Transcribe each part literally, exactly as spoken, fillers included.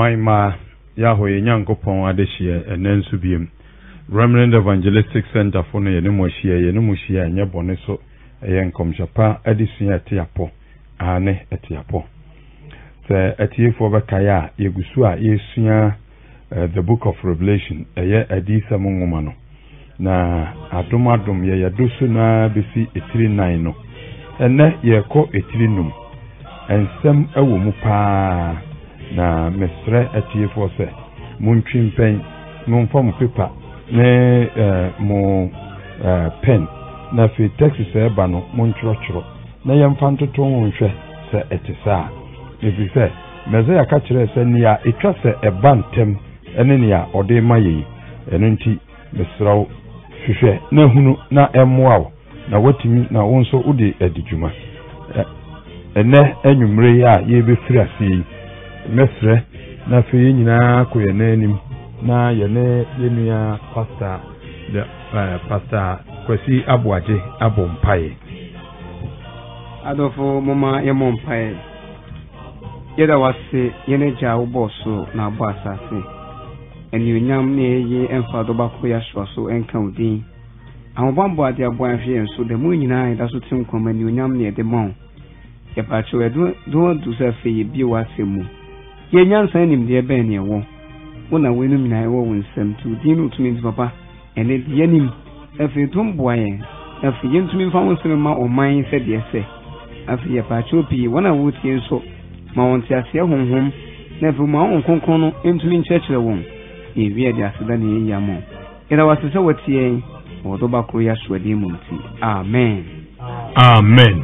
Omaima Yahweh Yankopon Adeshia and Nensubium. Remnant Evangelistic Center for Yenemoshia, Yenemoshia, and Yaboneso, a Yankom Japa, Edison Etiapo, Ane Etiapo. The Etiafo Bakaya, Yegusua, Yesia, the Book of Revelation, a year Edisa Mungumano. Na adomadom ye yadosu na besi etiri nine no ene ye ko etiri num ensem ewo mu pa na mesre atiefo se muntwimpen mumfa mu paper ne mo pen na fi text se ba no muntworo na yemfa ntoto nwonhwe se etisa ebi se meze ya ka kire se ni ya etwa se ebantem ene ni ya ode mayi eno nti mesrawo Fife na hunu na emwa na watimi na wonso udi edijuma ene enwumre ya ye be firi ase mesre na fe nyina ko ye nanim na ye ne yenua pastor the uh, pastor Kwesi Abuaje Abompaye adofo mama ye mompaye ye da wase ye ne ja wo boso na abo asase enyunyam ne ye emfa do bako ya so enka udin awobambo ade abo anhwe enso de mu nyina da so tim koma enyunyam ne de mon ye pa cho edu do do se fe ye bi wasemu ye nyansa nim de be ne wo wona wenu mina ye wo wonsem tu din no tumi papa ene de yanim efe tumboa ye efe ye ntumi fa wonsem ma oman se de se afi ye pa cho pi wona wo tie enso ma wonte ase honhom na efe ma onkonkon no ntumi nchechire won Evia de asida ni yamo. Ira wasisa watie odoba ko ya swadi munti. Amen. Amen.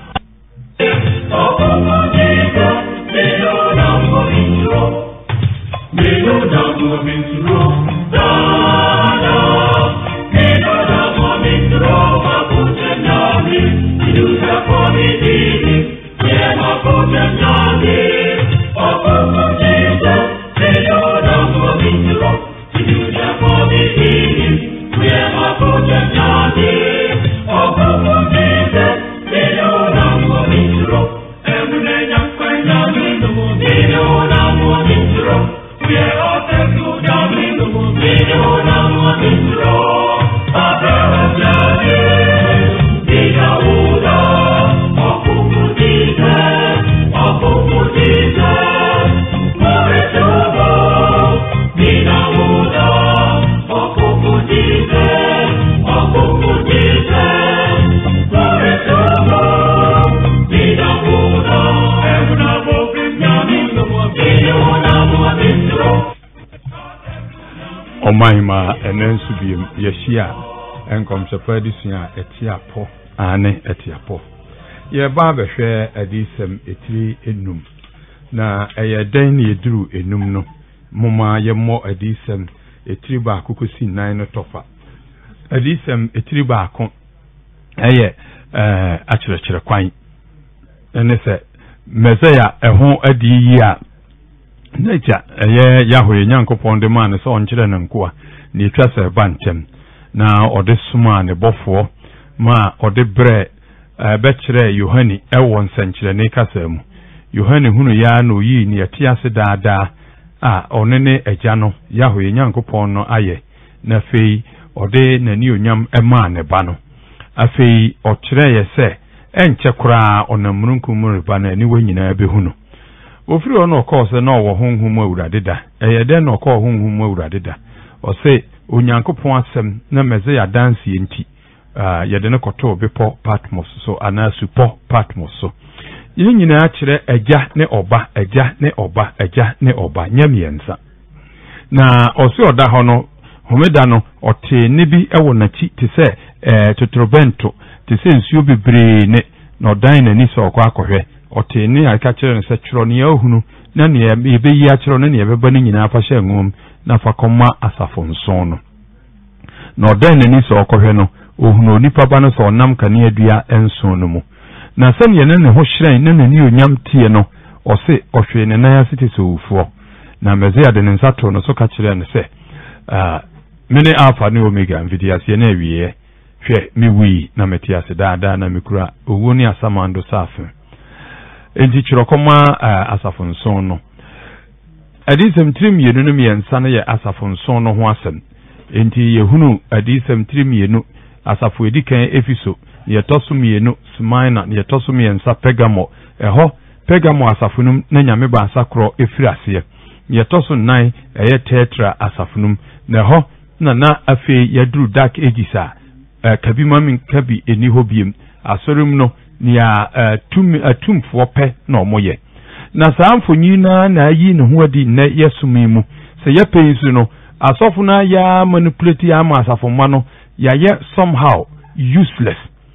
Omaima enensubium yeshia enkom sepadisia etiapo ane etiapo ye ba behwe adisem etiri enum na eye den ne eduru enum no moma ye mo adisem etiri ba kokosi nine no tofa adisem etiri ba ko eye eh akyerɛkyerɛ kwan ene se mezeya eho adi yi a Nature, a Yahweh Yankopon the man is on children and qua, near Trassa Bantem. Now, or this man, a bofo, ma, or the bread, a betchere, you honey, a one century, Nakasem. You honey, who ya no ye near Tiasa da da, ah, or nene a jano, Yahweh Yankopon no aye, na fee, or de na new yam a man a bano. A fee, or tre, say, and chakra on a murunkumuribana, anyway, in a behuno. Ofri ono course na wo honhom awurade da eye den no call honhom awurade da o se onyankopon asem na meze ya dance enti ah ye de ne koto bepo Patmos so ana supo Patmos so yin nyina a kire agya ne oba agya ne oba agya ne oba nyamiensa na o se oda ho no homeda no ote ne bi ewo na chi te se eh totrobento te se nsuo bebre ne no dan na ni so okwa akohwe ote ni aka kire ne se twro ne ahunu na ne ebe yi akiro ne ne ebe ne nyina afa hye ngom na fa koma asafo nson no no dan na ni so okohwe no ohunu onipa ba no so nam kane adua enson no mu na se ne ne ho hyiran ne ne onyam tie no o se ohwe ne na yasiti so ufuo na meze ade ne nsato no so ka kire ne se ah mene alpha ne omega nvidia se na awie hwe mi wi na metiase daada na mikura owo ni asamando safe enti chirokoma uh, asafo nson no adisem trim yenu no miensa no ye asafo nson no ho asem enti yehunu adisem trim yenu asafo edikan Efiso ye tosum yenu Smyrna ye tosum yensa Pergamo eho Pergamo asafunum na nyame ba asakro efiri ase ye tosum nine eye Tetra asafunum na ho na na afi yaduru dark ages a kabi mamin kabi eni hobiem asorum no nia tum atumfo pe na omoye na saamfo nyina na ayi ne ho adi na yesumi mu se ye pensu no asofo na ya manipulate ya ma asafo ma no ya ye somehow useless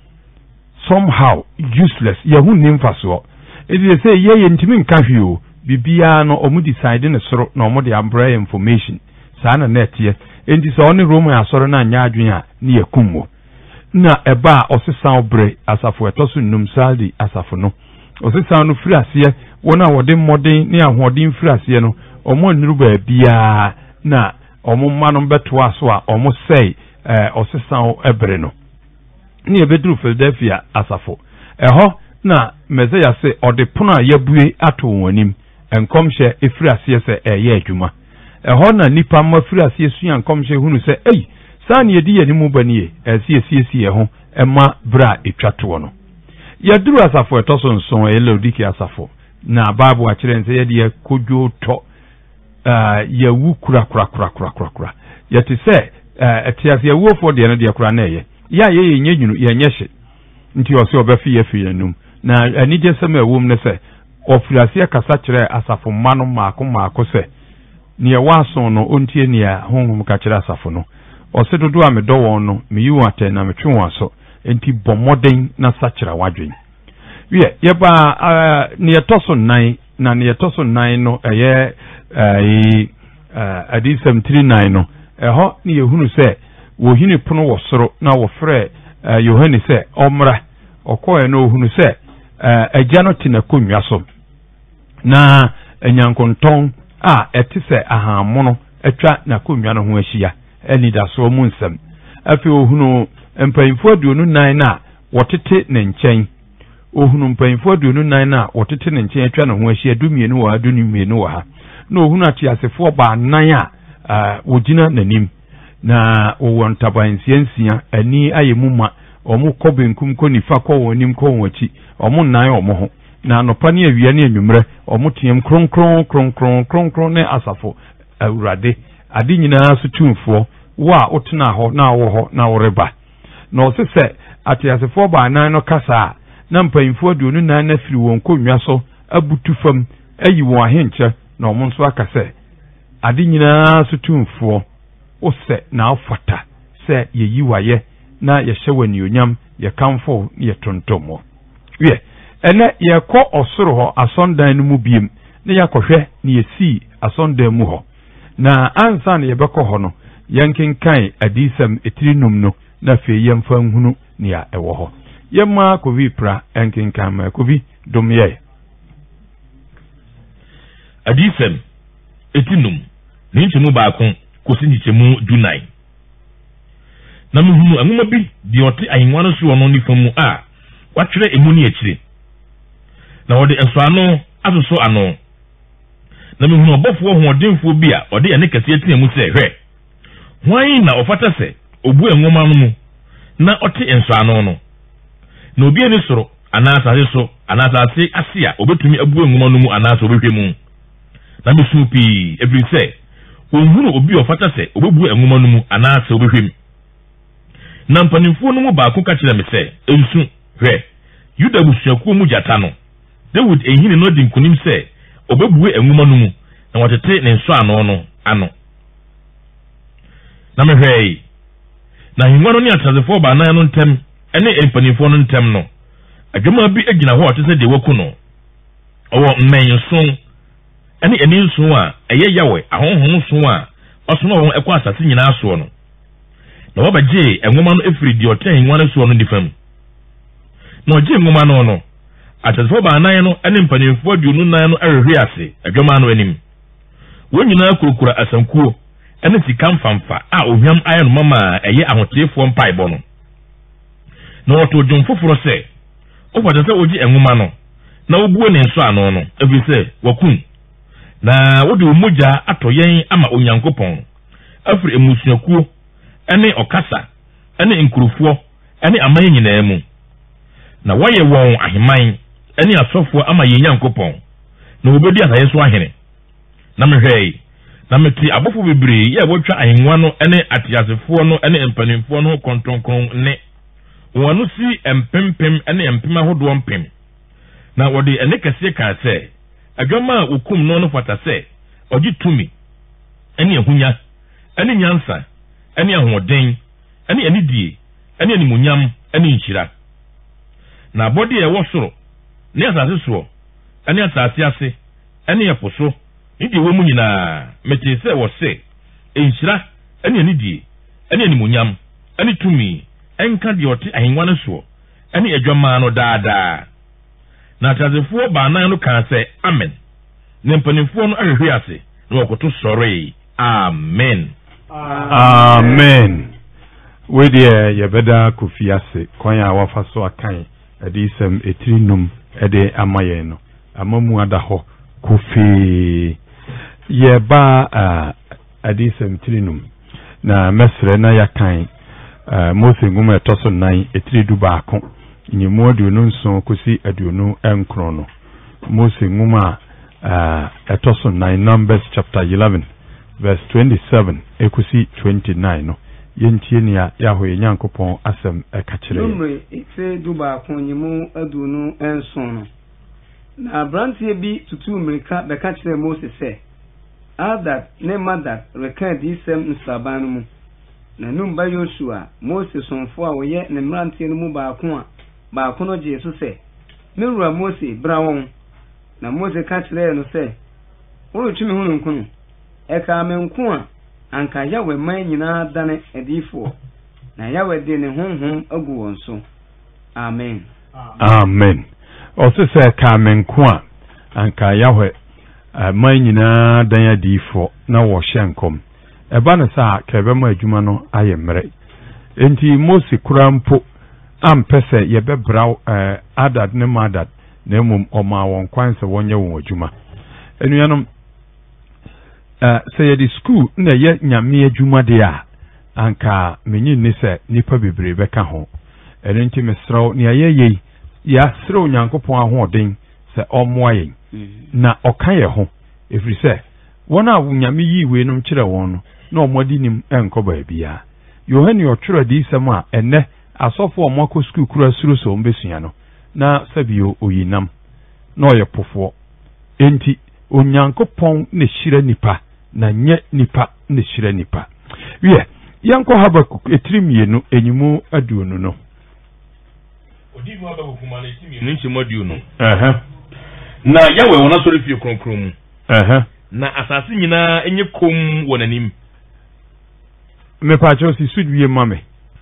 somehow useless ya hu nimfaso e dey say ye ye ntimi nka hweo bibia no omu decide ne soro na omu de ambra information saa na net ye enti so oni Roma asoro na anya adwen a ne yakumwo na eba osesa obre asafo etoso nnum saldi asafo no osesa no firi ase wona wode modern ne ahoden firi ase no omo nuru ba bia na omo ma no beto aso a omo sei eh osesa ebre no ne ebedru Philadelphia asafo eho na Messiah se ode pono a yabue ato wonim enkomhye efiri ase se eye adwuma eho na nipa ma firi ase suan enkomhye hunu se ei sani yedi yeni mu banie esi esi esi ho ema bra etwato no yaduru asafo etoso nson elodiki asafo na babu akire nse yedi yakodwo to uh yawu kura kura kura kura kura kura yati se uh etiase yawu fo de no de kura na ye ya ye ye nyegyunu ye nyehye nti ose obafi ye fi yanum na anije sema ewum ne se ofirase kasa kire asafo mano maako maako se ne waso no ontie ne ya honhom ka kire asafo no ose dodo a medo won no me yiwo ate na metwe won so enti bomoden na sachira wadwen wie ye ba ne yetoso nine na ne yetoso nine no eye eh adisem thirty nine no eho ne yehunu se wo hini pono wo soro na wo frɛ Yohane se omra okoye no hunu se agya no tina konwa so na enyankonton a etise ahamono atwa na konwa no ho ahia eni da so mu nsam afi ohunu mpanyimfo aduonu nine na wotete ne nkyɛn ohunu mpanyimfo aduonu nine na wotete ne nkyɛn atwa na ho ahia dumienu wa adumienu wa ha na ohunu atiasefo ba nan a wogina nanim na owo ntabansiansia ani ayemuma omu kobenkum ko nifa ko wonim ko wochi omu nan omu ho na anopa ne awia ne anwumre omu tiem kronkron kronkron kronkron ne asafo awurade ade nyinaa so tumfo wa otena ho na wo ho na woreba na osese atiasefo ba nan no kasa na mpanyimfo aduonu nan na firi won konwa so abutu fam ayi won ahenche na omu nso akase ade nyinaa so tumfo ose na afata se yeyi waye na yehwewani onyam ye kamfo ye tontomo wie ene ye ko osoro ho asondan no mu biem na yakohwe na yesi asondan mu ho na ansa na ye beko ho no yankenkan adisam etirinum no na fe yemfa nhunu ne ya ewo ho yemma kovi pra yankenkan ma kovi domye adisam etinum ne ntemu baako kosi nichemu dunai na muhunu anuma bi di oti ahinwa no so no nifa mu a watwere emu ni akire na wode ensoano asoso ano na muhunu obofo ho odinfo bi a ode ene kase atia mu se hwe hwan na ofata se obu enwoma no mu na oti ensoano no na obi eni soro anasa so anasa se asia obetumi abu enwoma no mu anasa obehwe mu na bisupi every say onhunu obi ofata se obebu enwoma no mu anasa obehwem na mpanimfo no mu baako ka kire me se ensu hwe Yuda busuakuo mu jata no David ehini no di nkunim se obebu enwoma no mu na watete ne nso ano no ano na mehwei na hinwa no ne atazefo ba nan no ntem ene mpanimfo no ntem no adwuma bi agina ho otese de waku no owo mmenso ene eni nso a eye yawe ahonhon nso a osono won ekwa asase nyina aso no na wabaje enwoma no efiri di oten nwa no so no difam na oje enwoma no no atazefo ba nan no ene mpanimfo aduonu nan no arehwe ase adwuma no anim wonyina kurukura asankuo ene sika mfamfa a ohwam aye no mama eye ahotefo mpaibo no na woto dwom foforo se ofata se oji enwoma no na obuo ne nso ano no ebi se wakun na wode omogya atɔ yɛn ama onyankopɔn afiri emusuakuo ene okasa ene nkurufoɔ ene aman nyinaa mu na wɔyɛ wɔn aheman ene asɔfoɔ ama yɛn nyankopɔn na wobedi asaye so ahene na mehwɛe na meti abofo bebree yɛ wɔtwa ahenwa no ene atiasefoɔ no ene mpanimfoɔ no kontonkron ne wɔn si empempem ene empem ahodoɔ mpem na wɔde ene kɛse ka sɛ adwama a okum no no fata sɛ ɔgye tumi ene ahunya ene nyansa ene ahoɔden ene anidie ene animunyam ene nhyira na body e wo soro ne asase so ene asase ase ene eposo ndi wo mu nyina mete sɛ wo se nhyira ene anidie ene animunyam ene tumi enka de ɔte ahenwa no so ene adwama no daadaa na atazefo ba nan no kan sɛ amen ne mpanimfo no ahwehwe ase na wɔkoto sɔre amen amen we deɛ yɛbɛda kofi ase kwan a wafa so akan ade isɛm etiri num ɛde ama yɛn no amamu ada hɔ kofi yɛba ade isɛm etiri num na mesre na yakan Mose nguma ɛtɔ so nan etiri du baako nyimu aduonu nson kosi aduonu ɛnkron no Mose nguma ɛtɔ so nan Numbers chapter eleven verse twenty-seven ekusi twenty-nine no yentie nia yaho yenyankopɔn asɛm ɛka kyerɛ numre etiri du baako nyimu aduonu ɛnson no na abrantie bi tutu mmirika bɛka kyerɛ Mose sɛ Adat ne Madat reka di sɛm nsaban no mu na numba Yoshua Mose sonfo a woyɛ ne mrantie no mu baako a baako no gye so sɛ me wura Mose bra wɔn na Mose ka kyerɛ no sɛ wo retumi hu nkono ɛka me nko a anka yawe man nyinaa dane adifo na yawe de ne honhom agu wɔn so amen amen ɔse sɛ ka me nko a anka yawe man nyinaa dan adifo na wɔhyɛ nkom eba ne sa kebema adwuma no ayɛ mmerɛ enti Mose kurampo ampese yebebra eh, Adad ne Madad na emum ɔma wɔn kwan sɛ wɔnyɛ wɔn adwuma enuanom eh sɛ yɛ di school na yɛ nyame adwuma de a anka menyi ne sɛ nipa bebree bɛka ho ɛno nti mesrɛw ne ayɛ yɛ ya srɛw Nyankopɔn ahoɔden sɛ ɔmmoa yɛn na ɔka yɛ ho efiri sɛ wɔn a nyame yi we no kyerɛ wɔn no na ɔmɔdi nim ɛnkɔ baabia Yohane ɔtwerɛ di sɛm a ɛnɛ asɔfo ɔmɔkɔ school kura suro so mbesua no na sabio oyinam na ɔyɛ pofoɔ enti Onyankopɔn ne hyira nipa na nye nipa ne hyira nipa wie yankɔ Habakuk etiri mienu enyimu aduonu no odi mu Habakuk ma na etiri mienu nchimo aduonu ɛhɛ na yawe wona sɔre fie kronkron mu ɛhɛ na asase nyinaa enye kom wɔ nanim me pacho si sudwie mame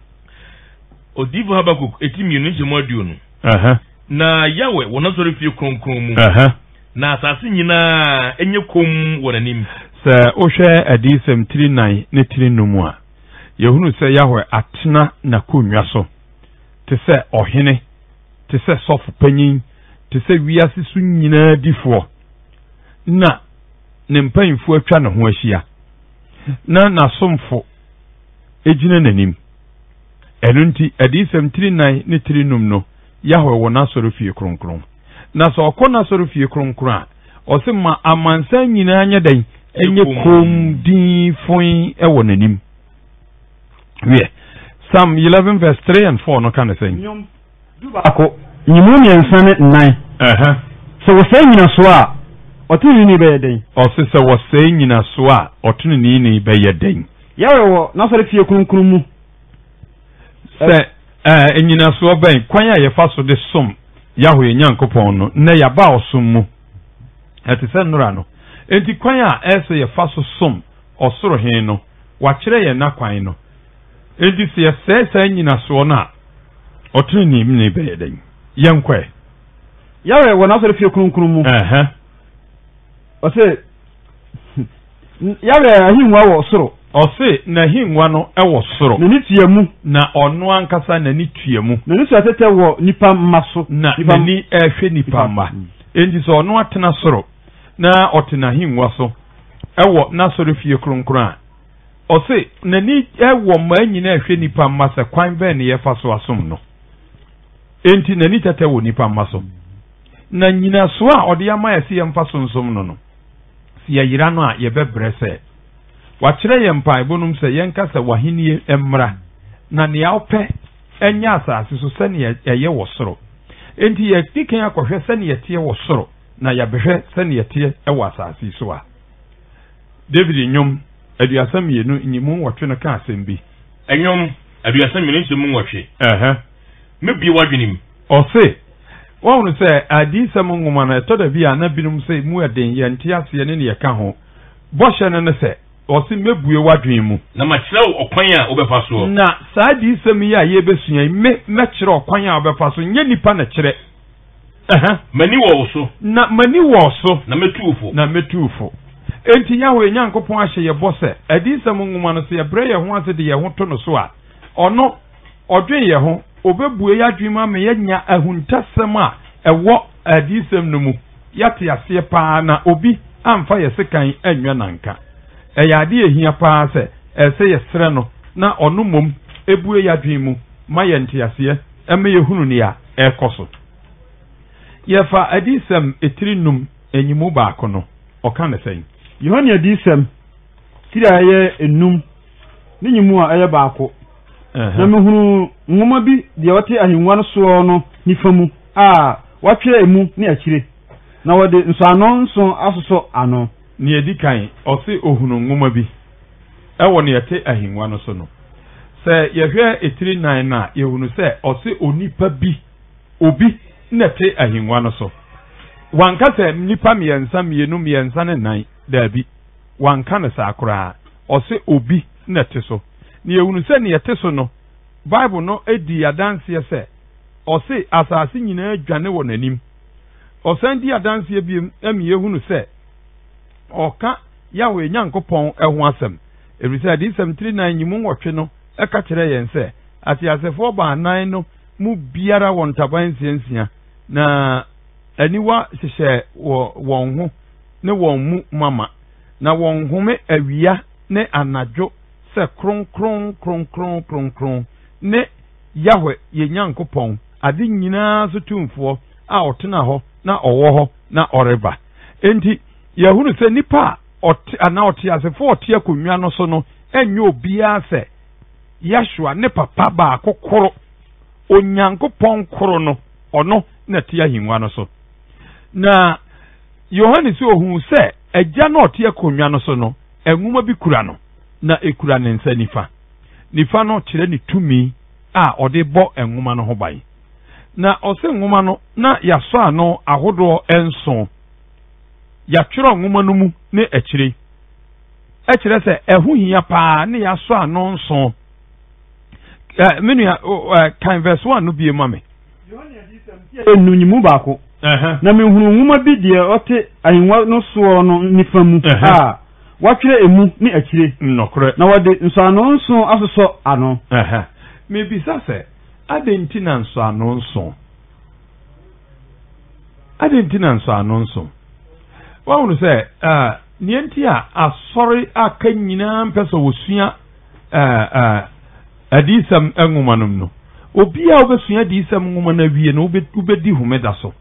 odivo Habakuk etiri mienu nchimo aduonu ɛhɛ na yawe wona sɔre fie kronkron mu ɛhɛ na asase nyinaa enye kom wɔ nanim sɛ ohwɛ adisɛm tiri nine ne tiri numu a yehunu sɛ yawe atena na konwa so te sɛ ɔhene te sɛ sɔfo panyin te sɛ wiase so nyinaa difoɔ na ne mpanyinfo atwa ne ho ahyia na nasomfo egyina nanim ɛno nti adisɛm tiri nine ne tiri num no yawe wɔ n'asɔre fie kronkron na sɛ ɔkɔ n'asɔre fie kronkron a ɔse ma amansa nyinaa nyɛ dan enye kom din foin ɛwɔ nanim wie Psalm eleven verse three and four no ka ne sɛn nyom du baako nyimu mmiɛnsa ne nnan ɛhɛ sɛ wɔsɛe nyina so a ɔtene ni bɛyɛ den ɔse sɛ wɔsɛe nyina so a ɔtene ni ni bɛyɛ den yawe wɔ n'asɔre fie kronkron mu sɛ ɛɛ nyina so bɛn kwan a yɛfa so de som Yahweh Nyankopɔn no na yaba ɔsom mu ɛte sɛ nnora no enti kwan a ɛsɛ yɛfa so som ɔsoro hen no wakyerɛ yɛn na kwan no enti sɛ yɛsɛe saa nyina so no a ɔtene ni ni bɛyɛ den yɛnkɔɛ yawe wɔ n'asɔre fie kronkron mu ɛhɛ ɔse yawe ahengua wɔ soro ɔse n'ahengua no ɛwɔ soro n'ani tua mu na ɔno ankasa n'ani tua mu n'ani so atɛtɛ wɔ nipa mma so na n'ani ɛhwɛ nipa mma enti sɛ ɔno atena soro na otina hinwa so ewo na sori fie kronkron ose nani ewo ma nyina ehwe nipa masa kwan be ne yefa so asom no enti nani tete wo nipa maso na nyina so a ode ya ma yesi yemfa so nsom no no si yira no a ye bebre se wa kire ye mpa ibonum se yenka se wahini emra na ne awpe enya asase so se ne ye wo soro enti ye tikan akohwe se ne ye tie wo soro na ya behwe se ne ye tie e wo asase so a David nyom aduasam yenu nyimu wotwe no ka asem bi enyom aduasam yenu nyimu wotwe eh me bi wadwenim o se wonu se adisam nguma na to da bi ana binum se mu eden ye ntia ase ne ne ye ka ho boshe ne ne se o se mebue wadwen mu na ma kire okwan a obefa so na sa adisam ya ye besua me me kire okwan a obefa so nye nipa na kire eh mani wo so na mani wo so na metufo na metufo enti Yahweh Nyankopon ahye ye bose adisam nguma no se ye bre ye ho ase de ye ho to no so a ono odwen ye ho obebue ya dwuma me ye nya ahuntasem a ewo adisam no mu yate ase pa na obi amfa ye sekan anwa nanka e ya de ehia pa se ese ye sere no na ono mom ebue ya dwemu ma ye ntiase eme ye hunu ne ya ekoso ye fa adisam etirinum enyimu baako no oka ne sen Yohane adisam tira ye enum ne nyimu a eye baako na mehunu ngoma bi de wote ahenwa no so no nifamu a watwere emu ne akire na wode nsano nso asoso ano ne edikan ose ohunu ngoma bi ewo ne yete ahenwa no so no se yehwe etiri nine na yehunu se ose onipa bi obi na te ahenwa no so wanka se nipa miensa mienu miensa ne nine dabi wanka ne sakura ose obi na te so ni ehunu se ni yete so no Bible no edi adanse se ose asase nyina adwane wo nanim osan di adanse biem emi ehunu se oka Yahweh Nyankopon eho asem ebisa di seven three nine nyimu nwotwe no eka kire yen se ati asefo ba nan no mu biara won taban siansia na aniwa hyehyɛ wɔn ho ne wɔn mu mama na wɔn home awia ne anadwo sɛ kron kron kron kron kron kron ne Yahweh ye Nyankopɔn ade nyinaa so tumfoɔ a ɔtena hɔ na ɔwɔ hɔ na ɔreba enti yahunu sɛ nipa ɔte ana ɔte asefo ɔte akonnwa no so no enyo obiara sɛ Yahweh ne papa ba akokoro Onyankopɔn koro no ɔno na te ahengua no so na Yohane sɛ ohun sɛ agya na ɔte akonnwa no so no enwuma bi kura no na ekura ne nsa nifa nifa no kyerɛ ne tumi a ɔde bɔ enwuma no ho ban na ɔsɛ nwuma no na yasɔ ano ahodoɔ enso yatwerɛ nwuma no mu ne akyire ɛkyerɛ sɛ ɛho hia paa ne yasɔ ano nso eh menua kan verse one no bie ma me enu nyimu baako na mehunu nwuma bi de ɔte ahenwa no so no nifa mu a watwere emu ne akyire nnokore na wode nsano nso asosɔ ano eh me bisa sɛ adenti na nsano nso adenti na nsano nso wawunu sɛ ah nienti a asɔre aka nyinaa mpɛsɛ wosua eh eh adisam nwuma no no obi a obesua adisam nwuma na wie no obedi homeda so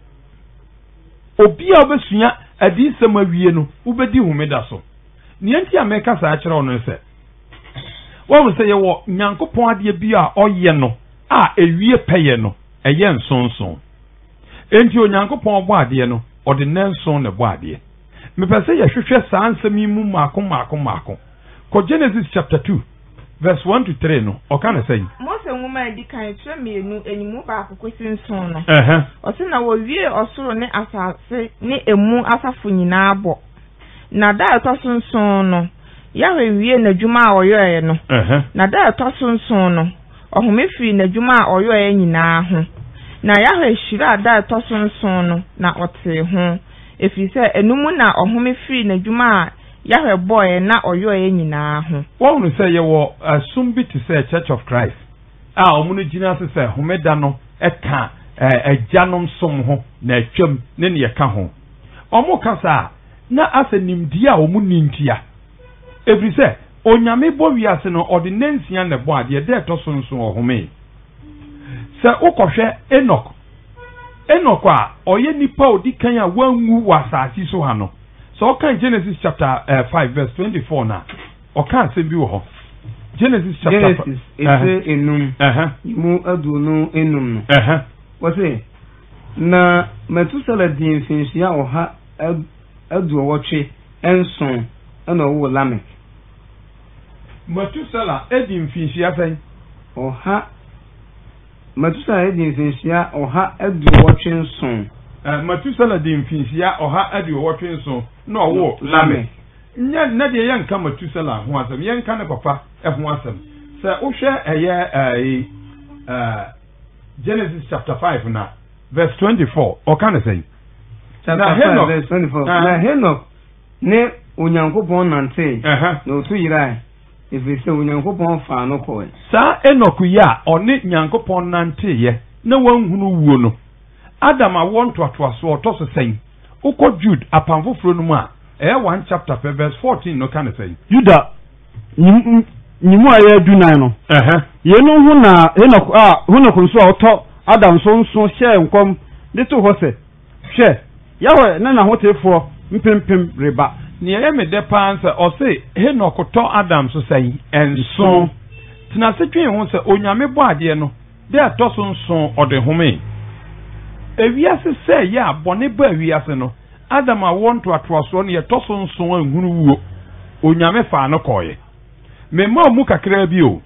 obi a obesua adisam awie no obedi homeda so nienti a meka sa akyerɛ ono sɛ wɔn sɛ yɛwɔ Nyankopɔn adeɛ bi a ɔyɛ no a ewie pɛyɛ no ɛyɛ nsonson enti Onyankopɔn bɔ adeɛ no ɔde nanson na bɔ adeɛ mepɛ sɛ yɛhwehwɛ saa nsɛm yi mu maako maako maako kɔ Genesis chapter two verse one to three no ɔka na sɛ Mose nwoma edi kan twa mienu enimu baako kwesi nson no ɛhɛ ɔse na wowie ɔsoro ne asase ne emu asafo nyinaa bɔ na da ɛtɔ so nson no Yahweh wie n'adwuma a ɔyɔɛ no ɛhɛ na da ɛtɔ so nson no ɔhome firi n'adwuma a ɔyɔɛ nyinaa ho na Yahweh hyira da ɛtɔ so nson no na ɔte ho efiri sɛ enum na ɔhome firi n'adwuma a Yahweh boy na ɔyɔɛ nyinaa ho wɔn sɛ yɛwɔ asum bi te sɛ Church of Christ a ɔmo no gyina sɛ sɛ homeda no ɛka ɛgyanom som ho na atwam ne ne yɛka ho omo kasa na ase nimdia omu nintia every say onyame bo wiase no ordinance ya ne bo ade de to so nso ohome se ukohwe Enoch Enoch a oye nipa odi kan a wanwu wasasi so ha no so kan Genesis chapter uh, five verse twenty-four na o kan se bi wo ho Genesis chapter Genesis ese enum eh mu adunu enum no eh wose na Metusela din finhia oha adu wotwe enson na wo Lamek Metusela edin finhia fan oha Metusela edin finhia oha adu wotwe enson eh Metusela din finhia oha adu wotwe enson na wo Lamek nya na de yanka Metusela ho asem yanka ne papa e ho asem se wo hwe eye eh Genesis chapter five na verse twenty-four o kan say chapter five verse twenty-four na Enoch ne onyankopon nante na otu yirai if say onyankopon fa no ko sa Enoch ya oni nyankopon nante ye na wanhunu wuo no Adam a won to atoaso oto so say uko Jude apanfoforo no mu a eh one chapter verse fourteen no kan say Juda nyimu aye du nine no eh ye no hu na Enoch a hu no kunso a oto Adam so nso hye nkom de to ho se hwe yawe na na hotefo mpempem reba ne ye me de pansa o se Enoch to Adam so sai enso tina se twen ho se onyame bo ade no de to so nso ode home ewiase se ya bone ba ewiase no Adam a won to atoaso no ye to so nso anhunu wuo onyame fa no koye me ma mu kakra bi o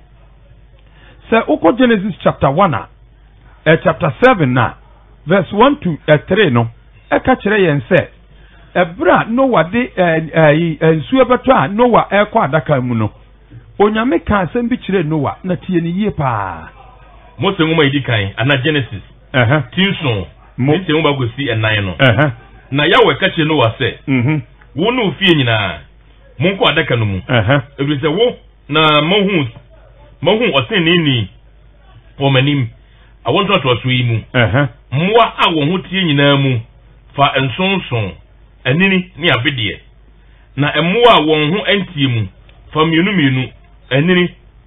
se uko Genesis chapter one Uh, chapter seven na verse one to uh, three no e ka kire yen se ebra Noah de ensu ebeto a Noah e kwa adaka mu no onyame ka asem bi kire Noah na tie ni yie pa Mose ngoma idikan ana Genesis eh uh-huh. tinso mo tie ngoma gosi enan no eh uh-huh. na yawe ka kire Noah se mhm wo no fie nyina monko adaka no mu eh uh-huh. ebi se wo na mohu mohu osen ni ni pomanim I want to ask you, eh, Mwa a wo ho tie nyina mu fa ensonson enini ni abedie na emwa wo ho antie mu fa mienu mienu enini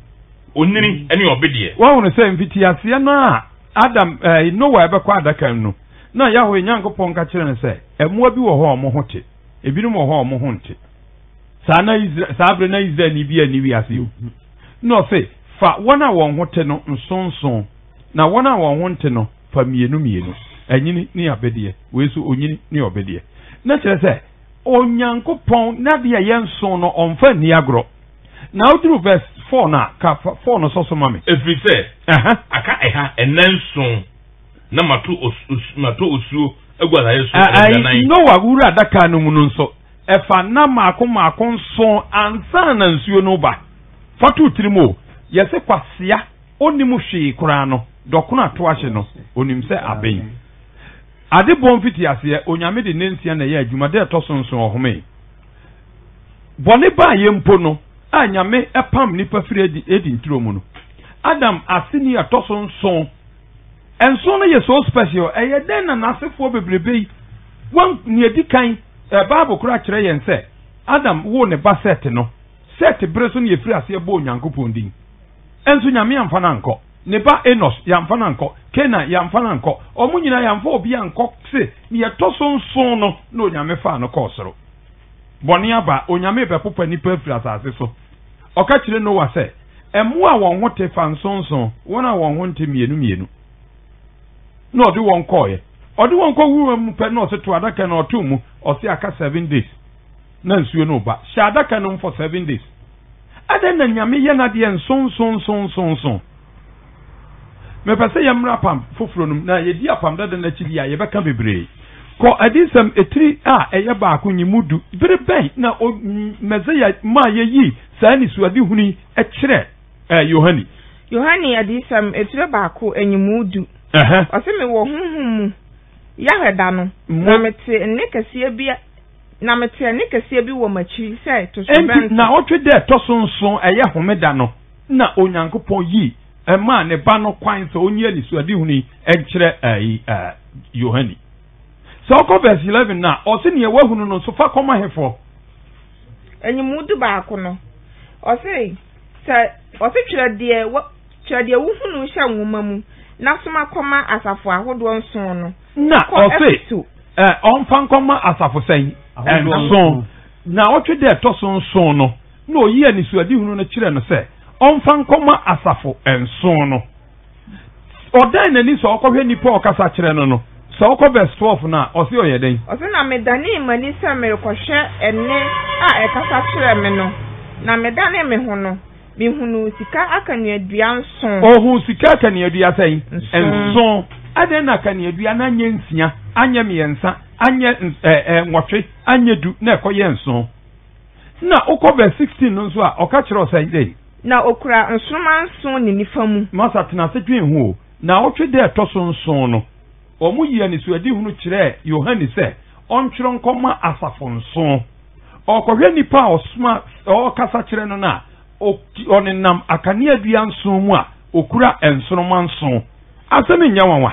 onini eni obedie wa wonu se mfiti ase na Adam eh, Noah ebe kwa adaka no na Yahweh Nyankopon ka kire ne se emwa bi wo ho omo ho te ebinom wo ho omo ho nte sa na Israel sa abre na Israel ni bi ani wi ase o no se fa wona wo ho te no nsonson na wona wo ho nte no fa mienu mienu anyini ni abedie wesu onyini ni obedie na kire se Onyankopon na de yenso no onfa ni agro na outro verse four na ka four no so so mame every say aha aka eha enanson na mato mato osuo egwala yeso ai no wa wura adaka no mu no nso efa na maako maako nso ansa na nsuo no ba fatu tirimo yese kwasea onimu hwe kura no dokono ato ahye no onim se aben ade bon fiti ase onyame de nensia na ye adwuma de to sonson ohome bone ba ye mpo no anyame epam nipa firi edi edi ntro mu no Adam asini ato sonson enso no ye so special eye den na nasefo bebrebe wan ni edikan e bible kura kire yen se Adam wo ne ba set no set breso no ye firi ase bo Onyankopon din enso nyame amfa na nko ne ba Enos yamfa na nko Kena yamfa na nko omu nyina yamfa obi anko se ni ye to sonson no na onyame fa no ko soro boni aba onyame be popa ni pa firi asase so oka kire no wa se emu a won ho te fa nsonson wona won ho nte mienu mienu no odi won ko ye odi won ko wuwa mu pe no se to adaka na otu mu o se aka seven days na nsuo no ba sha adaka no for seven days aden na nyame ye na de nsonson sonson son me pese yamra pam foforo num na ye di apam dada na chidi ya ye beka bebre ko adisam etri a eye ba akonyimudu bere ben na mezeya ma ye yi sa ni suade huni e kire eh Yohani Yohani adisam etri ba ako enyimudu eh o se me wo hunhum mu ya heda no na mete ne kase bia na mete ne kase bi wo machi sai to so ben na otwe de to sonson eye homeda no na Onyankopon yi e ma ne ba no kwan so onye ni suade huni e kire eh Yohani so ko verse eleven na o se ne wahunu no so fa koma hefo enyimu du ba ko no o se se o se twere de twere de wuhunu hye nwoma mu na soma koma asafo ahodo nson no na o se eh on fa koma asafo sen enson na o twe de to so nson no na oyi ani so adi hunu no kire no se on fa koma asafo enson no odan na ni so okohwe nipa okasa kire no no so okọ verse twelve na o se oyeden o se na medani mani se merekohwe enne a ekasa kire me no na medane me ho no mi hunu sika akanuadua nson ohu sika akanuadua sai enson aden na akanuadua na nya nsia anya miensa anya eh nwotwe anya du na ekoye nson na okọ verse sixteen no so a oka kire o sai dey na okura nsoma nson ni nifamu masa tena se dwen hu na otwe de to so nson no omu yi ani so adi hunu kire Yohane se ontwero nkoma asafo nson okohwe nipa osuma o kasa kire no na onenam akane adua nson mu a okura ensoroma nson asemi nyawanwa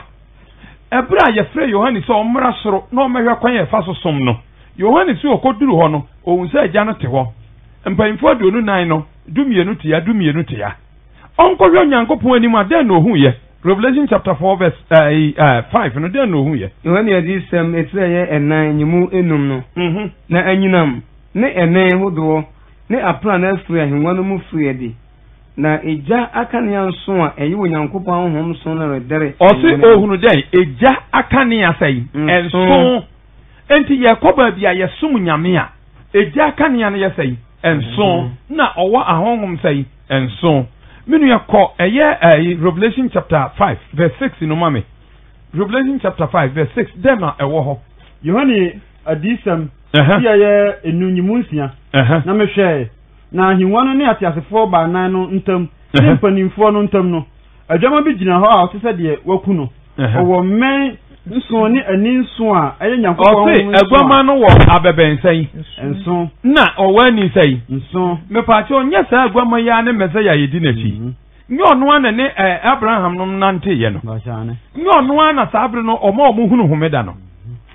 ebra ye frɛ Yohane se omra soro na omehwe kwan ye fa so som no Yohane se okoduru ho no ohun se agya no te ho mpanyimfo aduonu nan no dumienu te ya dumienu te ya onkohwe onyankopon anim adan no hu ye Revelation chapter four verse uh, uh, five no den no hu ye Yohane adi sem etreye enan nyimu enum no mhm na anyinam ne enan hodo ne apra na afiri ahwenwa no mu firi edi na eja akane anso a eyi wonyankopon honhom so na redere o se ohunu den eja akane asai enso enti ye koba bia ye sum nyame a eja akane na ye sai enso na owo ahonhom sai enso minu yakọ eye Revelation chapter five verse six no mame Revelation chapter five verse six dem na ewo ho Yohane adisam tia ye enunyimu nsia na mehwe na ahimwa no ne atiasefo ba nan no ntam ne mpanimfo no ntam no adwama bi gina ho a otese de waku no owo men nso ni ani nso a eye nyankopon nso agwama no wo abebensan nso na owani sai nso me pa che onye sa agwama ya ne mesaya yedi nachi nye ono ana ne Abraham no nante ye no nye ono ana sa abre no omo omo hunu homeda no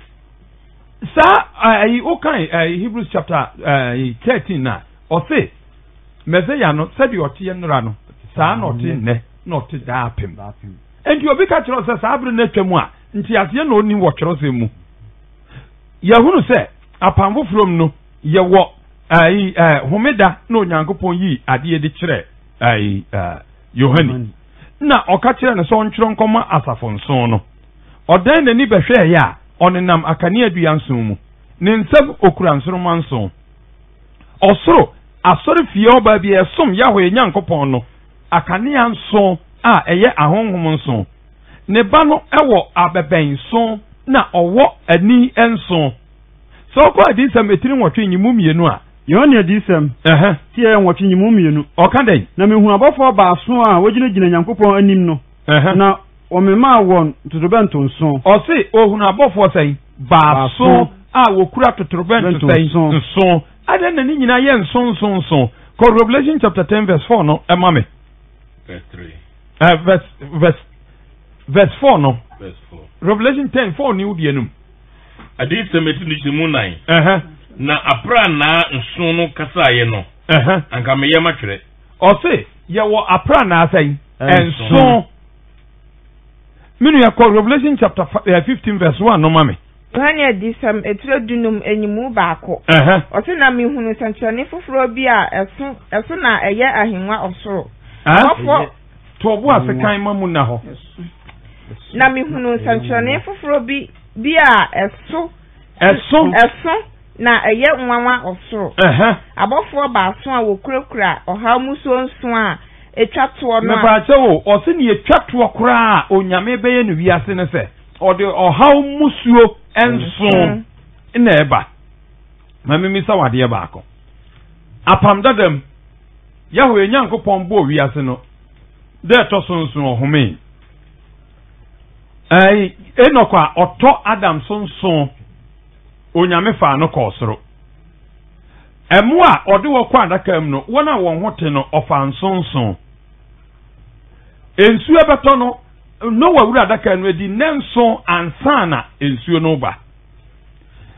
sa ai okan Hebrews chapter thirteen na o se mesaya no sabi oti ye nra no sa na oti ne na oti da apem enti obi ka kiro se sa abre na twemu a nti ase na oni wo twero se mu yahunu se apamfo from no ye wo ai homeda na onyankopon yi ade de kire ai Yohane na oka kire no so ntwero nkoma asafo nson no odan na ni behwe ya onenam akane adua nson mu ne nsam okura nsoroma nson osoro asori fie oba bi esom yahwe nyankopon no akane nson a eye ahonhom nson ne ba no ewo abeben nson na owo ani enson so ko adisam etiri nwotwe nyimu mienu a Yohane adisam eh tie nwotwe nyimu mienu oka den na mehu abofo ba aso a wogine gina nyankopon anim no na omema won tutubento nson o se ohun abofo sai ba aso a wokura tutubento sai nson adan na ni nyina ye nson nson nson ko Revelation chapter ten verse four no emame verse three uh, verse verse verse four no verse four Revelation ten four ni udi enum adi semeti ni chimu nine eh na apra na nson no kasa ye no eh anka me ye matwere o se ye wo apra na asai enson minu ya ko Revelation chapter fifteen verse one no mame Yohane adisam etire dunum enyimu baako eh o se na mehunu sanchane foforo bi a eso eso na eye ahimwa osoro afọ tobo asekan mamu na ho na mehunu sanchane foforo bi bi a eso eso eso na eye nwanwa osoro eh abofo baaso a wokurakura oha muso nso a etwa to no na ba che wo o se ne etwa to kura onyame beye no wiase ne se o de oha musuo enso na eba mami mi sawade ba akọ apam dadam yahwe nyankopon bo wiase no de to sonson ohome ai enokwa oto Adam sonson onyame fa no kosoro emu a ode wo kwa adaka mu no wona won hote no ofa nsonson ensu ebeto no no wawura adaka no edi nenso ansana ensuo no ba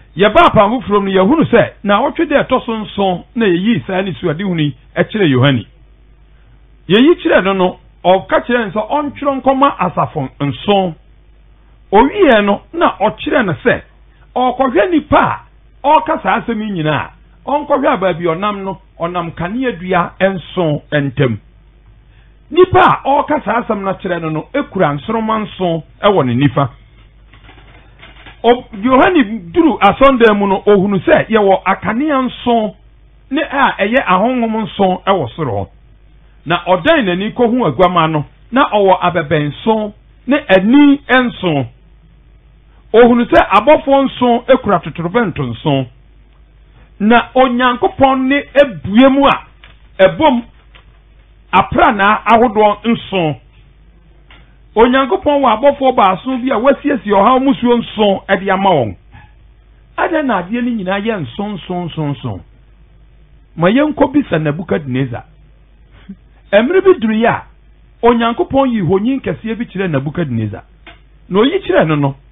ye ba pa mu from no ye hunu se na otwe de toso nson na ye yi sa ni suade huni e kire Yohani ye yi kire no no o ka kire nso on twiro nkoma asafon nson o wiye no na o kire no se o kohwe nipa o ka sa asem nyina on kohwe abaabi onam no onam kane adua enson entem nipa o ka sa asem na kire no no ekura nsoroma nson e wo ne nifa o Yohani duru asonde mu no ohunu se ye wo akane nson ne a eye ahonhom nson e wo soro na odan nani ko hu agwama no na owo abebenson ne ani enson ohunu se abofo nson ekura totorobento nson na onyankopon ne ebuemu a ebom apra na ahodo nson onyankopon wa abofo baaso bi a wasiesie oha musuo nson e de ama won ada na ade ni nyina ye nson nson nson nson ma yenko bisa Nebukadnezar emre bi duru ya onyankopon yi honyin kese bi kire Nebukadnezar no yi kire no no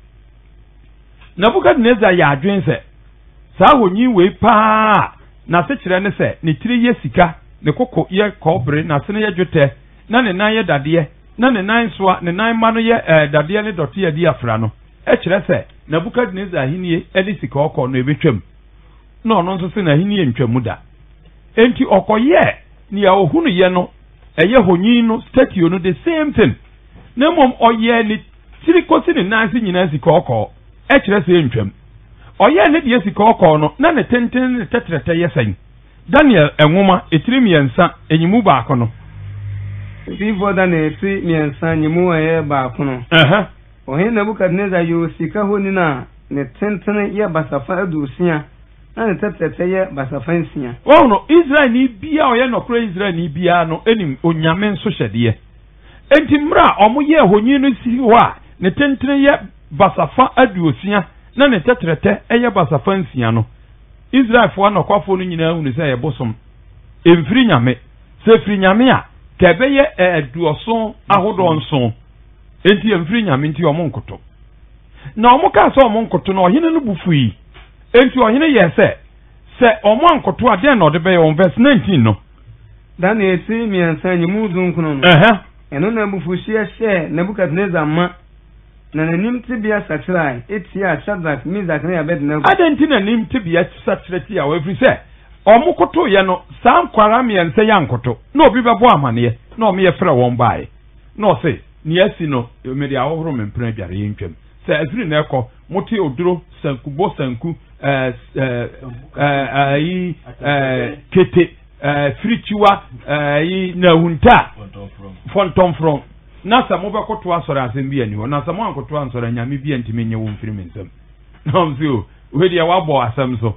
Nebukadnezar ya adwen se sa honyin we pa na se kire ne se ne tire ye sika ne kokko ye kobre na se ne ye dwote na ne nan ye dade na ne nan soa ne nan ma no ye dade ne dote ye di afra no e kire se Nebukadnezar hinie eli sika okọ no ebetwam no no nso se na hinie ntwamu da enti okoye ni ya ohunu ye no eye honyin no statue no the same thing na mom oye ni tiri kosi ne nansi nyina sika okọ e kire se ntwam oye ne de sika okọ no na ne tenten ne tetrete yesen Daniel enwoma etiri miensa enyimu baako no Before that eti miensa enyimu eye baako no eh ohin Nebukadnezar yo sika honi na ne tenten ye basafa adusia na ne tetrete ye basafa nsia wo no Israel ni bia oye no kro Israel ni bia no enim onyame nso hyede enti mra omo ye honyi no si ho a ne tenten ye basafa aduosia na ne tetrete eye basafa nsia no Israel fo na kwafo no nyina hu ne se ye bosom emfiri nyame se firi nyame a kebe ye aduoso ahodo nso enti emfiri nyame nti omo nkoto na omo ka so omo nkoto na ohene no bufui enti ohene ye se se omo nkoto ade na ode be on verse nineteen no dan eti miensa nyimu dunkuno no eh eno na bufushi ehye Nebukadnezar ma na nanim tibia satrai eti a Shadrach Meshach na Abednego adenti na nim tibia satrati a every say omo koto ye no sam kwara miensa ya nkoto na obi bebo amane na omo ye frɛ won bae no say ni asi no me dia ohoro me mpra biare yentwam se azuri na ekɔ moti oduro sanku bo sanku eh eh eh eh kete eh frichiwa eh na hunta fontom from na sa mo bekoto asore asem bi ani ho na sa mo ankoto ansore nyame bi antime nye wo mfiri mensam na mzio we dia wabo asem so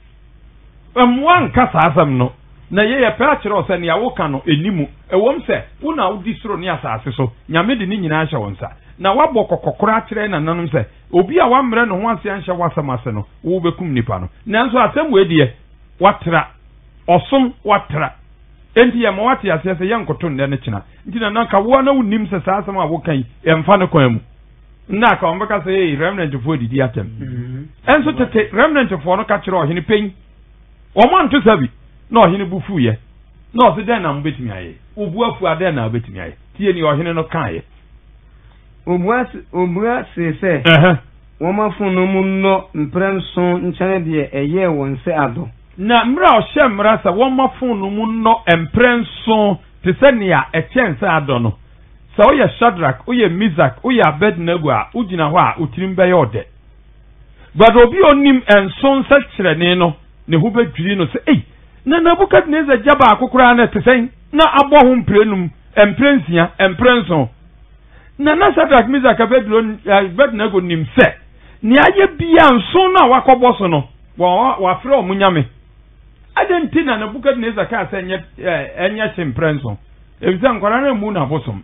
amwan kasa asem no na ye ye pa kire o se ne yawo ka no enimu ewom se wo na wodi soro ne asase so nyame de ni nyina ahye wonsa na wabo kokokora kire na nanom se obi a wamre no ho ase anhye wasam ase no wo bekum nipa no nanso asem we die watra osom watra enti ya mawati ya sese yankoto nde ne kina nti na nanka wo na unim se sa asem a wo kan emfa ne kwan mu na ka ombeka se hey remnant fo didi atem enso tete remnant fo no ka kire ohene pen o man to sabi na ohene bufu ye na o se den na mbetimi aye obu afu ade na betimi aye tie ni ohene no kan ye obua obua se se eh wo ma funu mu no mprenso nchane de eye won se ado na mra o hye mra sa wo ma funu mu no emprenso te se ne a echense ado no sa o ye Shadrach o ye Meshach o ye Abednego a ugina ho a otirim be ye ode but obi onim enson sa kire ne no ne hu bedwiri no se ei na Nebukadnezar jaba akokora na te sen na abo ho mprenum emprensia emprenso na na Shadrach Meshach Abednego nim se ni aye bia nson na wakobo so no wa wa frɛ omunyame adenti na Nebukadnezar ka se enye enye chimprenso ebisa nkwara na mu na bosom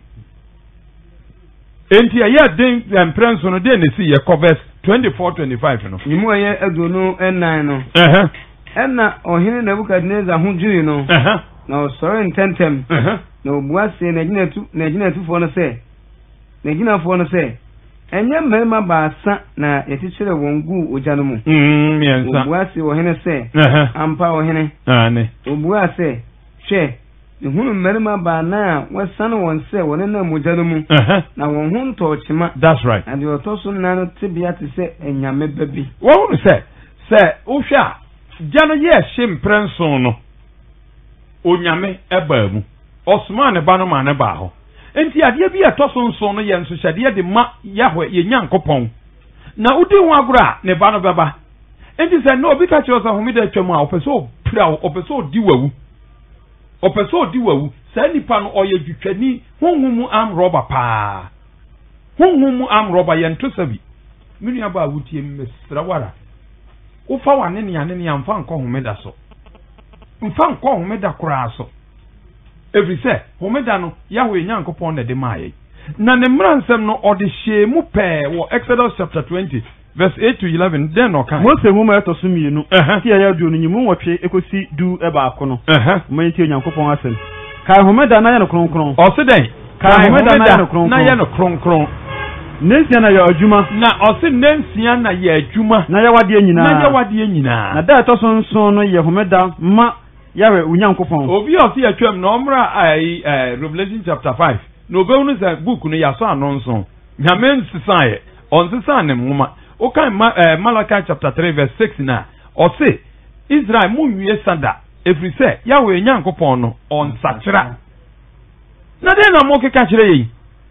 enti aye den emprenso no de ne si ye verse twenty-four twenty-five no yimu aye aduonu enan no eh enna ohene Nebukadnezar hu jiri no eh na osore ntentem eh na obuase na ginatu na ginatu fo no se na ginafo no se enye mmarima baasa na yɛkyekyere wɔn gu ogya no mu mm miɛnsa obua se ɔhene sɛ ampa ɔhene ane obua sɛ hwɛ ehunu mmarima baana a wɔsan wɔn sɛ wɔne na mogya no mu na wɔn ho ntɔɔkyema that's right ade ɔtɔ so nna no tebea te sɛ enyame ba bi wɔn sɛ sɛ wohwɛ a gya no yɛ hye mprɛnson no onyame ɛbaa mu ɔsoma ne ba no ma ne baa hɔ enti adeɛ bi ɛtɔ so nson no yɛ nso hyɛdeɛ de ma yahwɛ yɛ nyankopɔn na wodi ho agorɔ a ne ba no bɛba enti sɛ na obi ka kyerɛ sɛ homeda atwam a ɔpɛ sɛ ɔpira wo ɔpɛ sɛ ɔdi wawu ɔpɛ sɛ ɔdi wawu saa nipa no ɔyɛ dwutwani honhom mu am rɔba paa honhom mu am rɔba yɛ nto sa bi me nua ba a wotie mmɛsrɛ wara wofa wane ne ane ne amfa nkɔ homeda so mfa nkɔ homeda koraa so every say homeda no yahweh nyankopɔn na de maaye na ne mmransɛm no ɔde hyɛ mu pɛɛ wɔ Exodus chapter twenty verse eight to eleven den no kan Mose nwoma ɛtɔ so mmienu ti ya yadu no nyimu nwɔtwe ekosi du ɛbaako no mo nti nyankopɔn asɛm kai homeda na yɛ no kronkron ɔse den kai homeda na yɛ no kronkron na yɛ no kronkron nensia na yɛ adwuma na ɔse nensia na yɛ adwuma na yɛ wadeɛ nyinaa na yɛ wadeɛ nyinaa na da ɛtɔ so nson no yɛ homeda ma yahweh unyankopɔn obi ɔse atwam na ɔmra ai Revelation chapter five no obehu no sɛ book no yɛaso ano nson nyame nsesan yɛ ɔnsesan ne nwoma okan ma, uh, Malachi chapter three verse six na ɔse Israel mu nwie sada efiri sɛ yahweh nyankopɔn no ɔnsakyera na den na mo keka kyerɛ yɛ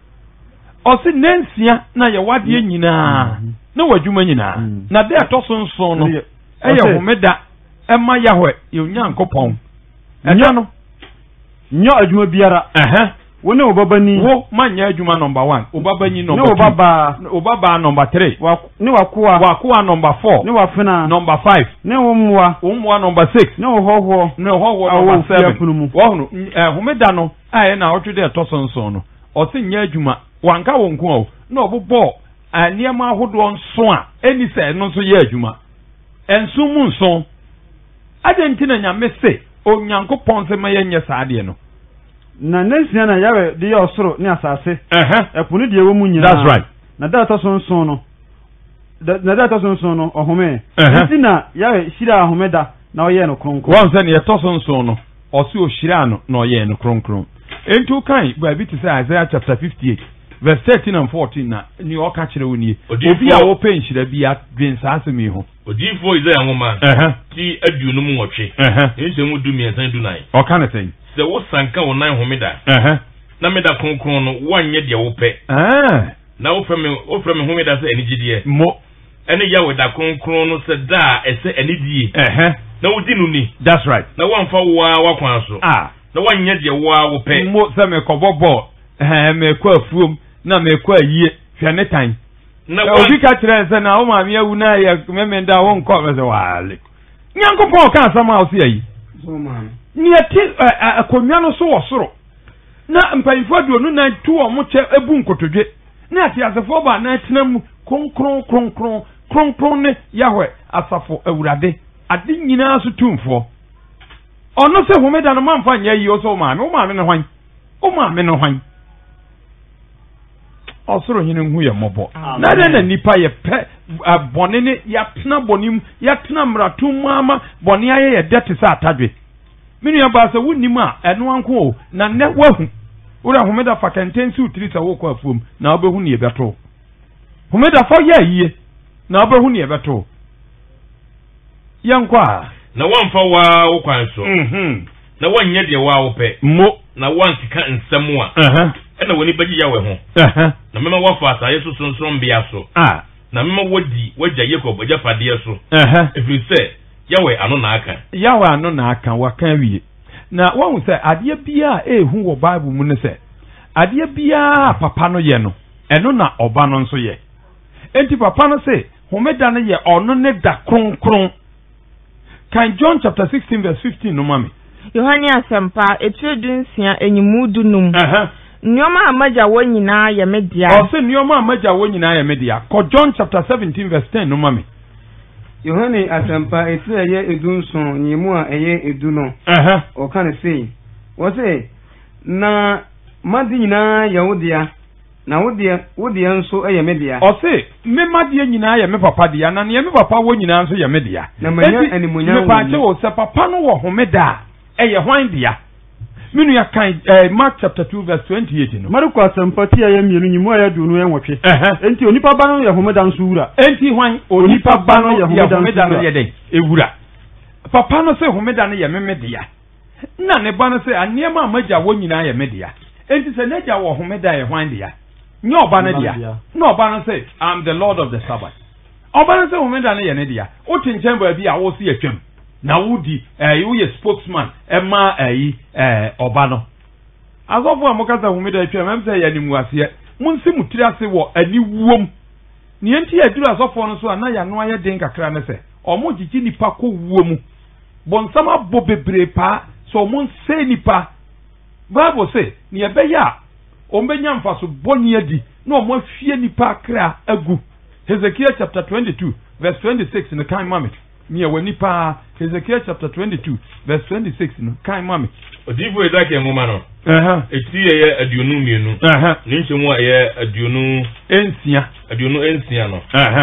ɔse nensia na yɛ wadeɛ nyinaa na wadwuma nyinaa na de ɛtɔ so nson no ɛyɛ homeda ɛma yahweh yɛ nyankopɔn ɛnyɛ no nyɛ adwuma biara ɛhɛ wo ne obabani wo manya adwuma number one obabani number two ne obaba obaba number three wa ne wakoa wakoa number four ne wafena number five ne womwa womwa number six ne hoho ne hoho number seven wo hunu eh homeda no aye na otwe de to sonson no ɔse nya adwuma wanka wo nko o na obobɔ aniema ahodo nso a eni sɛ no nso yɛ adwuma enso mu nso adenti na nyame se onyankopɔn se ma yɛ nyɛ saade no na nensia na yawe de yɛ ɔsoro ne asase ɛhɛ ɛpo ne deɛ wɔ mu nyinaa that's right na da ɛtɔ so nson no na da ɛtɔ so nson no ɔhome nti na yawe hyira ahomeda na ɔyɛ no kronkron wɔn sɛ ne yɛtɔ so nson no ɔse ohyira no na ɔyɛ no kronkron enti kan baabi te sɛ Isaiah chapter fifty-eight verse thirteen and fourteen na ni ɔka kyerɛ wo nie obi a wɔpɛ nhyira bi adwen saa asɛm yi ho odifo Isaiah nwoma ɛhɛ ti aduonu mu nwɔtwe ɛhɛ nsɛm du mmiɛnsa du nan ɔka ne sɛn sɛ wo sanka wo nan homeda ɛhɛ na meda kronkron no wanyɛ deɛ wopɛ ɛɛ na wofrɛ me wofrɛ me homeda sɛ anigyedeɛ mo ɛne yahweh da kronkron no sɛ da a ɛsɛ anidie ɛhɛ na wodi no ni that's right na wamfa woa wakwan so ah na wanyɛ deɛ woa wopɛ mo sɛ mekɔbɔ bɔɔl ɛɛ mekɔ afuom na mekɔ ayie hwɛ ne tan na obi ka kyerɛ sɛ na wo maame awu na yɛ memenda wo nkɔ mɛ sɛ waale nyankopɔn ka asɛm a wo sɛ ayi so man ne yɛte akonnwa no so wɔ soro na mpanyinfoɔ aduonu na tu wɔn mo kyɛ ebu nkotodwe na ate asefoɔ ba na tena mu kronkron kronkron kronkron ne yahweh asafo awurade ade nyinaa so tumfoɔ ɔno sɛ homeda no mamfa nyɛ yi o sɛ wo maame wo maame ne hwan wo maame ne hwan ɔsoro hene hu yɛ mmɔbɔ na dɛ na nipa yɛ pɛ bɔne ne yɛatena bɔne mu yɛatena mmarato mu ama bɔne ayɛ yɛ dɛ te sɛ atadwe me nua ba sɛ wonnim a ɛno anko o na nnɛ wahu wura homeda fa kɛntɛn si wotiri sɛ wokɔ afuom na wobɛhu ne yɛbɛto homeda fa yɛ yie na wobɛhu ne yɛbɛto yɛnkɔ a na wamfa waa wo kwan so mhm na wanyɛ deɛ waa wopɛ mo na wansika nsɛm a ɛhɛ ɛna wani bagye yahweh ho ɛhɛ na mema wafa asaye so sonson bea so ah na mema wadi wagya Yakob agyapadeɛ so ɛhɛ ɛfiri sɛ yahweh ano na aka yahweh ano na aka waka wie na wɔn sɛ adeɛ biara ehu wɔ Bible mu ne sɛ adeɛ biara papa no yɛ no ɛno na ɔba no nso yɛ enti papa no sɛ homeda no yɛ ɔno ne da kronkron kan John chapter sixteen verse fifteen no mami Yohane Asempa etire dunsia enyimu dunum ɛhɛ nneɔma a magya wɔ nyinaa yɛ me dea ɔsɛ nneɔma a magya wɔ nyinaa yɛ me dea kɔ John chapter seventeen verse ten no mami Yohane Asempa etire ɛyɛ edu nson nyimu a ɛyɛ edu no ɛhɛ ɔka ne sei wɔ sɛ na madi nyinaa yɛ wo dea na wodi wodi nso eye media o se me madie nyina ye me papa dia na ne me papa wo nyina nso ye media na manya animunya me pa che wo se papa no wo homeda eye hwan dia minu ya kan eh, Mark chapter two verse twenty-eight no Marko asempati ya mienu nyimu ya dunu ya nwotwe enti onipa ba no ye homeda nso wura enti hwan onipa ba no ye homeda no ye den ewura papa no se homeda no ye memedia na ne ba no se aniema amaja wo nyina ye media enti se neja wo homeda ye hwan dia nye oba na dia no oba no say I'm the Lord of the Sabbath oba no say homeda no ye ne dia o tinchen ba bi a wo se atwam na wudi eh wo ye spokesman e ma eh eh oba no azofo amoka sa homeda atwam em say ya ni muase munsi mutiri ase wo ani wuom ne enti aduru azofo no so na ya no aye den kakra ne se omo gigi nipa ko wuomu bonsama bo bebre pa so mon se nipa Bible say ne be ya ombenya mfaso boni adi na omo fie nipa kra agu Hezekiah chapter twenty-two verse twenty-six in kan mame ne wa nipa Hezekiah chapter twenty-two verse twenty-six no kan mame odifo edake ngoma no eh eti ye aduonu mienu eh ne nchemu ye aduonu ensia aduonu ensia no eh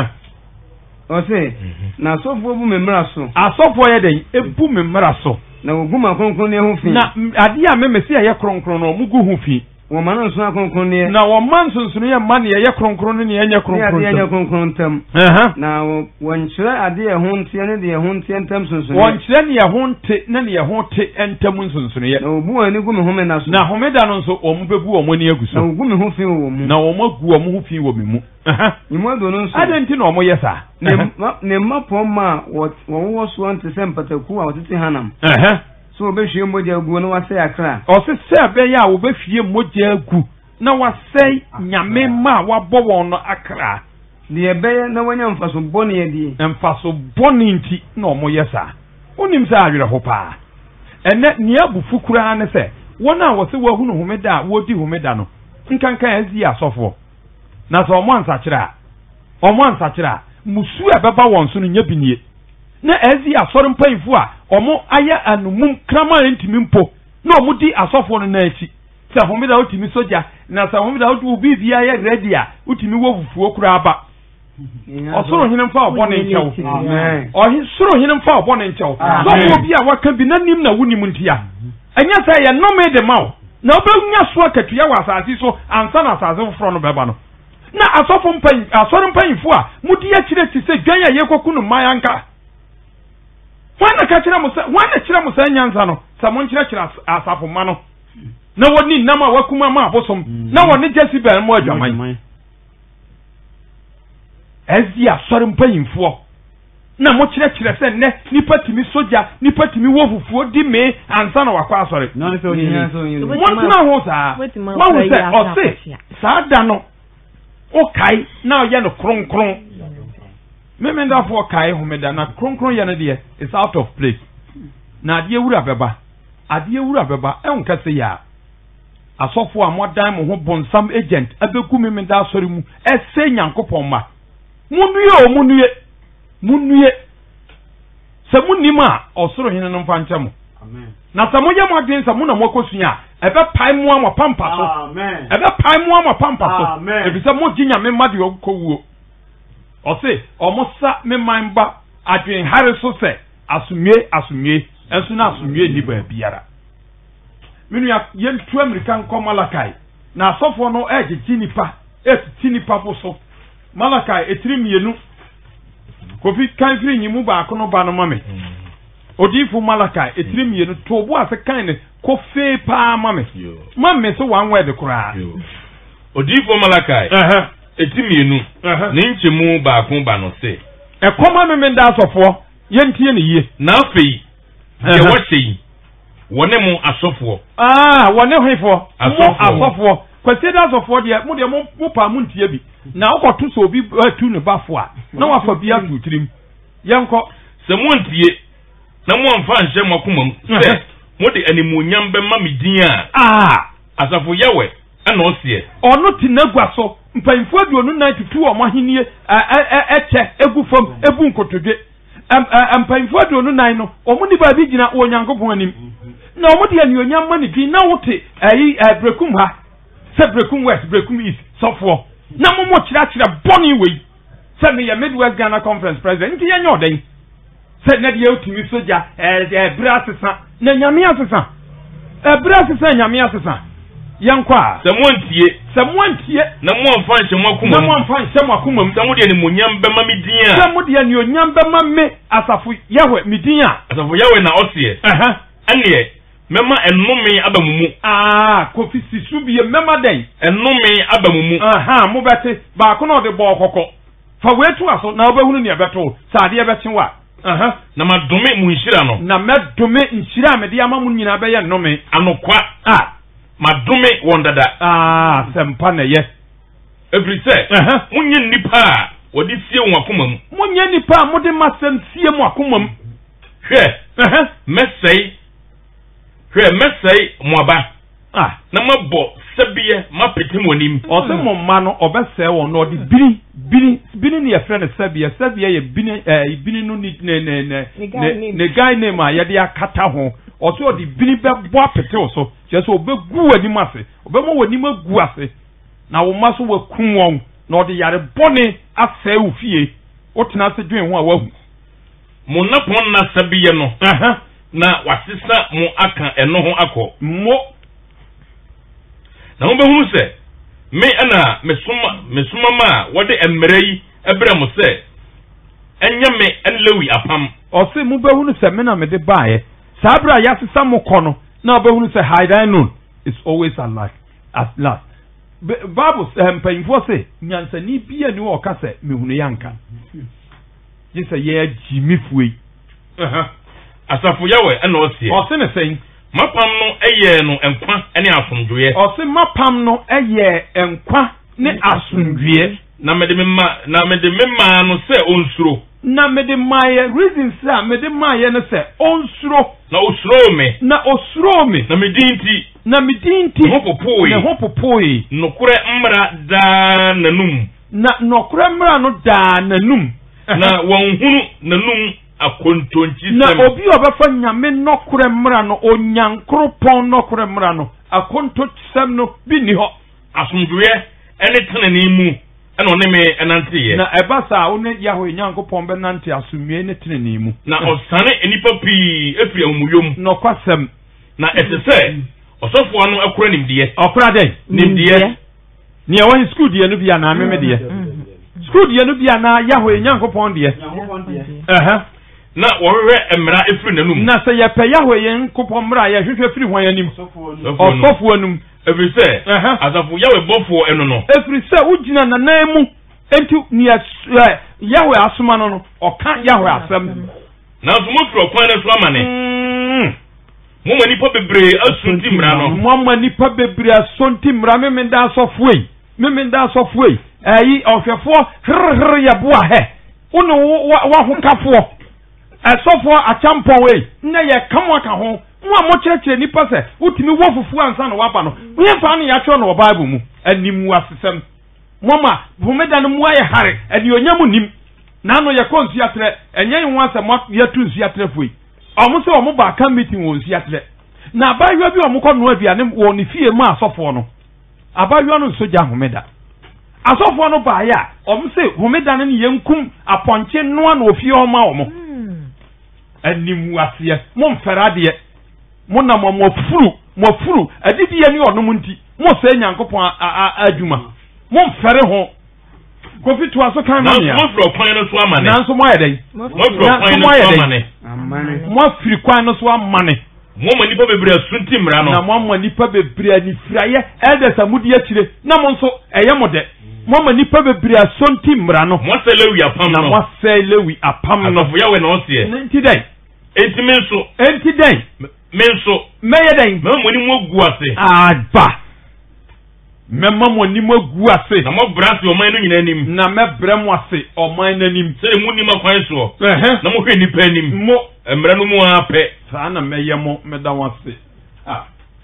o se na asofo bu memra so asofo ye den ebu memra so na oguma kronkron ne ho fi na ade a memesi ye kronkron no mugu ho fi wo ma no so kronkron ne na wo man sunsun ye man ye ye kronkron ne ye nya kronkron ne ye kronkron tam eh na won chire ade ye ho ntie ne de ye ho ntie ntam sunsun won chire ne ye ho nte ne ne ye ho te entam sunsun ye na obu ani gu me ho me na so na homeda no nso omu bebu omu ani agu so na ogu me ho fi wo mu na omu agu omu ho fi wo me mu eh ni mo do no nso adenti na omu ye sa ne ne mapo ma wo wo so ante sem pataku a wotete hanam eh so be hwie mogya agu no wase akra o se se be ya wo be hwie mogya agu na wase nyame ma wabɔ wɔn no akra de be na wanya mfaso bɔne adi mfaso bɔne nti na ɔmo yɛ sa onim sɛ awere ho paa ene ne abufu kura ne sɛ wɔn a wɔse wahu no homeda a wodi homeda no nkankan azi asɔfo na sɛ ɔmo ansakyerɛ a ɔmo ansakyerɛ a musu a bɛba wɔn so no nya binie na azi asɔre mpanyifo a ɔmo ayɛ anumum krama ntimi mpo na ɔmo di asɔfo no na akyi sɛ homeda utimi soja na sɛ homeda utu bibi ayɛ ready a utimi wo fufuo kura aba ɔsoro hene mfa ɔbɔ ne nkyɛw ɔhe soro hene mfa ɔbɔ ne nkyɛw so wo bi a waka bi na nim na wunim ntia ɛnyɛ sɛ yɛ nome de ma wo na wobɛnya so akatua wɔ asase so ansa na asase foforɔ no bɛba no na asɔfo mpanyi asɔre mpanyifo a mudi akyire ti sɛ dwan a yɛkɔku no mman anka wana ka kyerɛ mo sɛ wana kyerɛ mo sɛ nyansa no sɛ mo nkyerɛ kyerɛ asafo ma no na woni nama wakuma ma abosom na woni Jezebel mo adwaman ezi asɔre mpanyimfoɔ na mo kyerɛ kyerɛ sɛ ne nipa timi soja nipa timi wofufuo di me ansa na wakɔ asɔre na ne sɛ onye mo tena ho saa ma wo sɛ ɔse saa da no o kai na ɔyɛ no kronkron memendafo kai homeda na kronkron yɛ no deɛ is out of place na adeɛ wura bɛba adeɛ wura bɛba ɛnka sɛ ya asɔfo a modan mo ho bonsam agent abeku memenda asɔre mu ɛsɛ nyankopɔn ma munue o munue munue sɛ munim a ɔsoro hene no mfa nkyɛ mo amen na sɛ moyɛ mo adwen sɛ mo na mokɔsua a ɛbɛ pae mo ama pampa so amen ɛbɛ pae mo ama pampa so amen ebi sɛ mo ginya me ma de ɔkɔwuo ɔse ɔmo sa me man ba adwen hare so sɛ asumie asumie ɛnso na asumie ni ba biara minu ya yentu Amerika nkɔ Malakai na asɔfo no ɛgyegye nipa ɛtiti nipa po so Malakai etiri mienu kofi kan firi nyimu baako no ba no mame odifu Malakai etiri mienu to bo ase kan ne ko fe pa mame mame so one word kura odifu Malakai eh etiri mienu ne nchemu baako ba no se ekoma meme nda asɔfo yentie ne yie na afei ye wɔhyɛ wone mu asɔfo ah wone hwefo asɔfo asɔfo kwese da asɔfo de mo de mo pa mu ntie bi na okoto so obi atu ne bafo a na wafa bi atu tirim yenko se mo ntie na mo amfa nhyɛ mo komam se mo de animuonyam be ma medin a ah asɔfo yewe ana osie ono tinagwa so mpanyimfo aduonu ninety-two o mahenie ɛkyɛ egu fam ebu nkotodwe mpanyimfo aduonu nine no omo ni ba bi gina onyankopɔn anim na omo de anuonyam ma ne din na wote ayi brekum ha se brekum west brekum east sɔfoɔ na mo mo kyerɛkyerɛ bɔne wei sɛ meyɛ Midwest Ghana Conference president nti yɛnyɛ ɔden sɛ na deɛ otumi sogya ɛbrɛ asesa na nyame asesa ɛbrɛ asesa nyame asesa yɛnkɔ a sɛ mo antie sɛ mo antie na mo amfa nhyɛ mo akoma na mo amfa nhyɛ mo akoma mu sɛ mo deɛ ne monyam bɛma me din a sɛ mo deɛ ne onyam bɛma me asafo yɛhwɛ me din a asafo yɛhwɛ na ɔseɛ ɛhɛ ɛneɛ mɛma ɛnome aba mu mu aa kofi sisu bie mɛma dɛn ɛnome aba mu mu aha mo bɛte baako na ɔde bɔɔ kɔkɔ fa wetu aso na wobɛhunu ne ɛbɛto sɛ adeɛ bɛkye wa aha na madome mu nhyira no na mɛdome nhyira a mede ama mo nyinaa bɛyɛ nnome anokwa a madome wɔn dada aa sɛmpa na yɛ ɛfiri sɛ monyɛ nnipa a wɔde sie wɔn akoma mu monyɛ nnipa a mode masɛm sie mo akoma mu hwɛ mɛsɛe hwɛ mɛsɛe mo aba a na mabɔ sɛbeɛ mapete mo anim ɔsɛ mo mma no ɔbɛsɛe wɔn na ɔde bini bini bini ne yɛfrɛ no sɛbeɛ sɛbeɛ yɛ bini ɛɛ bini no ne ne ne ne ne guy name a yɛde akata ho ɔsɛ ɔde bini bɛbɔ apetew so kyerɛ sɛ ɔbɛgu w'anim ase ɔbɛma w'anim agu ase na wo mma so wakum wɔn na ɔde yare bɔne asɛe wo fie wotena ase dwen ho a wahu mo nnapɔn na sɛbeɛ no na wasesa mo aka ɛno ho akɔ mo na mobɛhunu sɛ me ɛna mesoma mesoma ma a wɔde mmara yi ɛbrɛ mo sɛ ɛnyɛ me ɛne Lewi apam ɔse mobɛhunu sɛ me na mede baeɛ saa berɛ a yɛasesa mo kɔ no na wobɛhunu sɛ hide known is always alive at last Bible mpanyimfoɔ sɛ nyansani bia ni wɔ ɔka sɛ mehunu yɛ anka gye sɛ yɛagyi me fue asafo yɛwɛ ɛna ɔseɛ ɔse ne sɛn mapam no ɛyɛ no nkwa ne asomdwoeɛ ɔse mapam no ɛyɛ nkwa ne asomdwoeɛ na mede me ma na mede me maa no sɛ onsuro na mede maayɛ reasons a mede maayɛ no sɛ onsuro na osuro me na osuro me na me din nti na me din nti ne ho popoe ne ho popoe nokorɛ mmara daa nanum na nokorɛ mmara no daa nanum na wɔnhunu nanum akontonkyi na obi a ɔbɛfa nyame nɔkorɛ mmara no onyankoropɔn nɔkorɛ mmara no akontokyisɛm no bi ni hɔ asomdwoeɛ ɛne tenene mu ɛna ɔne me ɛnanteyɛ na ɛba saa wo ne yahwe nyankopɔn bɛnante asomdwoeɛ ne tenene mu na ɔsane nnipa pii efiri ahomuyom nɔkwasɛm na ɛte sɛ ɔsɔfoɔ no akora nimdeɛ ɔkora dɛn nimdeɛ nea wɔhe skul deɛ no bi anaa meme deɛ skul deɛ no bi anaa yahwe nyankopɔn deɛ ɛhɛ na wɔhwehwɛ mmara efiri n'anum na sɛ yɛpɛ yahwe yɛn kopɔn mmara a yɛhwehwɛ firi hwan anim ɔsɔfoɔ anum efiri sɛ asafo yahwe bɔfoɔ ɛno no efiri sɛ wogyina nanan mu enti nea yahwe asoma no no ɔka yahwe asɛm nanso mofiri ɔkwan no so ama ne moma nnipa bebree asonti mmara no moma nnipa bebree asonti mmara memenda asɔfoɔ yi memenda asɔfoɔ yi ɛyi ɔhwɛfoɔ herere yɛboa hɛ wone wahokafoɔ ɛsɔfoɔ akyampɔn ei nnɛ yɛ ka mo aka ho mo a mokyerɛkyerɛ nnipa sɛ wotumi wɔ fufuo ansa na waba no woyɛmfa no yɛatwerɛ no wɔ Bible mu anim asesɛm moma homeda no mu ayɛ hare anuonyam nim naano yɛkɔ nsuaterɛ ɛnyɛ yi ho asɛ yɛto nsuaterɛ foi ɔmo sɛ ɔmo ba aka meeting wɔ nsuaterɛ na abayewa bi a ɔmo kɔ noa aduane wɔ ne fie mu asɔfoɔ no abayewa no nso gya homeda asɔfoɔ no baayɛ a ɔmo sɛ homeda no ne yɛnkum apɔnkye noa na ofie hɔ ma ɔmo anim aseɛ mo mfɛre adeɛ mo nam mo afuru mo afuru adidiɛ ne ɔnom nti mo sɛ nyankopɔn adwuma mo mfɛre ho kofi to aso kan no ya mo fro kwan no so amane nanso mo ayɛ dɛn mo fro kwan no so amane mo afiri kwan no so amane mo ma nipa bebree asunti mmara no na mo ma nipa bebree anifiraye ɛdɛ samudi akyire na mo nso ɛyɛ mo de mo ma nipa bebree asonti mmara no mo sɛ Lewi apam no na mo sɛ Lewi apam no afo yawe na ɔseɛ nti dɛn enti me nso enti dɛn me nso mɛyɛ dɛn me mo ni mo gu ase aba mɛma mo ni mo gu ase na mo bra se ɔman no nyina anim na mɛbrɛ mo ase ɔman n'anim sɛ mu ni ma kwan so ɛhɛ na mo hwɛ nipa anim mo mmara no mu apɛ saa na mɛyɛ mo mɛda wo ase ah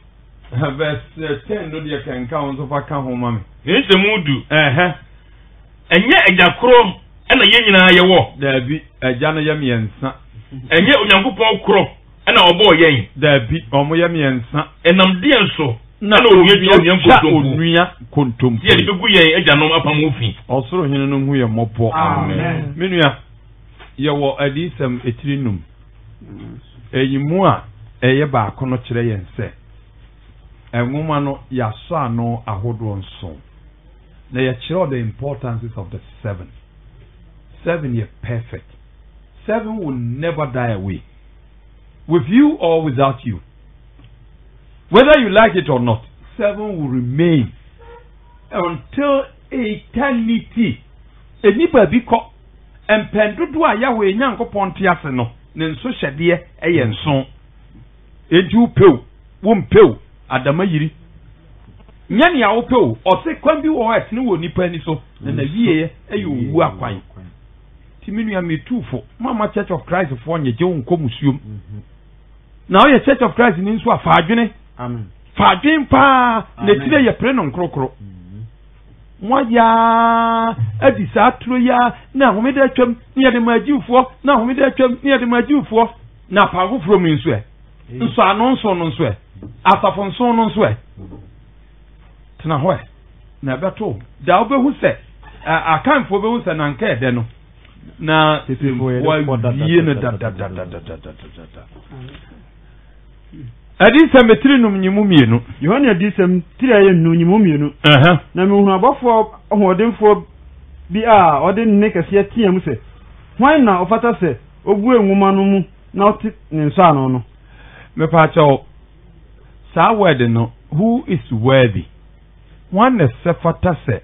verse ten no deɛ kanka wo nso fa ka ho ma me ne nsɛm du ɛhɛ ɛnyɛ agya koro ɛna yɛn nyinaa yɛwɔ daabi agya no yɛ mmiɛnsa ɛnyɛ onyankopɔn koro ɛna ɔbɔɔ yɛn daabi ɔmo yɛ mmiɛnsa ɛnam deɛ nso na onua bi onua kontompo onua kontompo ye de begu ye agyanom apam ofi osoro hene no hu ye mopo amen menua ye wo adisem etirinum eyimu a eye ba akono kire ye nse enwoma no yaso ano ahodo nso na ye kire the importance of the seven seven ye perfect seven will never die away with you or without you. Whether you like it or not, seven will remain until eternity. Enipa bi ko empendodo a Yahweh Nyankopon te ase no ne nso hyede eye nso eju pew wo mpew adama yiri nyane a wo pew o se kwan bi wo etne wo nipa ni so na na wiye eye owu akwan timinu ya metufo mama Church of Christ for nyeje wo nkomusuom na o ye Church of Christ ni nso afa adwene amen fa adwen pa na tire ye pre no nkrokro moya adi sa tro ya na homede atwam ne ye de magifo na homede atwam ne ye de magifo na pago from nso e nso anonso no nso e asafo nso no nso e tena ho e na beto da obehu se akanfo obehu se na nka ede no na wa yie na da da da da da da adisem betiri num nyimu mienu yohane adisem tiri aye num nyimu mienu aha na me hu abofo ohodemfo bi a ode nne kase atia mu se hwan na ofata se ogu enwuma no mu na oti ne nso ano no me pa chawo sa word no who is worthy one na sefata se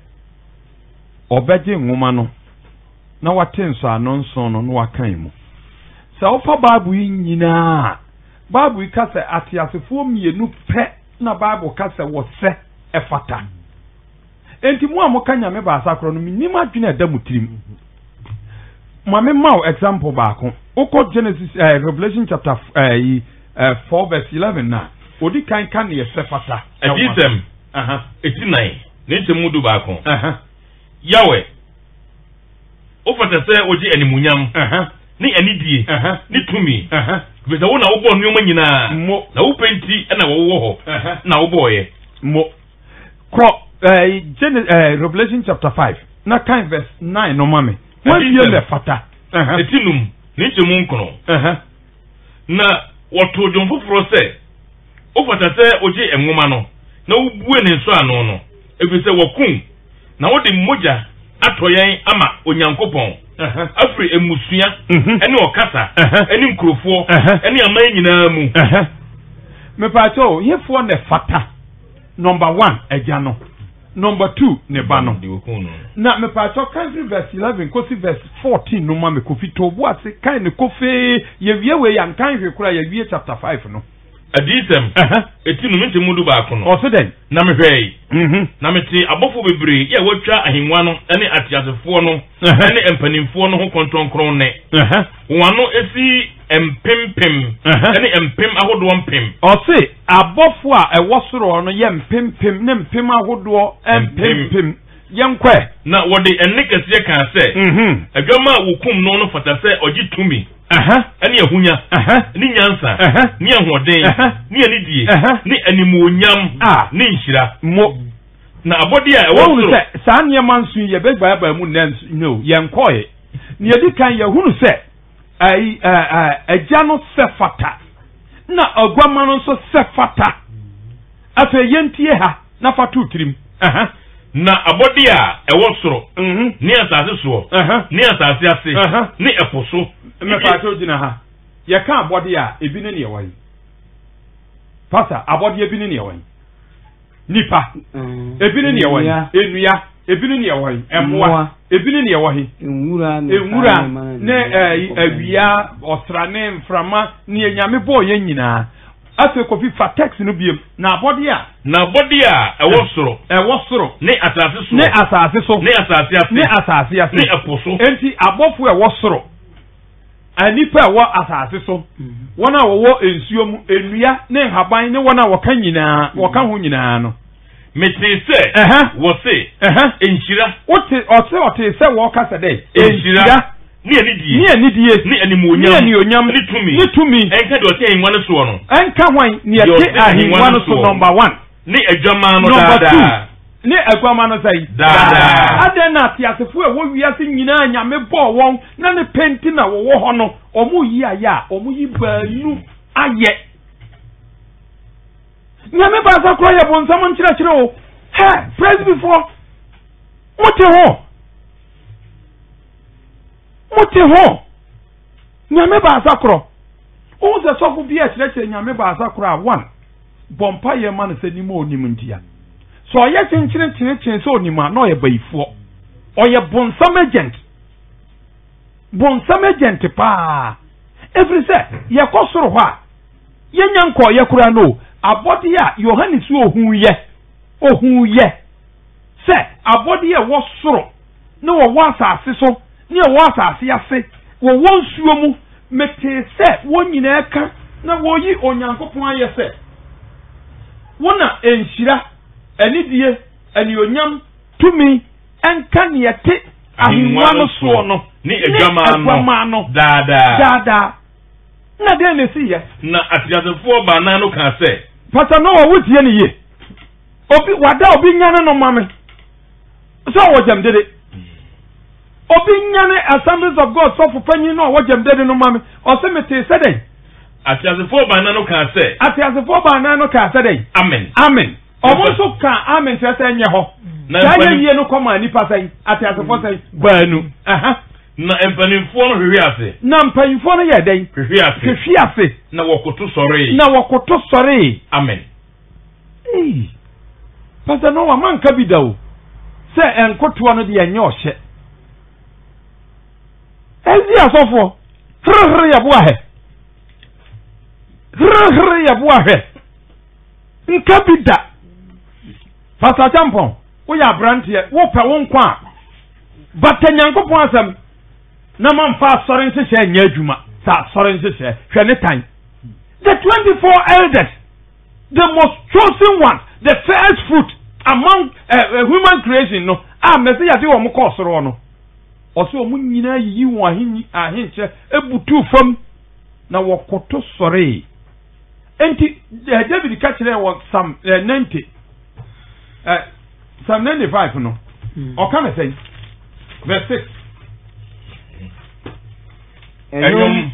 obeje enwuma no na wate nso ano nso no no wakan mu sa ofa babu nyina Bible kase atiasefo mienu pe na Bible kase wo se efata enti mu amoka nyame ba asakro no minim adwene adamutirim mame maw example baako oko Genesis uh, Revelation chapter uh, uh, four verse eleven na odi kan kan ye sefata adisem aha eighty-nine ne temudu baako aha yawe ofata se oji animunyam aha ni anidie aha ni tumi aha because wo na wo bo nneoma nyina mo na wo penti na wo wo ho na wo boye mo kro uh, Genesis uh, Revelation chapter five na kan verse nine no mame wan ye le fata aha etinum ni chemu nkono aha na woto jomfoforo se o fata se oje enwoma no na wo bue ne nso ano no efise wokun na wo de moja atoyen ama onyankopon afri emusua ene okasa ene nkrofo ene aman nyina mu me pa cho yefo ne fata number one eja no number two ne ba no na me pa cho kan verse eleven kosi verse fourteen no ma me kofi to bo ase kan ne kofi ye wie we yan kan hwe kura ye wie chapter five no adisem etinu mente mudu ba ko no o so den na me hwei mhm na meti abofo bebre ye watwa ahenwa no ene atiasefo no ene empanimfo no ho kontronkron ne wano esi empempem ene empem ahodo mpem o se abofo a ewo soro no ye mpempem ne mpem ahodo empempem yenkwe na wode enne kase kan se mhm adwama wokum no no fata se ogi tumi aha ani ahunya aha ni nyansa aha ni ahoden ni anidie ni animuonyam ni nhira mo na abodi a ewo soro se sa ne mansu ye begba ba mu nansu no yenkoye ne yedi kan ye hunu se ai agya no se fata na agwama no so se fata afa yentie ha na fatu tirim aha na abodi a ewo soro mhm ni asase so ni asase ase ni eposo me pa to gina ha ye ka abodi a ebi ne ne yewai pasa abodi ebi ne ne yewai nipa ebi ne ne yewai enua ebi ne ne yewai emwa ebi ne ne yewai enwura ne enwura ne awia osrane mframa ne enyame bo ye nyina aso kofi fa text no biem na abodi a na abodi a ewo soro ewo soro ne asase so ne asase so ne asase ase ne asase ase ne eposo enti abofo ewo soro anipa ewo asase so wona wo ensuo mu enua ne haban ne wona wo kan nyina wo kan ho nyina no meti se wo se enchira wote ose ote se wo kasa dai enchira ni anidie ni anidie ni animuonyam ni onyam ni tumi ni tumi enka de ote enwa no so no enka hwan ni ate ahinwa no so number one ne adwama no dada ne agwama no sai dada ade na atiasefo e wo wiase nyina nyame bɔ wɔn na ne penti na wo ho no omu yi aya omu yi baanu aye nyame ba sa kro ye bo nsam nkyerɛ kyerɛ o he praise before mote ho mote ho nyame ba sa kro o se sofo bi a kyerɛ kyerɛ nyame ba sa kro a one bompa ye ma no se ni mo onim ntia so oye kyenkyere kyenkyere so onima na oye bayifo oye bonsam agent bonsam agent pa every say ye kosoro ho a ye nyanko ye kura no abodi a Yohane su ohun ye ohun ye se abodi e wo soro na wo wa asase so na wo asase ase wo won suo mu mete se wo nyina ka na wo yi onyankopon aye se wona enhyira anidie anionyam tumi enka ne yete ahimwa no so no ne adwama no dada dada na de ne si ye na atiasefo ba na no ka se pata no wo tie ne ye obi wada obi nyane no mame so wo jam dede obi nyane Assemblies of God so for panyin no wo jam dede no mame o se mete se den atiasefo ba na no ka se atiasefo ba na no ka se den amen amen obo so ka amen se se nye ho na ye no koma ni pasai atiasefo sai baanu aha na empanimfo no hwewe ase na empanimfo no ye den hwewe ase hwewe ase na wokoto sore na wokoto sore amen eh pasa no wa man ka bidawo se enkoto no de enye ohye ezi asofo hrhr ya bo ahe hrhr ya bo ahe nka bida pasa champon wo ya brantie wo pe wo nkwa batanyankopon asem na man fa sore nhyehyɛ nya adwuma sa sore nhyehyɛ hwɛ ne tan the twenty-four elders the most chosen one the first fruit among uh, uh, human creation no a message ade wo mo kɔ soro no ɔsɛ wo nyina yi wo ahenyi ahenkyɛ ebutu fam na wɔkoto sore enti uh, David ka kyerɛ wɔ Psalm uh, ninety uh, Psalm ninety-five no ɔka me sɛ verse six Enyum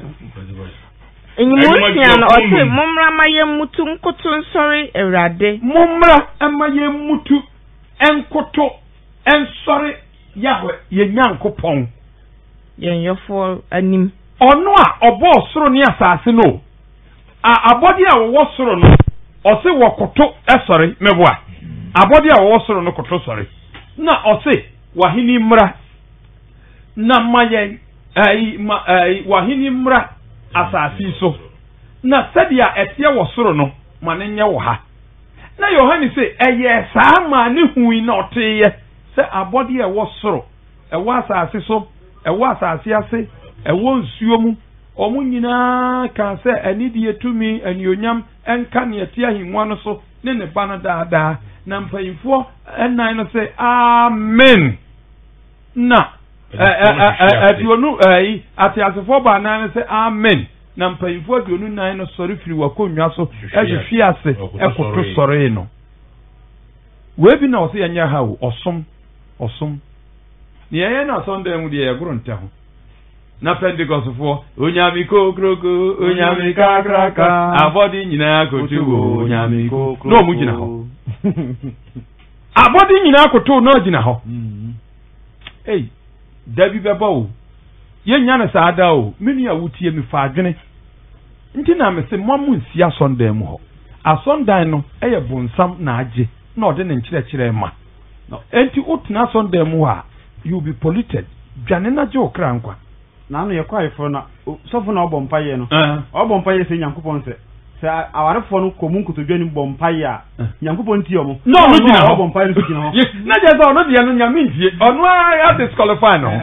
Enyimusia no ɔte mumra ma yemutu nkoto nsɔre Awurade mumra ama yemutu enkoto ensɔre Yahweh yenyankopɔn yenyofo anim ɔno a ɔbɔ soro ne asase no a abɔde a wɔwɔ soro no ɔse wɔkoto ɛsɔre meboa abɔde a wɔwɔ soro no koto sɔre na ɔse wahini mra na mayen ai ma ai wahini mra asasi so na sadia etie wo soro no ma ne nye wo ha na Yohane se eye saa ma ne hui na oteye se abode e wo soro e wo asasi so e wo asasi ase e wo nsuo mu omu nyina ka se anidie tumi anionyam enka ne etie ahimwa no so ne ne ba no daada na mpanyimfo ennan no se amen na aduonu ai atiasefo ba nan se amen na mpanyimfo aduonu nan no sori firi wakonwa so ehwehwe ase ekoto sori no we bi na o se yanya ha o osom osom ni yeye na Sunday mu de yegoro nta ho na Pentecostfo onyami kokroko onyami kakraka abodi nyina kotuwo onyami kokro no mu gina ho abodi nyina koto no gina ho ei dabi beba o yenya na saada o menu ya wutie mi fa adwene nti na me se momu nsi asondan mu ho asondan no eye bonsam na age na ode ne nkyerɛkyerɛ ma no enti utuna asondan mu ha you be polluted dwane na je okra nkwa na no ye kwaifo na sofo na obompa ye no obompa ye se nyankopon se se awarefo no komu nkotodwani bompa ye a nyankopon ti omo no no gina obompa ye gina ho na je so no de no nyame ntie ono a disqualify no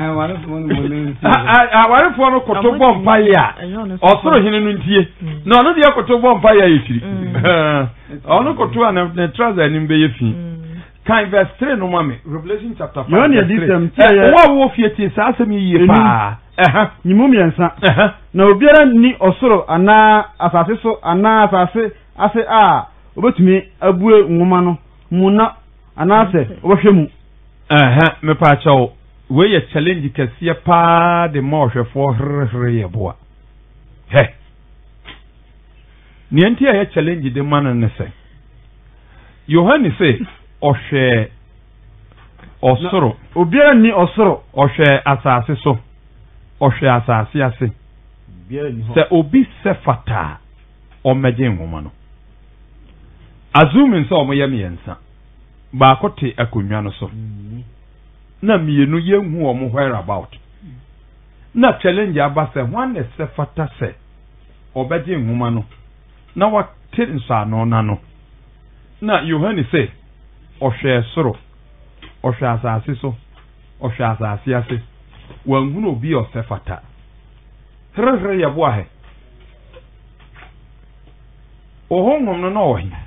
awarefo no koto bompa ye a osoro hene no ntie no no de koto bompa ye yefiri ono koto ana ne trouser ni mbe yefi kan verse three no mame Revelation chapter five no ne disem tie wa wo fietie sa asem yiye pa eh nyimu miensa na obiara ni osoro ana asase so ana asase ase a obetumi abue nwoma no mu na anase obehwe mu eh me pa chawo we ye challenge kasiya pa de mo hwefo hre ye boa he ni enti ya challenge de man ne se Yohani se ohwe osoro obiara ni osoro ohwe asase so ohwe asase ase biara ni ho se obi se fata o meje nwoma no azumi nso o mo yam yensa ba kote akonwa no so na mienu yenhu o mo where about na challenge aba se one se fata se obeje nwoma no na wa te nsa no na no na Yohani se ohwe soro ohwe asase so ohwe asase ase wangu no bi o se fata hre ya bo ahe ohongom no no ohi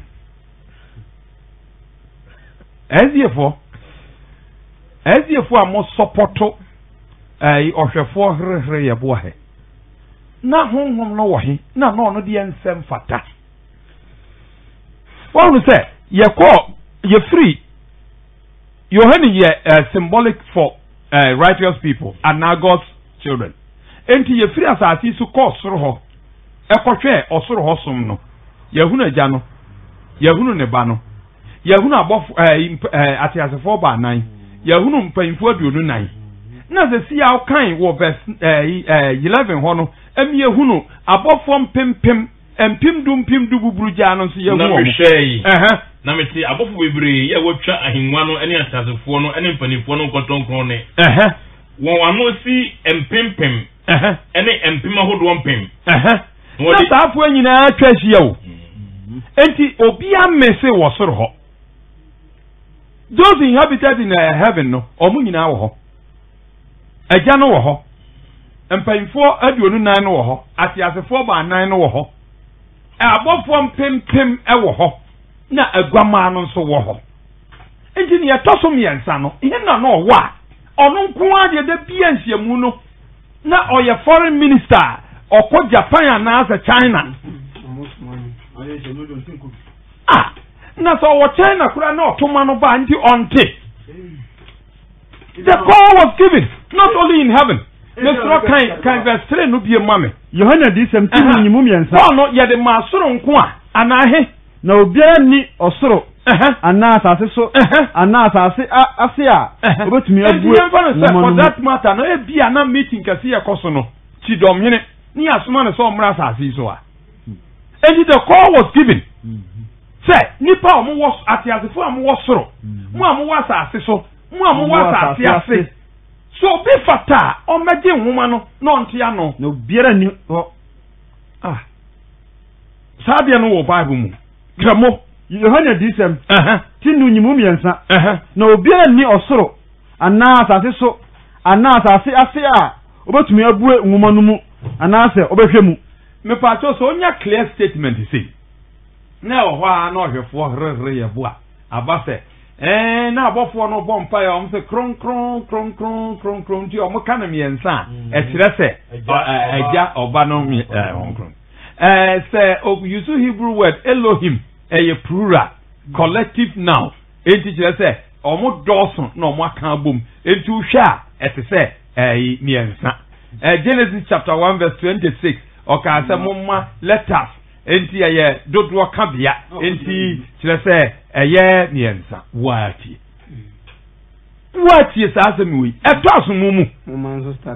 eziefo eziefo a mo supporto eh ohwefo hre ya bo ahe na honhom no wohi na no no de ensem fata wọ́n sẹ́ yẹ kọ́ yẹ free Yohani yẹ uh, symbolic for uh, righteous people and now God's children enti yẹ free asase so kọ́ soro hɔ ɛkɔhwɛ ɔsoro hɔ som no yɛhunu agya no yɛhunu ne ba no yɛhunu abɔfo uh, atiasefo ba nan yɛhunu mpanyinfo aduonu nan na sɛ si aw kan wɔ verse uh, eleven hɔ no ɛmi yɛhunu abɔfo mpempem empim dum pim du buburu ja no so ye na hwehwei eh na meti abofo bebre ye wotwa ahenwa no ene asasefo no ene mpanifo no nkontonkron ne eh won ano si empempem eh ene empim ahodo mpem eh na taafo nyina atwa hia o enti obi amese wo soro ho those inhabited in uh, heaven no omu nyina wo ho agya no wo ho mpanifo aduonu nan no wo ho atiasefo ba nan no wo ho abofo mpempem ewo ho na aguama no nso wo ho enti ne yetosom yensa no ihe na no wa ono nko ade da bia nsiamu no na oye foreign minister okọ Japan anasa China ah na so wo China kura na otoma no ba nti onte the call was given not only in heaven. Nesro kan kan verse three no bie mame Yohana di sem ti nyimu miensa no no ye de masoro nko a anahe na obiara ni osoro ana asase so ana asase ase a obetumi abue for that matter no e bia na meeting kasi ye koso no chidom hene ni asoma ne so omra asase so a and the call was given say nipa omo wo atiasefo am wo soro mu am wo asase so mu am wo asase ase so be fata o meje nwoma no no ntia no no biara ni ho ah sabia no wo bible mu gramo Yohana disem eh tinu nyimu miensa eh na obiara ni osoro ana asase so ana asase ase a obetumi abue nwoma no mu ana ase obehwe mu me pa cho so onya clear statement say na o ho a na ohwefo hre ye bo a abase eh na abofo no bom pa ya o mse kron kron kron kron kron kron ti o mo kana miensa e kire se eja oba no mi kron eh say o use Hebrew word Elohim e plural collective noun enti kire se o mo doson na o mo aka bom enti uhwa e se se eh miensa eh Genesis chapter one verse twenty-six o ka se mo ma let us enti eye dodo ka bia enti kire se eye miensa wati wati sa se mi wi e to aso mu mu mo manzo start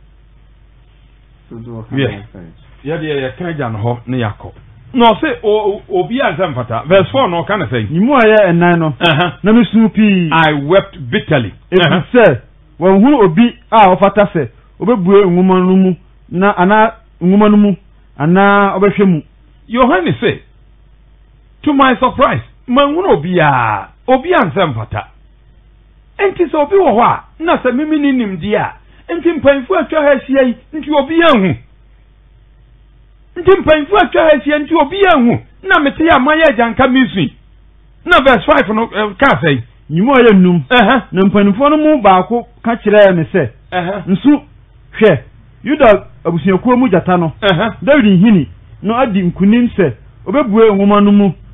dodo ka ya de ye kan jan ho ne yakọ no se obi azam fata verse four no kan say nimu aye enan no na mesu pi I wept bitterly e say won hu obi a ofata se obebue nwuma no mu na ana nwuma no mu ana obehwe mu Yohani say to my surprise manwuno obi a obi ansem fata enti so obi wo ho a na se mimi ninim di a enti mpanfu atwa ha hia yi enti obi anhu enti mpanfu atwa ha hia enti obi anhu na mete ya maye janka misui na verse five no ka say nyimu aye num na mpanfu no mu baako ka kire me se nsu hwe Yuda abusuakuo mu jata no David hini no adi nkunim se obebue nwoma no mu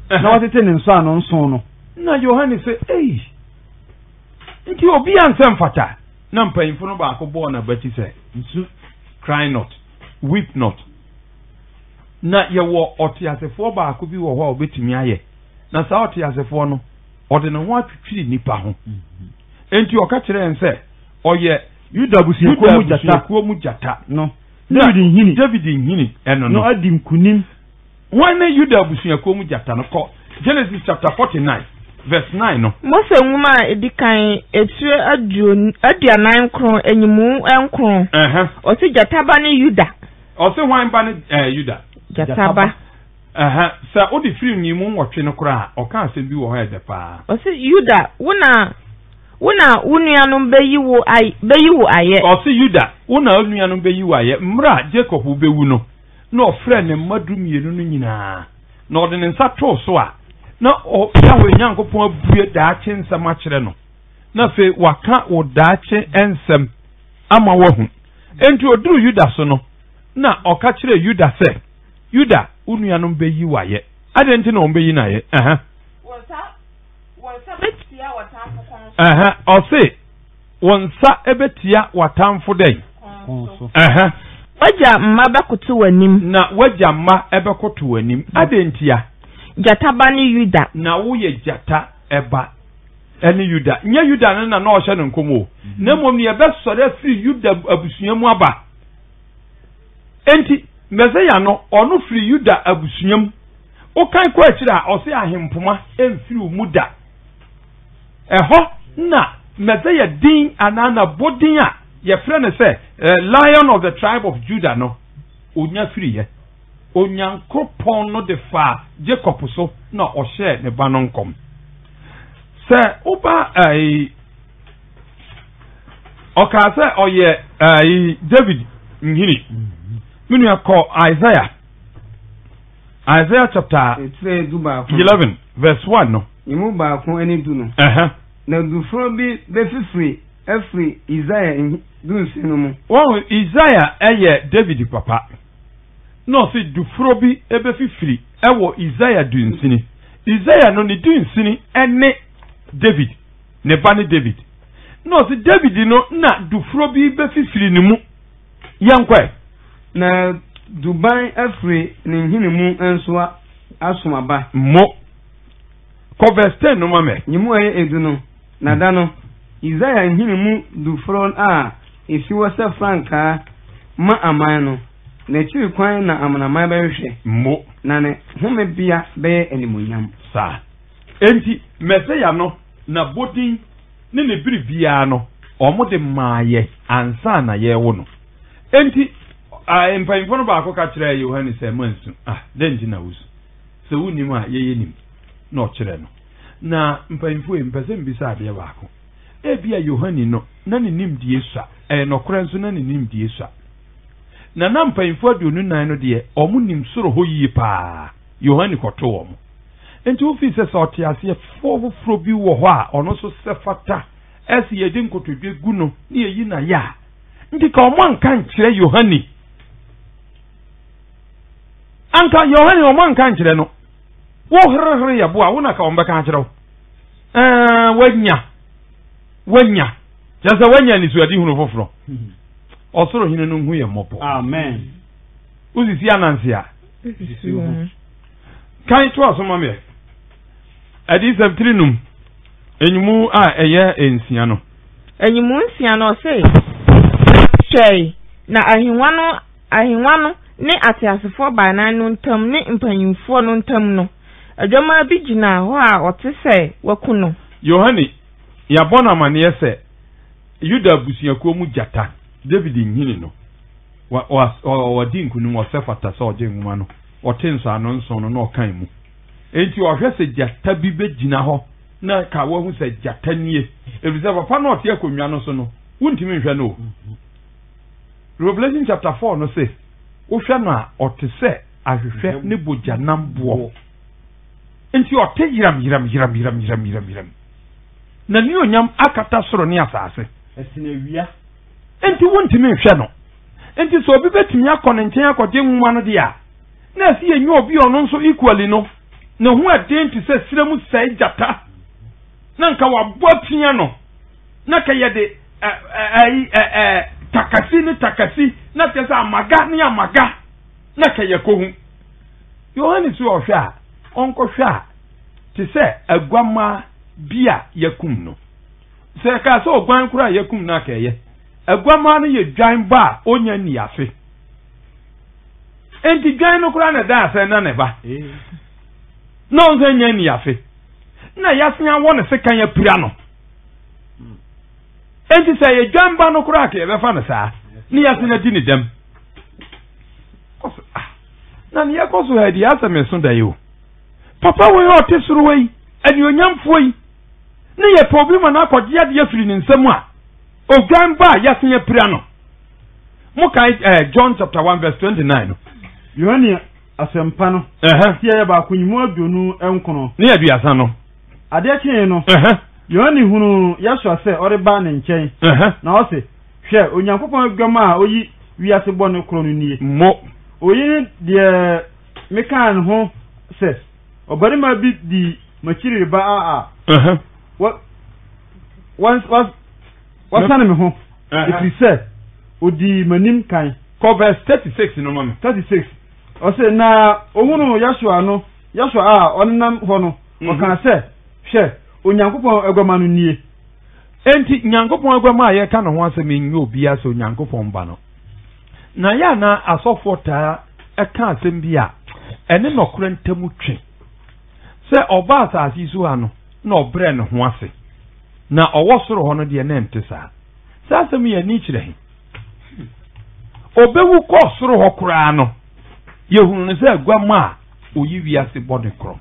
na watete ne nso ano nso no na Yohane say eh nti obi ansem fata na mpanyimfo no ba akobọ na bati say nsu cry not weep not na ye wo otiasefo ba akobi wo ho obetimi aye na sa otiasefo no ode ne ho atwitwiri nipa ho enti oka kire nse oye Yuda busiekuo mu jata kuo mu jata no David nhini David nhini eno no adi nkunim wane Yuda busiekuo mu jata no ko Genesis chapter forty-nine verse nine no Mose nwuma edikan etue aduon aduanan kron enyimu enkron eh eh o si jata ba ne Yuda o si hwan ba ne eh Yuda jata ba eh eh sa odi free nyimu nwotwe no kra o ka asem bi wo ho ede pa o si Yuda wona wona unuanum beyiwo ay beyiwo aye o si Yuda wona unuanum beyiwo aye mra Jacob bewu no na ofre ne mmadu mienu no nyina na ode ne nsa to so a na o ya we nyankopon abue daache nsem a kire no na fe waka wo daache ensem ama wahu enti oduru Yuda so no na oka kire Yuda se Yuda unuanum beyiwo aye ade enti na ombeyi na aye eh wonsa wonsa betia watamfo kon eh o se wonsa ebetia watamfo dai eh waja mma bekoto wanim na waja mma ebekoto wanim ade entia jata ba ni Yuda na wo ye jata eba eni Yuda nya Yuda na na o hye no nkomo na mom ne ebe sore free Yuda abusuamu aba enti Meseya no ono free Yuda abusuam o kan ko akira o se ahempoma emfiri umuda eho na Meseya din anana bodin a ye frɛ ne sɛ Lion of the tribe of Judah no onya free ye onyankopɔn no de fa Jacob so na ɔhyɛ ne ba no nkom sɛ oba ai ɔka sɛ ɔyɛ ai David nhini menu akɔ Isaiah Isaiah chapter eleven verse one no imu ba ko eni du no eh na dufro bi befifiri efiri Isaiah dunsi no mu wo Isaiah eye David papa no se dufro bi ebefifiri ewo Isaiah dunsini Isaiah no ni dunsini ene David ne ba ne David no se David no na dufro bi befifiri ni mu yankwa na Dubai efiri ne nhini mu enso asomaba mo ko verse ten no mame nyimu aye edu no na da no Isaiah nhini mu dufro a esiwo se franka ma aman no na chiri kwan na amanaman behwe mo na ne home bia be animonyam sa enti Meseya no na bodin ne ne biri bia no omode maaye ansa na ye wo no enti a mpanyimfo no ba akọ kire Yohane se mansu ah denji na wusu se wunim a ye yenim na o kire no na mpanyimfo e mpese mbisa ade ba akọ e bia Yohane no na ne nim die sua e no kora nso na ne nim die sua na na mpanyimfo aduonu nan no de omu nim soro ho yi pa Yohane kɔto omu enti ofi se sa otiase fo fro bi wo ho a ono so sefata esi ye din kotodwe gu no ne yi na ya ndi ka omo anka nkire Yohane anka Yohane omo anka nkire no wo hrehere ya bo a wo na ka omba ka nkire eh wanya wanya jasa wanya ni suadi hunu foforo osoro hinu no hu ye mopo amen uzisi anansi a kan to asoma me adi seventeen num enyumu a eye ensia no enyimu nsia no say twei na ahinwa no ahinwa no ne atiasefo banan no ntam ne mpanyimfo no ntam no adwama bi gina ho a ote se waku no Yohane ya bona mane yese Yuda busuakuo mu jata David nhini no wa wa wa dinkunu mo sefata so oje nwuma no otenso anonso no na okan mu enti ohwe se jata bi be gina ho na ka wo hu se jata nie ebisa papa na ote akonwa no so no wuntimi nhwe no Revelation chapter four no say wo hwe no a ote se ahwehwe ne boja nambo enti ote yiram yiram yiram yiram yiram yiram yiram na ni onyam akata soro ne asase esine wia enti wuntimi nhwe no enti so obi betimi akọ ne nchen akọje nwuma no dia na si enyu obi ono nso equally no na ho aden ti se siremu sai jata na nka wabɔ tia no na ka yɛde ai eh takasi ni takasi na te sa amaga ni amaga na ka yɛ kohu Yohanes wo hwɛ a onko hwɛ a te se aguama bia yakum no se ka so ogwan kura yakum na ka yɛ aguama no yɛ dwan ba onya ni afe enti dwan no kura na da ase na ne ba no nze nya ni afe na yasia wo ne se kan ya pira no enti se ye dwan ba no kura ka yɛ fa no saa ni yasia di ni dem na ni yakoso ha di asa me so da yo papa we o te suru we ani onyamfo yi ne ye problem na akodi ade afiri ni nsam a ogan ba yasia pira no mo kai eh, John chapter one verse twenty-nine no Yohane asempa no eh tie ba kunyimu adonu enkono ne aduasa no ade kyen no eh Yohane hunu yaso ase oreba ne nkyɛn eh na o se hwɛ onyankopɔn adwama a oyi wiase bɔ ne kro no nie mo oyi de mekan ho se obarima bi di machiri ba a a eh what once was what's me ho if you say odi manim kan verse thirty-six no mama thirty-six o se na ohunu Yashua no Yashua a onnam ho no o kan se hwe onyankopɔn agwama no nie enti nyankopɔn agwama a ye ka no ho asem nyi obi aso nyankopɔn ba no na ya na asofo taa e ka asem bi a ene nokora ntamu twe se oba asasi so ha no na obre ne ho ase na owo soro ho no de na ente saa saa asem ye ni kire he obewu ko soro ho kura no yehunu ne se agwama a oyi wiase body kro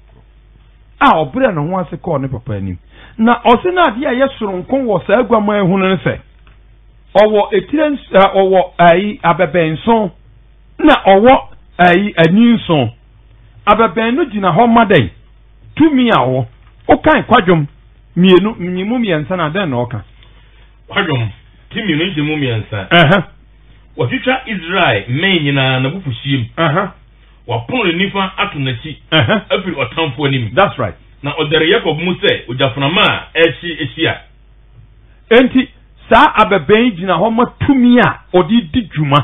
a obre ne ho ase ko ne papa anim na ose na ade a ye soro nkon wo saa agwama ehunu ne se owo etiren owo ai abebenso na owo ai aninso abeben no gina ho madan tumi awo o kan kwadwom mienu nyimu miensa na den na oka kwadwom timi no nyimu miensa eh wafitwa Israel men nyina na bufushiem eh wapon nifa ato nachi eh afiri otamfo anim. That's right. Na odere Jacob mu se ojafunama echi ehia enti saa abeben gina ho matumi a odi di dwuma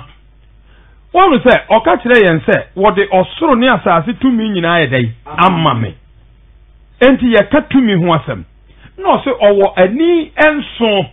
wonu se oka kire yen se wode osoro ne asase tumi nyina ayedai amame enti ye ka tumi ho asem no se owo ani enso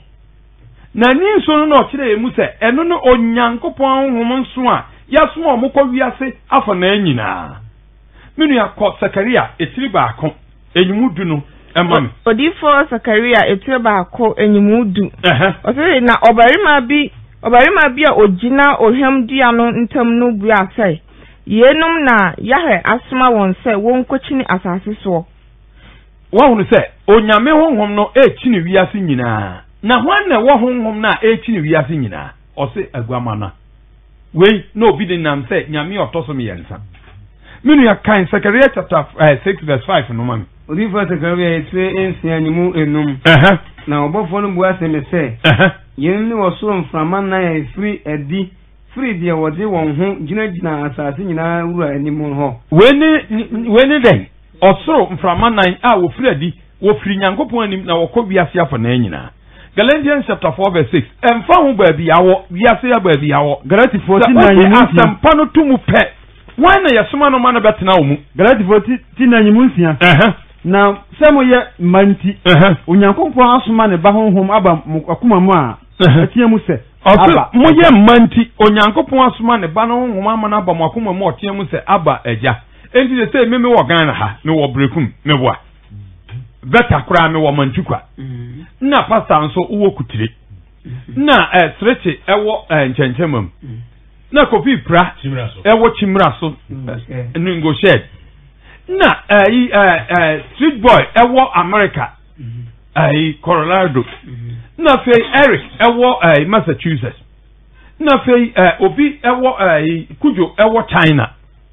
na ni nso no no kire emu se eno no onyankopon hom nso a yaso omukọ wiase afa na nyina minu yakọ Sakaria etiri baako enyimudu no emam odifo Sakaria etiri baako enyimudu eh osere na obarima bi obarima bi a ogina ohwem dua no ntam no bu asai yenum na Yahwe asoma won se won kochini asase so wahunu se onyame honhom no echini wiase nyina na hwanne wo honhom na echini wiase nyina ose aguamana wei no obi de nam se nyame otosom yensa minu ya kan Sakaria chapter uh, six verse five no man odifo Sakaria etire ensia nyimu enum eh na obofo no bu aseme se eh yen ni wosoro mframa na ya free edi free de wode won ho gina gina asase nyina wura animu ho weni weni den osoro mframa nan a wo free edi wo free nyankopon anim na wo kọ wiase afa na nyina Galatians chapter four verse six emfa ho ba bi yawo wiase ya ba bi yawo Galatians fourteen nine asampa no tumu pe wan na yesoma no ma na betena wo mu Galatians fourteen nine munsia eh na semo ye manti eh onyankopon asoma ne ba honhom aba akoma mu a atia mu se aba mo ye manti onyankopon asoma ne ba no honhom ama na aba akoma mu otia mu se aba eja enti de se meme wo gan na ha me wo brekum me boa beta kura me wo manti kwa na pastor nso uwo kutire na eh streche ewo nchenchem na kofi pra ewo chimra so ningo shed na eh eh street boy ewo America eh Colorado na fe Eric ewo eh Massachusetts na fe obi ewo eh Kujo ewo China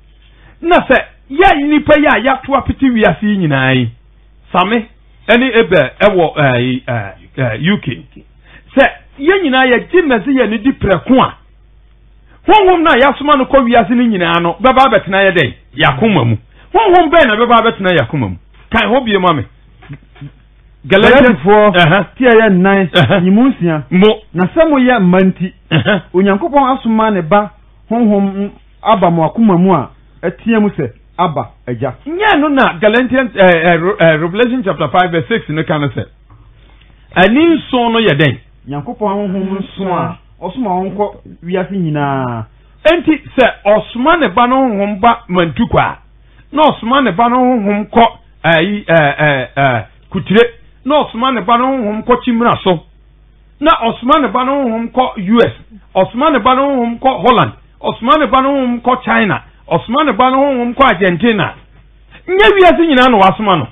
na se ya nipa ya ya to apiti wiase nyina yi same eni ebe ewo eh U K se ye nyina ya gimnase ye ni di preko a honhom na yasoma no kọ wiase ni nyina no baba betena ye den yakoma mu honhom bɛn na bɛba bɛtena yakoma mu kan ho bie ma me Galatians four tia ya nine nyimu nsia mo na sɛmo yɛ manti onyankopɔn asoma ne ba honhom aba mo akoma mu a atia mu sɛ aba agya nya no na Galatians uh, uh, uh, Revelation chapter five verse six no kan sɛ ani nso no yɛ den nyankopɔn honhom nso a ɔsoma wɔnkɔ wiase nyinaa enti sɛ ɔsoma ne ba no honhom ba mantu kwa na ɔsoma ne ba no honhom kɔ ayi eh eh kutire na ɔsoma ne ba no honhom kɔ chimra so na ɔsoma ne ba no honhom kɔ U S ɔsoma ne ba no honhom kɔ Holland ɔsoma ne ba no honhom kɔ China ɔsoma ne ba no honhom kɔ Argentina nya wiase nyinaa no wasoma no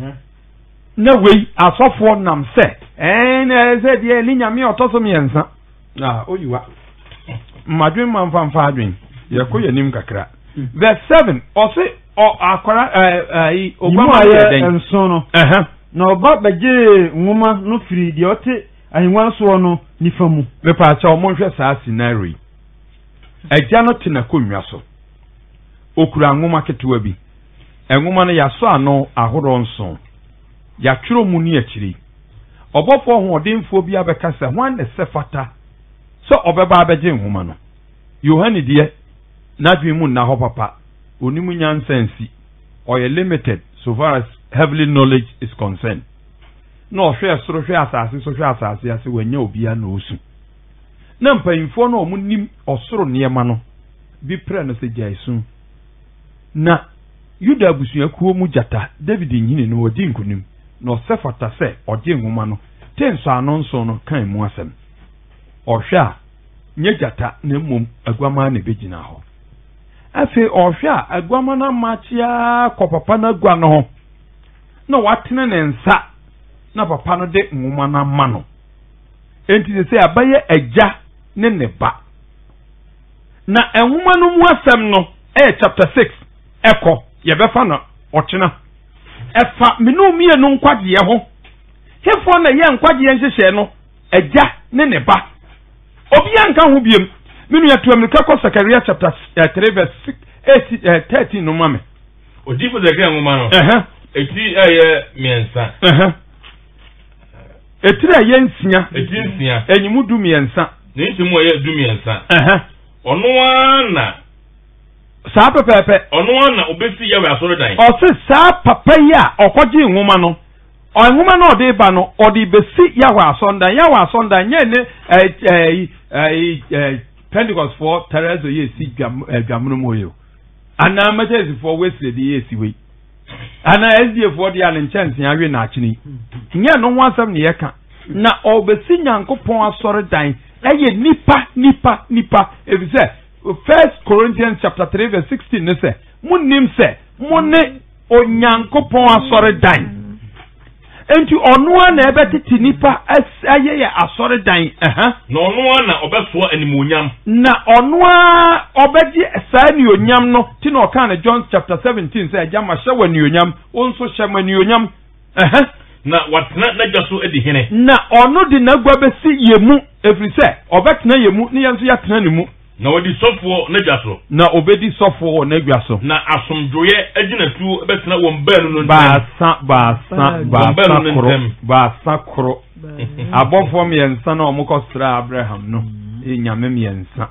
na wei asɔfoɔ nam sɛ eh na sɛ die ni nyame ɔtɔso miɛnsa ah oyiwa madwen manfamfa adwen yɛkɔ yɛnim kakra verse seven ɔse akwara eh ogba yɛ nso no eh na ɔba bɛgye nwoma no firi deɛ ɔte ahengua so no nifa mu mepa acha ɔmo nhwɛ saa scenario agya no te na konwa so okura nwoma ketewa bi enwoma no yaso ano ahoro nso yatwero mu ni akyiri ɔbɔfo hoɔdenfo bi abɛka sɛ hwan ne sɛ fata sɛ ɔbɛba abɛgye nwoma no Yohane deɛ n'adwen mu na hɔ papa onimu nyansansi ɔyɛ limited so far as heavenly knowledge is concerned na ɔhwɛ soro hwɛ asase so hwɛ asase ase wanya obia na osu na mpanyinfo no ɔmo nim ɔsoro nneɛma no bi prɛ no sɛ gyaisu na Yuda abusuakuo mu jata David nyine no odi nkunim na ɔsɛ fata sɛ ɔgye nwoma no tenso ano nso no kan mu asɛm ɔhwɛ a nye jata na mmom aguama na begyina hɔ afi ɔhwɛ a aguama na machia kɔ papa na agua no ho na watene ne nsa na papa no de nwoma na ma no enti sɛ abayɛ agya ne ne ba na nwoma no mu asɛm no eh chapter six ɛkɔ yɛbɛfa no ɔkyena ɛfa menu mienu nkwagyeɛ ho hefo na yɛ nkwagyeɛ nhyehyɛ no agya ne ne ba obi anka ho biem menu yɛto Amerika kɔ Zechariah chapter three verse thirteen no mame odifo Zechariah nwoma no eh eti ɛyɛ miensa eh etire ɛyɛ nsia eti nsia enyimu du miensa ne ntimu ɛyɛ du miensa eh ɔno ana saa pepepe ɔno ana obesi yɛ wɛ asɔre dan ɔse saa papa yi a ɔkɔgye nwoma no ɔnwoma no ɔde ba no ɔde besi yawa asɔndan yawa asɔndan nyɛ ne eh eh eh Pentecost for Teresa ye si dwam dwam no moyo ana Methodist for Wesley de ye si we ana S D A for de an chance awe na akini nyɛ no ho asɛm ne yɛka na ɔbesi Nyankopɔn asɔre dan ɛyɛ nipa nipa nipa efisɛ First Corinthians chapter three verse sixteen ne sɛ munim sɛ mo ne Onyankopɔn asɔre dan enti ɔno a na ɛbɛtete nipa ayɛ yɛ asɔre dan ɛha na ɔno a na ɔbɛsoa animonyam na ɔno a ɔbɛgye saa nionyam no ti na ɔka na John chapter seventeen sɛ agya ma hyɛ wɔ nionyam wo nso hyɛ ma nionyam ɛha na watena n'agya so adi hene na ɔno de n'agua bɛsi yɛ mu efiri sɛ ɔbɛtena yɛ mu ne yɛn nso yɛatena ne mu na wadi sɔfoɔ n'agya so na obedi sɔfoɔ wɔ n'agua so na asomdwoeɛ agyina tuo bɛtena wɔn baanu no baasa baasa baasa koro baasa koro abɔfoɔ mmiɛnsa na ɔmo kɔsra Abraham no enyame mmiɛnsa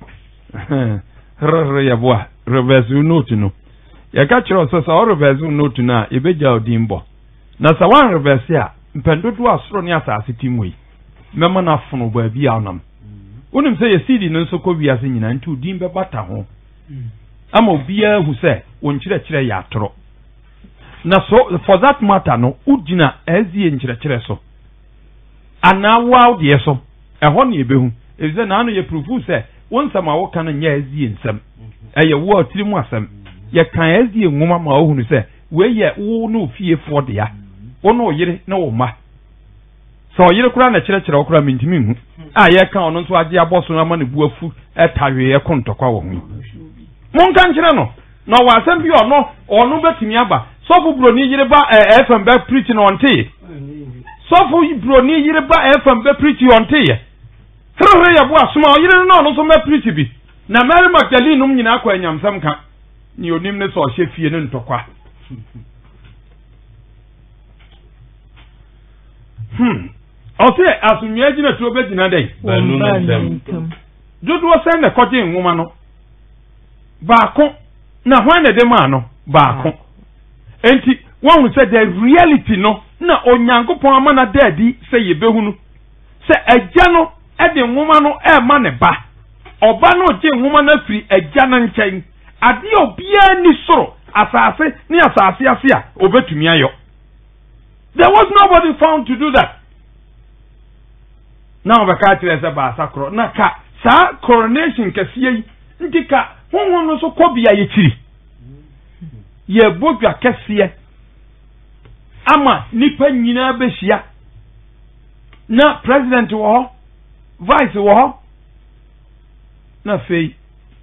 rere yɛboa reverse note no yɛka kyerɛ sɛ sɛ ɔreverse note no a ebegya odin bɔ na sɛ wan reverse a mpɛndodo asoro ne asase tim wei mɛma na fono baabi a ɔnam wonim sɛ yɛ cd no nso kɔ wiase nyina nti odin bɛbata ho ama obiara hu sɛ wɔnkyerɛkyerɛ yɛ atoro na so for that matter no wogyina ɛzie nkyerɛkyerɛ so anaa wow deɛ so ɛhɔ ne yɛbɛhu ɛfisɛ naano yɛ profu sɛ wo nsɛm a woka no nyɛ ɛzie nsɛm ɛyɛ wo a tiri mu asɛm yɛka ɛzie nwoma ma wohunu sɛ wei yɛ wo ne ofiefoɔ dea wo ne ɔyere ne wo mma sɛ ɔyere koraa na kyerɛkyerɛ wo koraa mentimi nhu a yɛka ɔno nso agye abɔ so ama ne bu afu ɛtawee ɛko ntɔkwa wɔ ho monka nkyerɛ no na ɔwɔ asɛm bi ɔno ɔno bɛtumi aba sɔfo buroni yere ba F M bɛ preach na ɔnteyɛ sɔfo buroni yere ba F M bɛ preach ɔnteyɛ herehere yɛ bo asoma ɔyere no na ɔno nso bɛ preach bi na Mary Magdalene nom nyinaa kɔ anyamsɛm ka ni onim ne so o hye fie ne ntokwa hmm o se asunye gina to be gina dai banu na dem dodo o se na koje nwoma no baako na hwan na dem ano baako enti won say the reality no na onyankopon ama na daddy say yebehunu say agya no e de nwoma no e ma ne ba oba no je nwoma na firi agya na nkyɛn ade obia ni soro asase ni asase ase a obetumi ayo. There was nobody found to do that. Now we can't tell us about sakro na ka sa coronation kesiye ndika honhom no so kobia yechiri ye bodwa kesiye ama nipa nyina behia na president wo vice wo na fei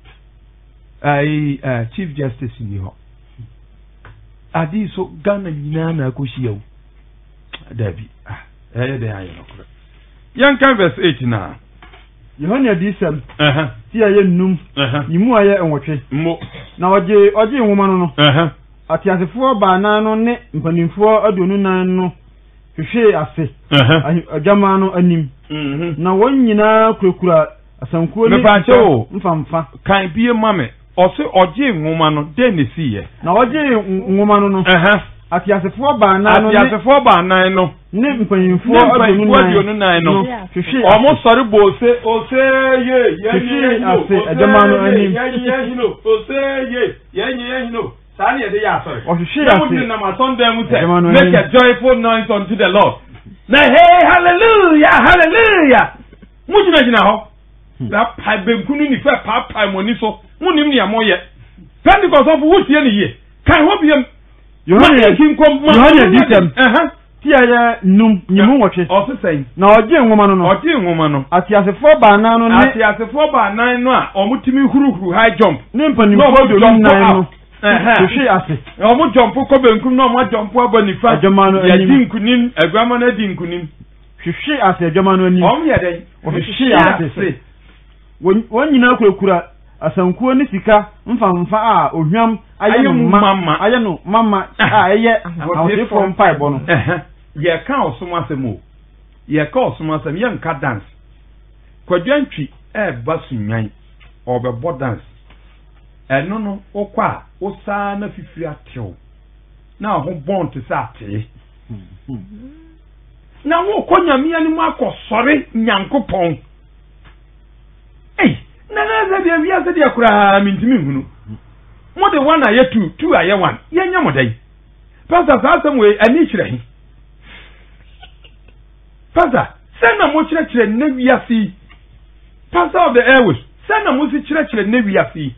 ai uh, chief justice ni ho adi so Ghana nyina na akohia wo dabi ah eh de ayo no kro yan kan verse eight na Yohane disem eh eh ti aye num eh yimu aye enwotwe mo na oje oje nwoma no no eh atiasefo ba na no ne mpanimfo adonu nan no hwehwe ase eh agama no anim mhm na won nyina kurakura asankuo ni mfa mfamfa kan bie mame ose oje nwoma no de ne siye na oje nwoma no no eh atiasefo ba na no atiasefo ba nan no ne mpanimfo adonu nan no hwehwe omo sori bo se o se ye ye ase agama no anim ye ye no o se ye ye ye no Sani ede ya sorry. O shi ya se. Na ma Sunday mu te. Make a joyful noise unto the Lord. Na hey hallelujah hallelujah. Mu jina jina ho. Na pa benkunu ni fe pa pa moni so. Mu nim ni amoye. Pentecost of wo tie ni ye. Kan ho biem. Yohane kin kom ma. Yohane disem. Eh eh. Ti aya num nyimu wotwe. O se sei. Na oje nwoma no no. Oje nwoma no. Atiasefo ba na no ne. Atiasefo ba nan no a omutimi huruhuru high jump. Ne mpanimfo do nan no. Eh hwehwe ase omo jump ko benkum na omo jump abanifa ya dinkunim agwama na dinkunim hwehwe ase agwama no ani omo ye den hwehwe ase won nyina kurakura asankuo ne sika mfamfa a ohwam aye no mama aye no mama a eye awose from pipe no eh ye ka osoma asemo ye ka osoma asem ye nka dance kwadwantwi e basunwan obebo dance eno no okwa osa na fifiri atew na ho bon te sa ate na wo konyamia ni mu akosore nyankopon ei na na za dia via za dia kura mintimi hunu mo de one aye two two aye one ye nya modai pastor asem we ani kire hi pastor sena mo kire kire na wiase pastor of the airways sena mo si kire kire na wiase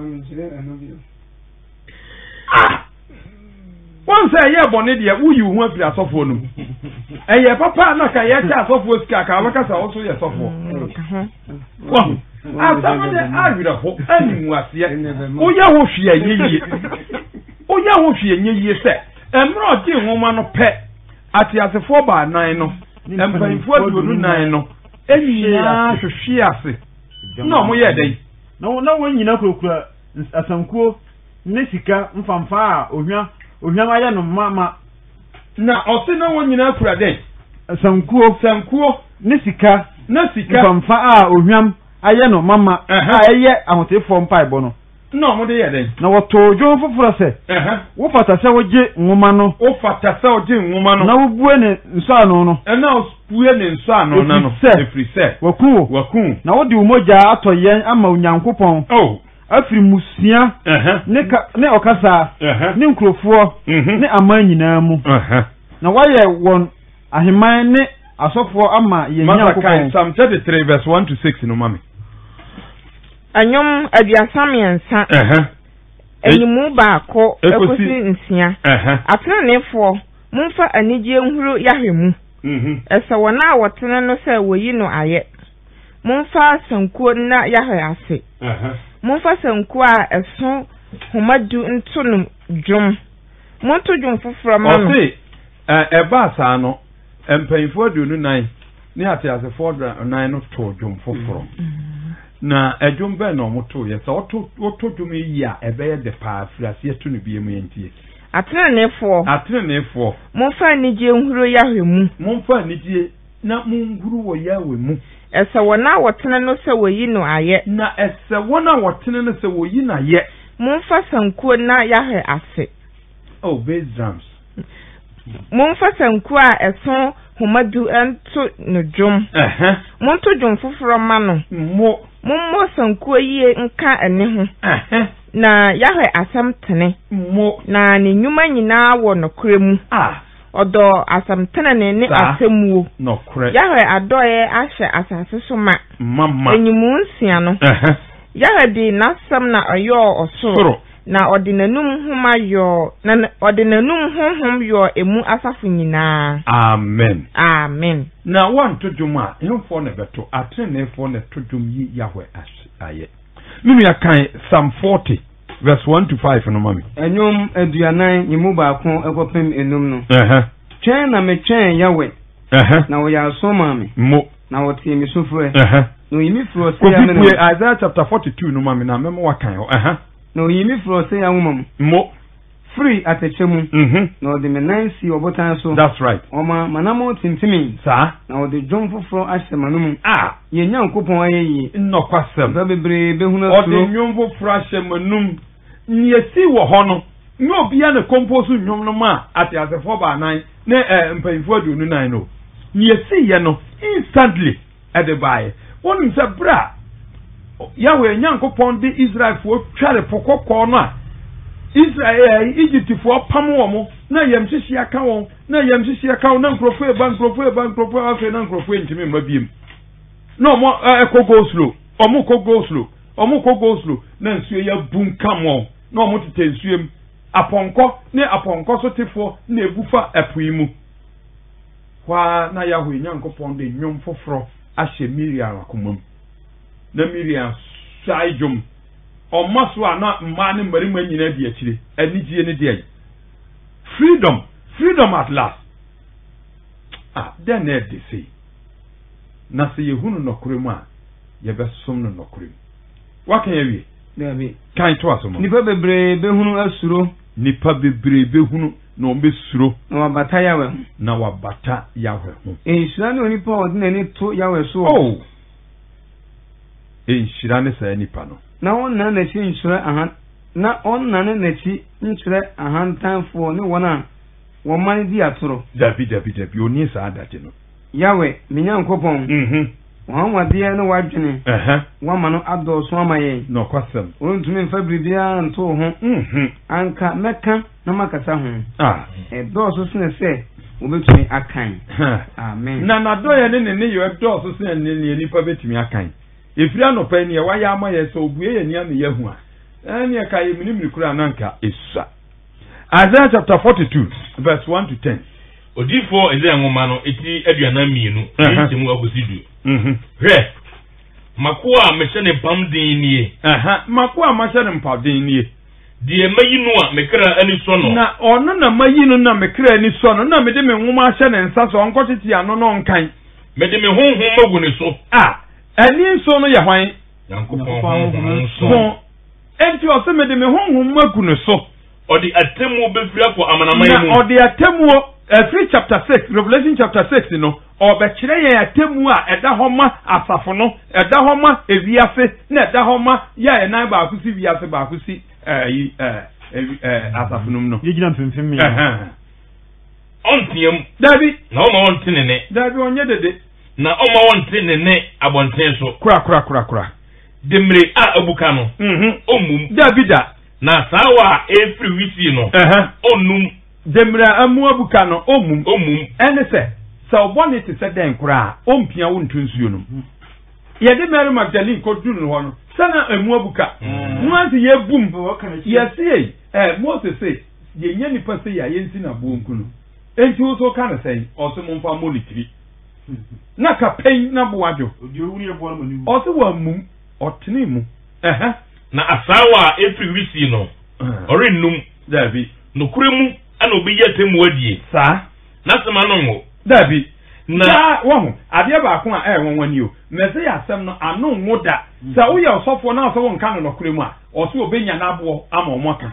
ah once a year bonne dia uyi hu afiri asofo no eye papa na ka ye ta asofo sika ka abaka sa oso ye sofo wa asama de awira ho animu ase oya ho hwe anyeye oya ho hwe anyeye se emro di nwoma no pe ati asefo ba nan no empanfo aduonu nan no enyiya hwehwe ase no mo ye den na na won nyina kurakura asankuo ne sika mfamfa a ohwa ohwa aya no mama na ose na won nyina kura den asankuo sankuo ne sika na sika mfamfa a ohwa aya no mama a eye ahotefo mpaibo no no mo de ye den na woto dwo foforo se eh wo fata se woje nwoma no wo fata se woje nwoma no na wo bue ne nso ano no e na bue ne nso ano na no efri se waku waku na wo de umoja ato yen ama onyankopon oh afiri musia eh ne ka ne okasa ne nkrofo ne aman nyina mu eh na waye won aheman ne asofo ama yen nyankopon Psalm thirty-three verse one to six no mame anyom aduasamiensa eh enimu baako ekosi nsia eh atrenefo mumfa anigye nhuro yahwemu mhm esa wona wotene no se woyi no aye mumfa sankuo na yahwe ase eh mumfa sankuo a eso homadu ntunum dwom monto dwom foforo ma no ose eh eba sa no empanfo aduonu nan ni ate asefo nine no to dwom foforo na edwom be na omoto ye so oto oto dwom yi a ebe ye de pa afrase eto no bie mu yentie Atrenefo atrenefo momfa nigye nhuro yahwe mu momfa nigye na munhuru wo yahwe mu ese wona wotene no se woyi no aye na ese wona wotene no se woyi na ye momfa sankuo na yahwe ase oh bass drums momfa sankuo a eso homadu ento no dwom eh monto dwom foforo ma no mo mommo sankuo yie nka ene ho eh na yahwe asam tene mo na ne nyuma nyina wo no kremu ah odo asam tene ne ne asemuo no kre yahwe adoye ahye asase so ma mama enyimu nsia no eh yahwe di nasam na ayo osoro na odinanum homa yo na odinanum honhom yo emu asafo nyina amen amen na one to dwuma hemfo ne beto atrenefo ne to dwum yi yahwe aye mimi akan Psalm forty verse one to five no mami enyom aduanan yimu baako ekopem enum no eh twen na me twen yahwe eh na wo ya asoma me mo na wo tie me sofre eh no yimi fro se ya me no Isaiah chapter forty-two no mami na memo wakan ho eh no yimi fro se ya nwom mo free atechemu mhm no de me nansi obotan so that's right oma manamo tintimi sa na wo de dwom foforo ahyemanum ah ye nyankopon ayeyi no kwasem ba bebre behuna o de nwom foforo ahyemanum nyesi wo ho no nye obia ne compose nwom no ma ati asefo ba nan na mpanyfo adunu nan no nyesi ye no instantly at the buy wonu se bra Yahweh nyankopon de Israel fo tware pokokko no a Israel Egypt fo pam wo mo na yamhyehyɛ aka won na yamhyehyɛ aka won na nkrofo e ban nkrofo e ban nkrofo afi na nkrofo ntimi mma biem no mo eko go slow omo ko go slow omo ko go slow na nsuo ya bunkam won na omo tete nsuom aponko ne aponko so tefo na ebufa apui mu kwa na Yahweh nyankopon de nwom foforo ahye Miriam akomam na Miriam saijum o maso ana mma ne marima nyina di akire anigye ne de freedom freedom at last ah then they say na se yehunu nokoremu a ye besom no nokoremu wakan yawie na bi kan to asomo nipa bebre behunu asuro nipa bebre behunu na o besuro na wabata yawe na wabata yawe ho enhyira ne onipa odinani to yawe so oh enhyira ne sa nipa no na onna na chi nhyira ahan na onna ne na chi nhyira ahantanfo ne wona woman di atoro dabi dabi dabi oni sa adaje no yawe minyankopon mhm wan wade ne wadwene eh wama no adoso amaye no kwasem ontumi mfa bribia nto ho mhm anka meka na makasa ho ah e doso sene se obetumi akan amen na na do ye ne ne ne yo doso sene ne ne nipa betumi akan efiri anopa ni ye waya amaye so obue ye nia me yahu a ania ka ye minimiri kura nanka esa Isaiah chapter forty-two verse one to ten odifo Isaiah ngoma no eti aduana mienu ntemu akosidu mhm hwe makoa mehye ne pam din nie aha makoa mahye ne pam din nie die mayi no a mekra ani so no na ono na mayi no na mekra ani so no na mede me nwoma ahye ne nsa so onkotete ano no nkan mede me honhom magu ne so ah ani so no ye hwan yankopon honhom so enti o se mede me honhom magu ne so odi atemu befiri akọ amanamayi mu na odi atemu every chapter six Revelation chapter six no obekire ye atemu a eda homa asafo no eda homa ewiase na eda homa ya enan ba akusi wiase ba akusi eh eh asafo no no yegina mpemfem eh eh ontiam dabi na o ma ontinene dabi onye dede na o ma ontinene abonten so kura kura kura kura demre a abuka no mhm omum dabi da na sawa every wisi no eh onum demra amu abuka no omum omum ene se se obone te se den kura ompia wo ntunsuo no ye de Mary Magdalene ko dunu ho no sana amu abuka nuanti ye bum ye sei eh Moses say ye nya nipa se ya ye nti na bonku no enti wo so kana sei o se mo mfa monitiri na ka pen na boadwo odi owuni e bo amani o se wa mum otene mu eh na asawa every wisi no ori num dabi no kuremu ana obi yete mu adie sa na sema no ngo dabi na wo ade ba ko a e won wani o mese ya asem no ano ngoda sa wo ye osofo na so won kan no nokure mu a o so obenya na abo ama omoka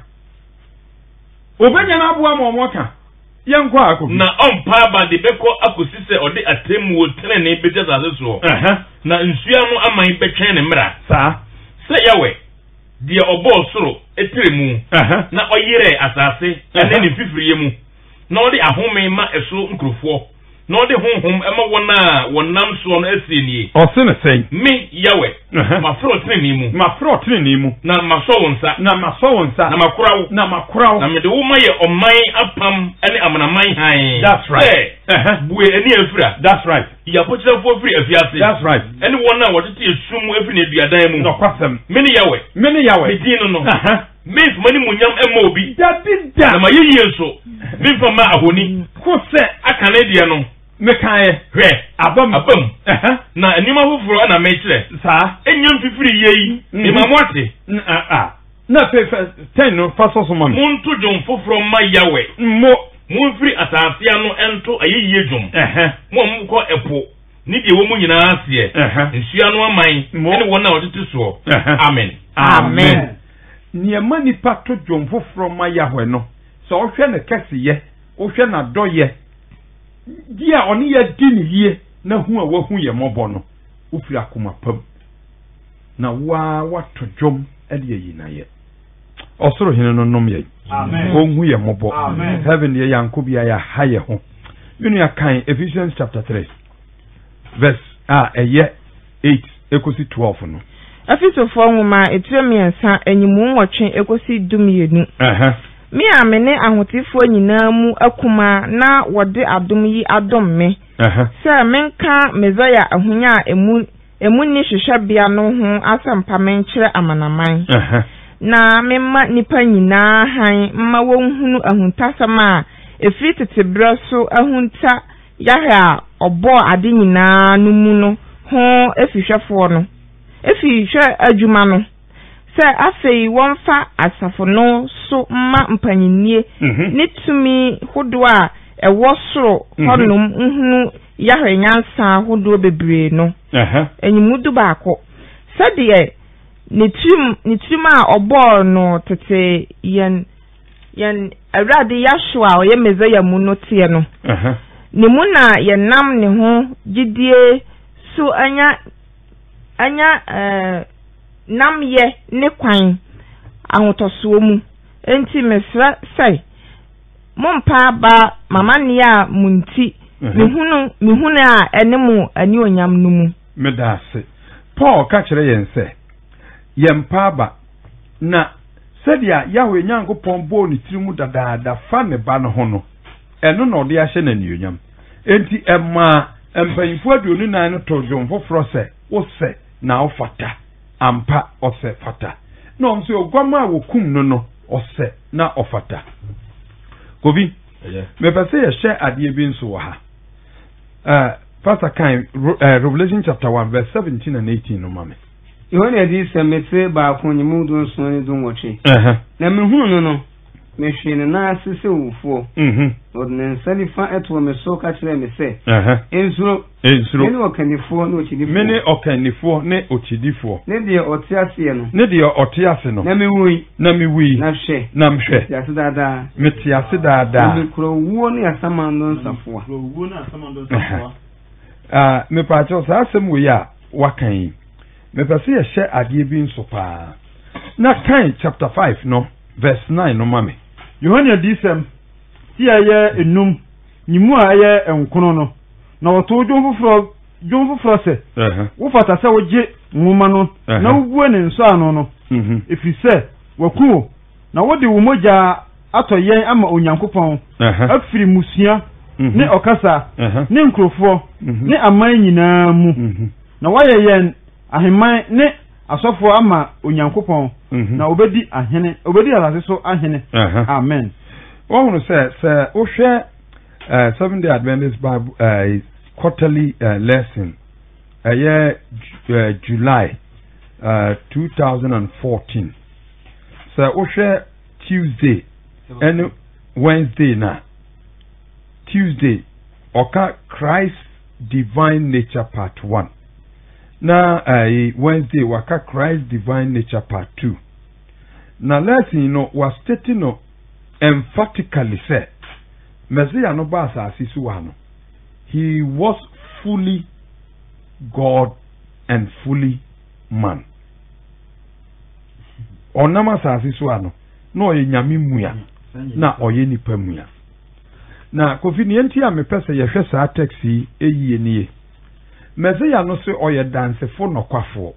obenya na abo ama omoka yenko akọ na ompa ba de beko akosi se ode atemu wo tene ne beje zaze so eh na nsua no aman betwen ne mra sa se yawe de obo soro etiremu na oyire asase ene ne fifiriye mu na ode ahome ma eso nkrofo na ode honhom ema wona wonam so no asienie o se ne sen me yawe ma fro tene mu ma fro tene mu na ma so wonsa na ma so wonsa na makurawo na makurawo na me de wo maye oman apam ene amanaman han that's right eh buwe eni afira that's right ya pochira fo free afiase that's right ene wona wotete esum afiri na duadan mu no kwasem meni yawe meni yawe me din no means mani munyam emma obi that is that na mayiye so me fa ma ahoni ko se akane de no me kan e hwe abam abam na anima foforo na me kire sa enyam fifiri yeyi e ma moate a a na fe ten no fa so so mo muntu jom foforo ma yawe mo mo firi asafia no ento ayiye jom eh mo mo ko epo ni de wo mu nyina ase e nsua no aman ene wona wotete so amen amen niema nipa to jom foforo ma yahwe no so o hwe ne kesiye o hwe na doye dia oni ya dini yie na hu a wahu ye mobo no ufiri akoma pam na wa wato jom ade yi na ye osoro hene no nom ye amen onhu ye mobo amen heaven ye yankobia ya haye ho yunu ya kan Ephesians chapter three verse ah eye eight ekosi twelve no Afisofo nwoma etiremiensa enyimu nwotwe ekosi dumienu eh me amene ahotifo nyinaa mu akuma na wode adom yi adom me eh se menka mezaya ahunya emu emu ni hwehwebia no ho asampa menkyere amanaman eh na memma nipa nyinaa han mma wonhunu ahuntasam a efiri tetebra so ahunta yahya obo ade nyinaa no mu no ho efihwefo no efihwe adwuma no se afei wonfa asafo no so mma mpanyinie ne tumi hodo a ewo soro honum nhunu yahwe nyansa hodo bebre no eh enyimudu baako sade ne trim ne trim a obo no tete yen yen awrade yashua oye mezaya mu no tie no eh ne mu na yenam ne ho gidie so anya anya eh nam ye ne kwan ahotoso mu enti mesra sai mompa ba mama ne a munti mehunu mehunu a enemu ani onyam no mu medase Paul ka kire yen se yempa ba na sedia Yahweh Nyankopon bo ni tirimu dadaada fa ne ba no ho no eno na ode ahye na nionyam enti emma empanyifo aduonu nan no to dwom foforo se wo se na ofata ampa ose fata no nso ogwama wokum no no ose na ofata Kobi me pese ye share ade bi nso wa ha uh Pastor Kai uh, Revelation chapter one verse seventeen and eighteen no mame Yohane adi semete ba konyimu do so ni do nwoche eh na mehunu no no mehwe ne na asese wufo mhm odnen salifa eto me so ka kire me se eh ensuro ensuro mene okanifo na ochidifo mene okanifo ne ochidifo ne de otiase no ne de otiase no na mewi na mewi na hwe na mhwe ya sedada metiase dada me kro wuo ne asamando nsafo kro wuo na asamando nsafo ah me pa cho sa asem we ya wakan me pese ye hye ade bi nso pa na kan chapter five no verse nine no mame Yohane disem ti aye enum nyimu aye enkono no na woto dwon foforo dwon foforo se eh wo fata se wo je nwoma no na wuo ne nso ano no mhm efi se wakuo na wode wo moja ato yen ama onyankopon afiri musua ne okasa ne nkrofo ne aman nyinaa mu na waye yen aheman ne asofo ama onyankopon na obedi ahene obedi alase so ahene amen wonu say say o hwe uh seven day Adventist Bible uh quarterly uh, lesson uh, yeah, uh, July uh two thousand fourteen so o hwe Tuesday and Wednesday na Tuesday oka Christ divine nature part one. Na uh, Wednesday waka Christ divine nature part two. Na lesson you know was stating no emphatically said Messiah no ba asase so wa no. He was fully God and fully man. Onama asase so wa no no ye nyame mua na oye nipa mua. Na convenient ya me pese ye hwe sa taxi eyi nie. Messiah no se oye dance fo no kwafo.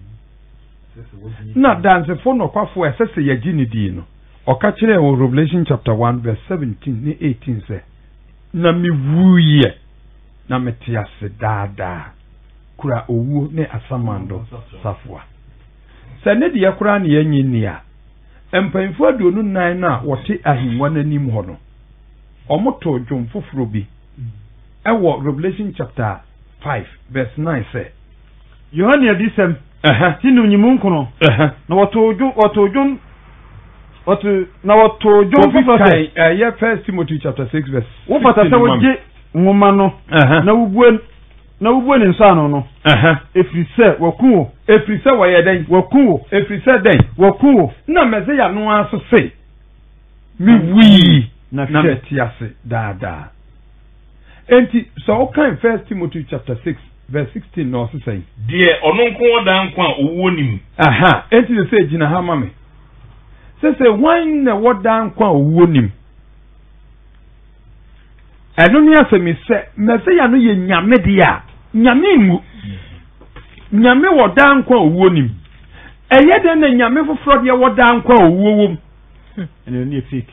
Na dance fo no kwafo esese ye gini di no. Oka kire wo Revelation chapter one verse seventeen ni eighteen say na mi wuye na metiase dada kura owu ne asamando safwa. Se ne de yakura ne yanyi ni a empanfo aduonu nan na wote ahinwa nanim ho no omoto dwom foforo bi ewo Revelation chapter five verse nine say Yohane adisem aha tinu nyimu nkono aha na woto dwom woto dwom woto na woto dwom foforo say eh yeah First Timothy chapter six verse wo fata sa woje nwoma no na wubuen na wubuen nsa no no aha efrise wakuo efrise waye den wakuo efrise den wakuo na Messiah no aso say mi wi na na metiase dada. Enti so kan First Timothy chapter six verse sixteen no so say die ono nko da nko a owo nim aha enti they say gina ha mame say say wan na woda nko a owo nim eno ni asemi se Messiah no ye nyame dia nyame ngu nyame woda nko a owo nim eye de na nyame foforo de woda nko a owo wom eno ni fake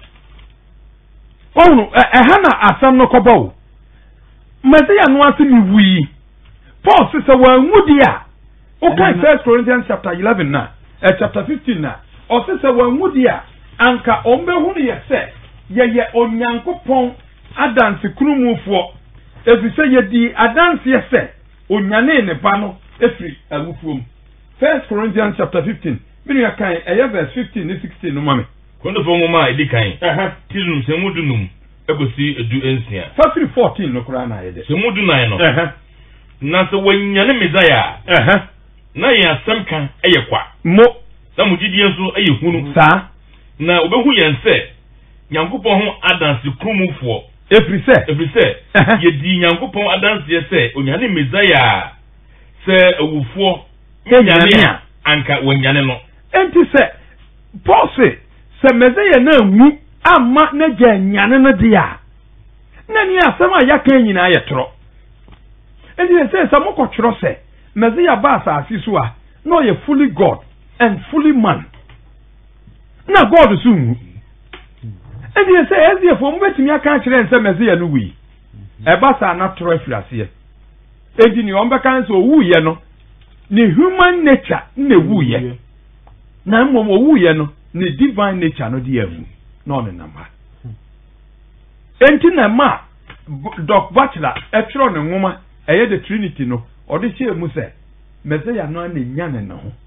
onu eha na asam no kobo Messiah no asemi wi Paul says wan ngudi a okay First Corinthians chapter eleven na eh, chapter fifteen na o says wan ngudi a anka ombe hu ne yese ye ye onyankopon adanse krumufo efi se ye di adanse yese onyane ne ba no efri awufuom. First Corinthians chapter fifteen minu ya kan eh, verse fifteen ni sixteen no mame kondo fo ngoma edi kan aha tilum semudunum egosi edu ensia First fourteen no kura na ye de semudu nan no aha na so wanyane Messiah aha na ya asem kan eye kwa mo na mugidie so eye hunu sa na obehu yen se nyankopon ho adanse krumufo efri se efri se ye di nyankopon adanse ye se onyane Messiah se awufo nyane anka wanyane no enti se Paul say se Messiah na nwu amma na gya nyane no dia na ni asem a yaka nyina ye tro enti se se mo kwotro se Messiah ba asase so a no ye fully God and fully man na God so nwu enti se ezi efo mo betimi aka kire nse Messiah no wi e ba sa na tro afirase enti ni ombe kan so wu ye no ni human nature na wu ye na mmom wu ye no ni divine nature no di awu no ne nama enti na ma Doc Butler e tro ne nwoma eye the Trinity no odi che mu se Messiah no na nyane ne ho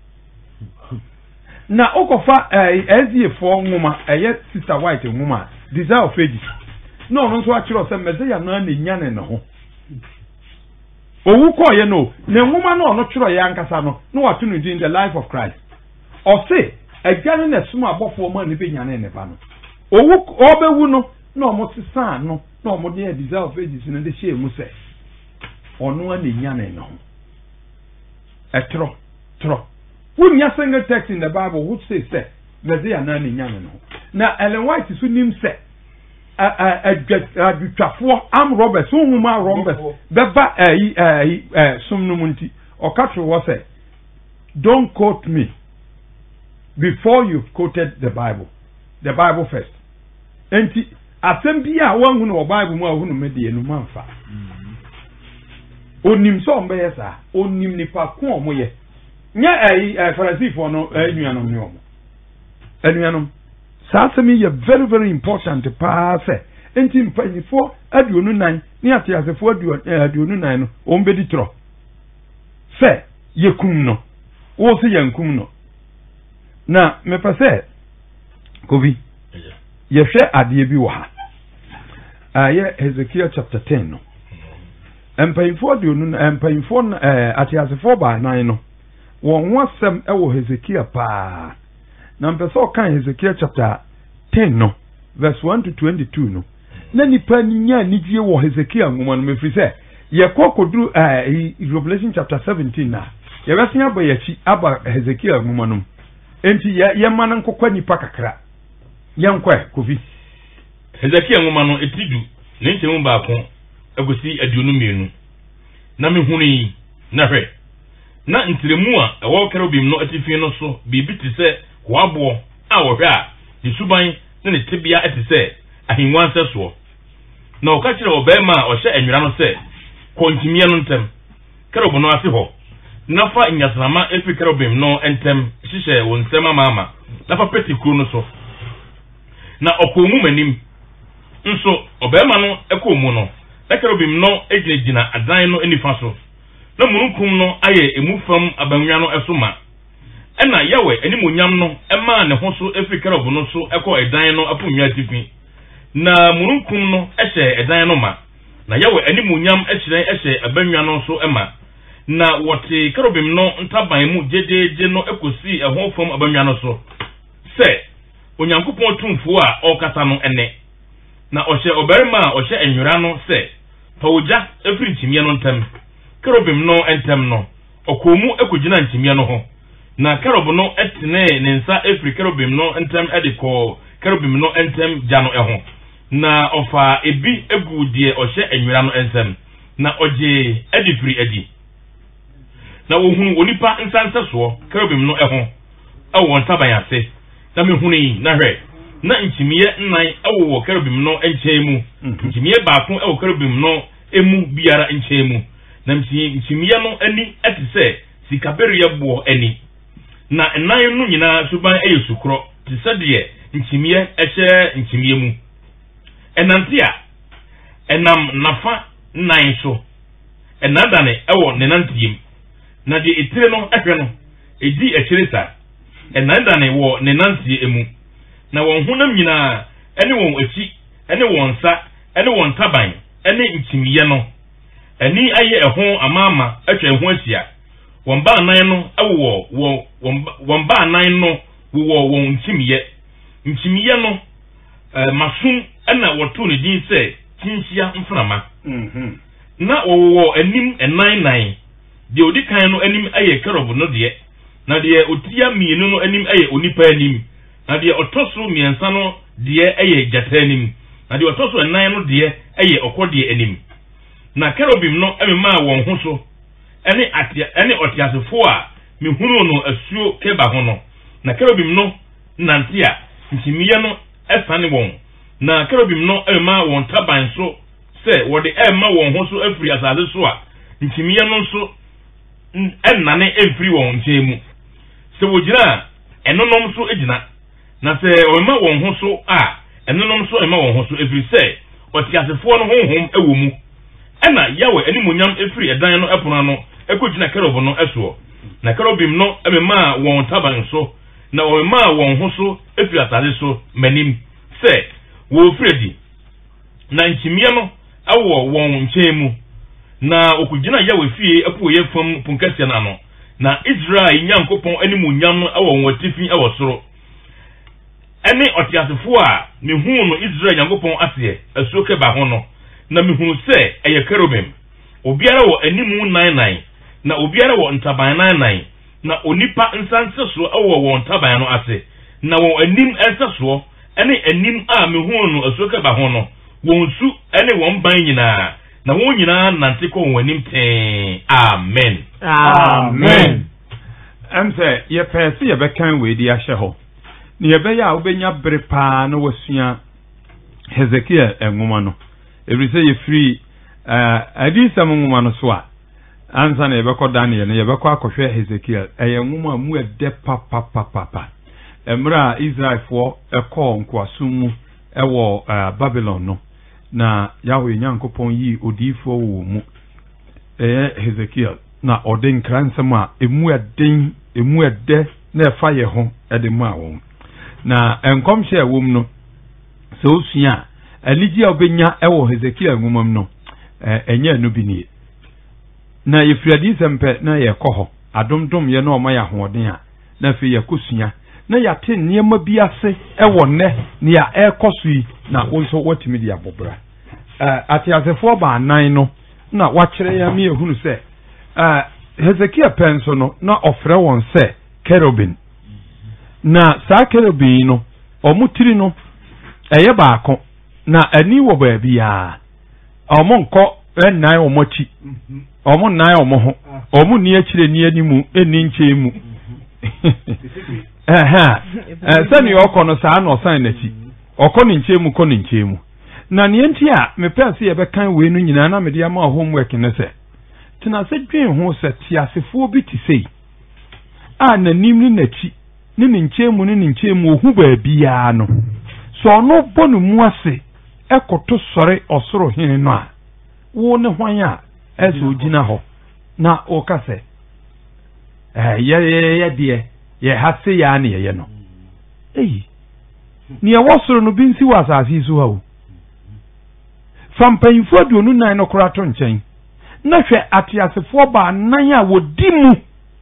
na okofa ezi efo nwoma eye Sister White nwoma Desire of Ages no no so akiro se Messiah no na nyane ne ho owu ko ye no ne nwoma no no kiro ye ankasa no no watu no in the life of Christ o se agane na suma abofo ma ne be nyane ne ba no owu obewu no no mo sisa no no mo de Desire of Ages no de she mu se ono na nyane ne ho etro tro when you single text in the Bible which says say Messiah na ne nyane ne ho na Ellen White so nim se a a a dutwafo am Robert so huma Robert beba eh eh sum no munti o katro wo say don't quote me before you've quoted the Bible the Bible first enti asem bia a wanhu no Bible mu a hu no medie no manfa onim so mbe yesa onim nipa ko omoye nya eh Pharisee no anuanom ne omo anuanom Sasemi ye very very important pa se enti mpanyifo aduonu nan ni atiasefo aduonu nan no ombedi tro se yekum no wo se yankum no na me pese kobi ye hwe ade bi wo ha aye Ezekiel chapter ten no empayinfo de onu empayinfo eh atiasefo ba nan no won ho asem e wo Hezekiah pa na mpesa kan Hezekiah chapter ten no verse one to twenty-two no na nipa nya nidie wo Hezekiah ngoma no mefiri se ye kokoduru eh Revelation chapter seventeen na ye besia ba yachi aba Hezekiah ngoma no enti ye ye manan kokwa nipa kakra ye nkwa kofi Hezekiah ngoma no etidu ne ntemu ba ko agosi aduonu mienu na mehuni na hwe na ntiremu a ewo kerubim no atifin no so bibi ti se kwabo a wo hwe a disuban ne ne tibia ati se ahinwan se so na o ka kire obema o hye enwira no se kontimie no ntem kerubo no ase ho na fa nyasama efi kerubim no entem hihye wo nsema mama na fa petikuru no so na okomu manim nso obema no ekomu no kerubim no ejina adan no enifa so na mununkum no aye emufam abanwa no esoma ena yawe animonyam no ema ne ho so efi kerubo no so ekọ edan no apunwa tifi na mununkum no ehye edan no ma na yawe animonyam ehye ehye abanwa no so ema na wote kerubim no ntaban mu jejeje no ekosi ehon fam abanwa no so se onyankopon tumfo a okata no ene na ohye obarima ohye enwura no se Pauja every nchimie no ntem kerubim no entem no okomu ekogina nchimie no ho na kerub no etene ne nsa every kerubim no entem ediko kerubim no entem jano eho na ofa ebi egu die ohye enwira no ensem na oje edifri edi na wohunu onipa nsanse so kerubim no eho awo ntaban ase na mehunu na hwe na nchimie nnan awo kerubim no enchemu nchimie baako awo kerubim no emu biara nchemu na nchimie no ani atise sikaberu ya bo ani na nnan no nyina suban ayesukro tisade nchimie ehye nchimie mu enantia enam nafa nnan so enadane ewo ne nantiem na de etire no ehwe no edi ekyiresa enadane wo ne nantie emu na won hunam nyina ene won achi ene won sa ene won taban ene nchimiye no ani aye eho amama atwa eho asia won ba nan no awo wo won ba nan no wo won nchimiye nchimiye no masum ena woto ne din se tinhia mframa mhm na wo wo anim enan nan de odi kan no anim aye kerobo no de na de otia mienu no anim aye onipa anim na de otoso miensa no de aye jatanim na de otoso enan no de aye okode anim na kerubim no emema won ho so ene atia ene otiasefo a mehunu no asuo keba ho no na kerubim no nantia ntimiye no esane won na kerubim no emema won taban so se wode emma won ho so afiri asase so a ntimiye no so enane emfiri won nchemu se wogira enonom so egina na se emma won ho so a enonom so emma won ho so afiri se otiasefo no honhom ewo mu ena yawe animonyam efiri edan no epono no ekogina kerobo no eso na kerobim no emema won taban so na emema won ho so efiri asase so manim se wo fredi na nchimie no awo won nchemu na okugina yawe fie apo ye fam punkasia na no na Israel nyankopon animonyam no awo won tifi awo soro ene otiasefo a mehu no Israel nyankopon ase asuoke ba ho no na mehunu se eye kerubim obiara wo animu nine nine na obiara wo ntaban nine nine na onipa nsanse so awo wo ntaban no ase na wo anim ensaso ene anim a mehunu no asuoke ba ho no wonsu ene won ban nyina na won nyina nante ko won anim ten amen amen am say ye pese ye bekan we di ahye ho ne ye be ya obenya bere pa no wasua Hezekiah enwoma no every say you free uh adisa nwoma no so a ansa na ye bekọ Daniel ne ye bekọ akọhwe Hezekiah eye nwoma mu ede papa papa papa emra Israel fo ekọ nkwasum ewo uh, Babylon no na Yahweh nyankopon yi odifo wo mu eh Hezekiah na odin kransam a emu eden emu ede na efa ye ho ede mu awon na enkomhye awom no so osua aligi obenya ewo Hezekiah ngumam no enye no bi nie na yɛfiri adisɛm pɛ na yɛkɔ hɔ adomdom yɛ na ɔma yɛ ahoɔden a na afei yɛkɔsua na yɛate nneɛma bi ase ɛwɔ nnɛ nea ɛrekɔ so yi na wo nso watumi de abɔbra ateasefoɔ baanan no na wakyerɛ yɛ me ehunu sɛ Hezekia pɛ nso no na ɔfrɛ wɔn sɛ kerubin na saa kerubin no ɔmo tiri no ɛyɛ baako na ani wɔ baabi a ɔmo nkɔ ɛnnan ɔmo akyi ɔmo nnan ɔmo ho ɔmo ni akyire ni animu ɛni nkyɛn mu ɛhɛ sɛnea ɔkɔ no saa na ɔsan n'akyi ɔkɔ ne nkyɛn mu kɔ ne nkyɛn mu na neɛ nti a mepɛ sɛ yɛbɛkan wei no nyinaa na mede ama homework ne sɛ tena sɛ dwen ho sɛ teasefoɔ bi te sei a n'anim ne n'akyi ne ne nkyɛn mu ne ne nkyɛn mu ohu baabiara no sɛ ɔno bɔ ne mu ase ɛkɔto sɔre ɔsoro hene no a wo ne hwan a ɛsɛ ogyina hɔ na ɔka sɛ yɛyɛ deɛ yɛ ha se yɛ a ne yɛyɛ no eyi nea ɛwɔ soro no bi nsi wɔ asase yi so ha o fa mpanyinfoɔ aduonu nan no koraa to nkyɛn na hwɛ ateasefoɔ baanan a wɔdi mu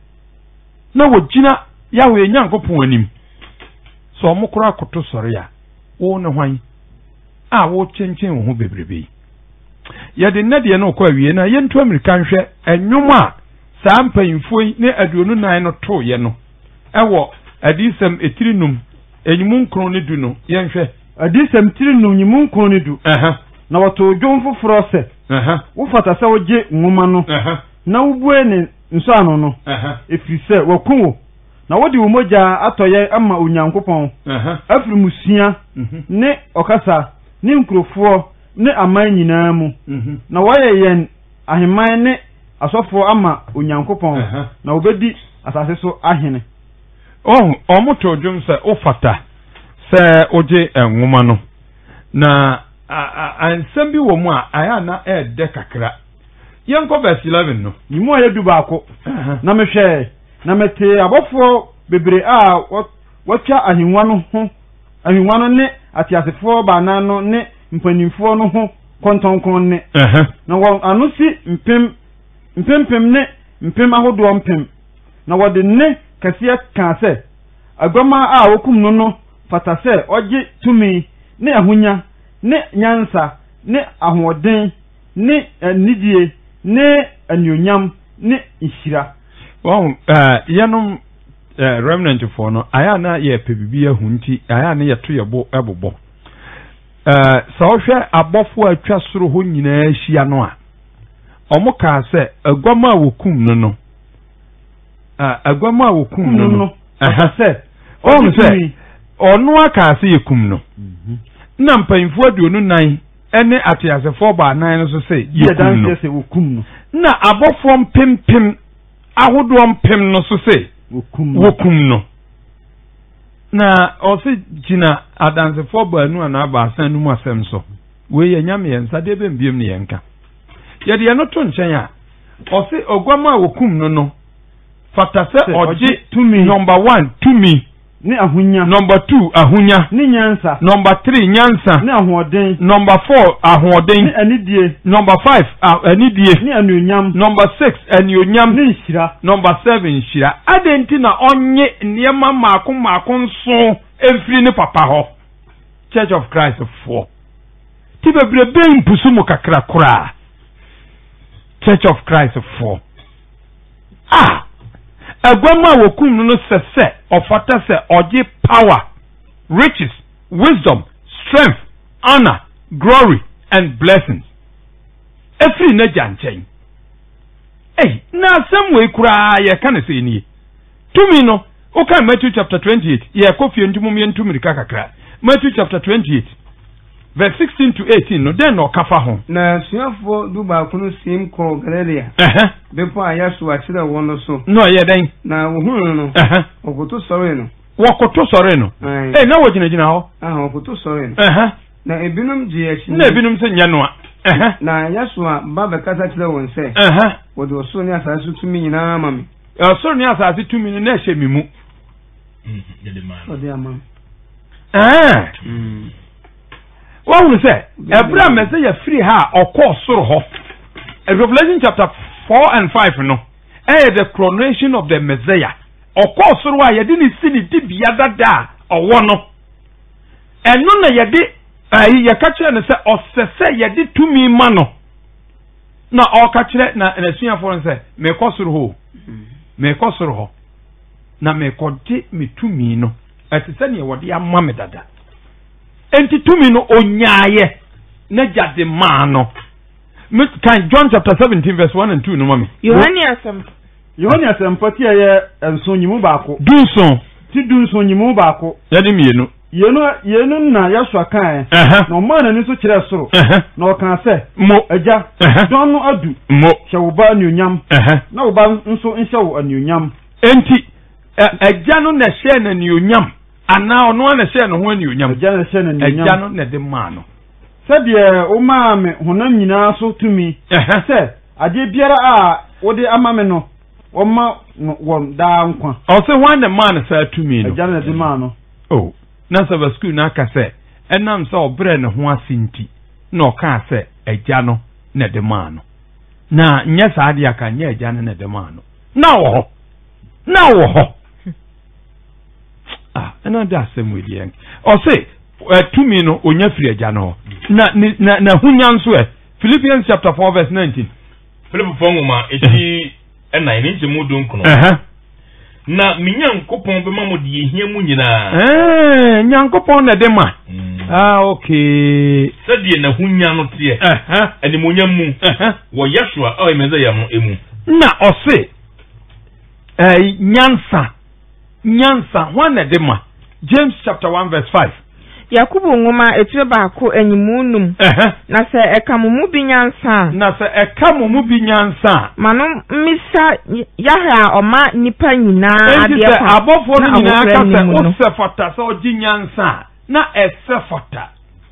na wɔgyina Yahweh Nyankopɔn anim sɛ ɔmo koraa koto sɔre a wo ne hwan a wo kyenkyen wo ho bebrebe yɛde nna deɛ no kɔ awie na yɛnto Amerika nhwɛ ɛnwom a saa mpanyinfoɔ yi ne aduonu nan no too yɛ no ɛwɔ adisɛm etiri num enyimu nkron ne du no yɛnhwɛ adisɛm tiri num nyimu nkron ne du ɛhɛ na wɔto dwom foforɔ sɛ ɛhɛ wo fata sɛ wogye nwoma no ɛhɛ na wobue ne nso ano no ɛhɛ efiri sɛ wɔko wo na wode wo mogya atɔyɛ ama Onyankopɔn ɛhɛ afiri musua ne ɔkasa ne nkurɔfoɔ ne aman nyinaa mu na wɔyɛ yɛn aheman ne asɔfoɔ ama Onyankopɔn na wobɛdi asase so ahene oh ɔmo to dwom sɛ wo fata sɛ ogye nwoma no na ansɛm bi wɔ mu a ayɛ na ɛɛdɛ kakra yɛnkɔ verse eleven no nyimu a yɛdu baako na mehwɛ na mete abɔfoɔ bebree a wɔtwa ahengua no ho ahengua no ne ateasefoɔ baanan no ne mpanimfoɔ no ho kɔntɔnkɔn ne na wɔn ano si mpem mpempem ne mpem ahodoɔ mpem na wɔde ne kɛseɛ kaa sɛ aguama a wɔkum no no fata sɛ ɔgye tumi ne ahonya ne nyansa ne ahoɔden ne anidie ne anuonyam ne nhyira wɔn ɛɛ yɛnom ɛɛ remnant for no ayɛ na yɛ pɛ bibi ahu nti ayɛ na yɛto yɛ bo ɛbobɔ ɛɛ sɛ ɔhwɛ abɔfo a atwa soro hɔ nyinaa ahyia no a ɔmo kaa sɛ aguama a wɔkum no no ɛɛ aguama a wɔkum no no ɛhɛ sɛ ɔmo sɛ ɔno aka sɛ yɛkum no na mpanyinfoɔ aduonu nan ɛne ateasefoɔ baanan no so sɛ yɛkum no na abɔfoɔ mpempem ahodoɔ mpem no so sɛ wɔkum no na ɔsɛ gyina adansefoɔ baanu anaa baasa no mu asɛm so wei yɛ nyame yɛn nsa deɛ bɛmbiem ne yɛnka yɛde yɛn no to nkyɛn a ɔsɛ oguama a wɔkum no no fata sɛ ɔgye tumi number one tumi ne ahonya number two ahonya ne nyansa number three nyansa ne ahoɔden number four ahoɔden ne anidie number five anidie ne anuonyam number six anuonyam ne nhyira number seven nhyira adɛnti na ɔnye nneɛma maako maako nso emfiri ne papa hɔ Church of Christ foɔ ti bebrebe mpusu mu kakra koraa Church of Christ foɔ ah aguama a wɔkum no no sɛ sɛ ɔfata sɛ ɔgye power riches wisdom strength honor glory and blessings efiri n'agya nkyɛn ei na asɛm wei koraa yɛka ne sɛ nie tumi no woka Matthew chapter twenty-eight yɛkɔ fie ntumum yɛntu mirika kakra Matthew chapter twenty-eight verse sixteen to eighteen no den na ɔkafa ho na suafoɔ du baako no sim kɔ Galilea ɛhɛ bepɔ a Yesu akyerɛ wɔn no so no yɛ den na wohunu no ɛhɛ ɔkoto sɔre no wɔkoto sɔre no eh na wɔgyinagyina hɔ ah ɔkoto sɔre no ɛhɛ na ebinom gye akyi na ebinom sɛ nyɛ noa ɛhɛ na Yesu a ba bɛkasa kyerɛ wɔn sɛ ɛhɛ wɔde ɔsoro ne asase so tumi nyinaa ama me ɔsoro ne asase tumi no na ɛhyɛ me mu ɔde ama ɛhɛ wɔn sɛ ɛbra mɛsɛ yɛ free ha ɔkɔ soro hɔ Revelation chapter four and five no eh the coronation of the Messiah of course so why you didn't see the dibia dada or one no and no na ye de ayi ye ka kire ne se osese ye de tumi ma no na o ka kire na na suafo no se me kosoro ho me kosoro ho na me kodi me tumi no atise ne wo de ama me dada enti tumi no onyaaye na jade ma no kan John chapter seventeen verse one and two no mami Yohani asem Yohani asem pati ye enso nyimu baako dunson ti dunson nyimu baako yadi mienu yenu yenu na yaswa kan na ma na ni so kire soro na o kan se mo eja don no adu mo hyewoba anuonyam na woba nso nhyewo anuonyam enti eja no na hye na anuonyam ana ono na hye no ho anuonyam eja na hye na anuonyam eja no na de ma no sabe o ma me honam nyina so tumi se ade biara a wode ama me no o ma won da nkwa o se wan the man sa tumi no eja na de ma no oh na sa school na aka se enam se obre ne ho asinti na o ka se eja no na de ma no na nya sa ade aka nya eja no na de ma no na wo ho na wo ho ah ena da asem we die o se tumi no onya firi eja no na na na hunya nso e Philippians chapter four verse nineteen Philip fongoma eti ena ni nchemu dunkuno eh na minyankopon be mamu de ehia mu nyina eh nyankopon na de ma ah okay sadie na hunya no te eh ani munyam mu wo Yeshua o Messiah mo emu na ose eh nyansa nyansa wan na de ma James chapter one verse five Yakubu ngoma etire baako enyimunum na se ekamumu binyansa na se ekamumu binyansa mano misa yahya oma nipa nyina ade pa enti abofo no nyina ka se osefata se oginyansa na esefata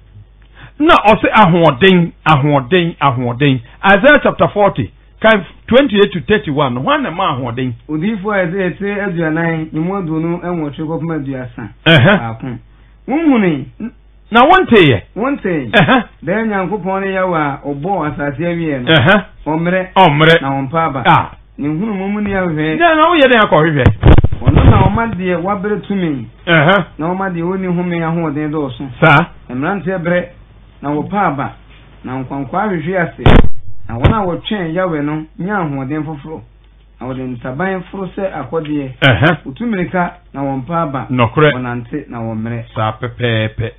na ose ahoden ahoden ahoden Isaiah chapter forty kan twenty-eight to thirty-one wan na ma ahoden odifo eze ete aduanan nimodu no enwotwe kopma aduasa eh akon Umuni na wonte ye wonte eh de nyankopon ne yawa obo asase awie no eh omre omre na ompaba ah ni hunu mumu ne yawe na na wo ye den akọhwehwe ono na omade wabere tumi eh na omade oni home ahoden do so sa emrante bre na wopaba na nkwankwa ahwehwe ase na wona wotwen yawe no nya ahoden foforo na woden taban foro se akode eh utumirika na wompaba nokre onante na womre sa pepepe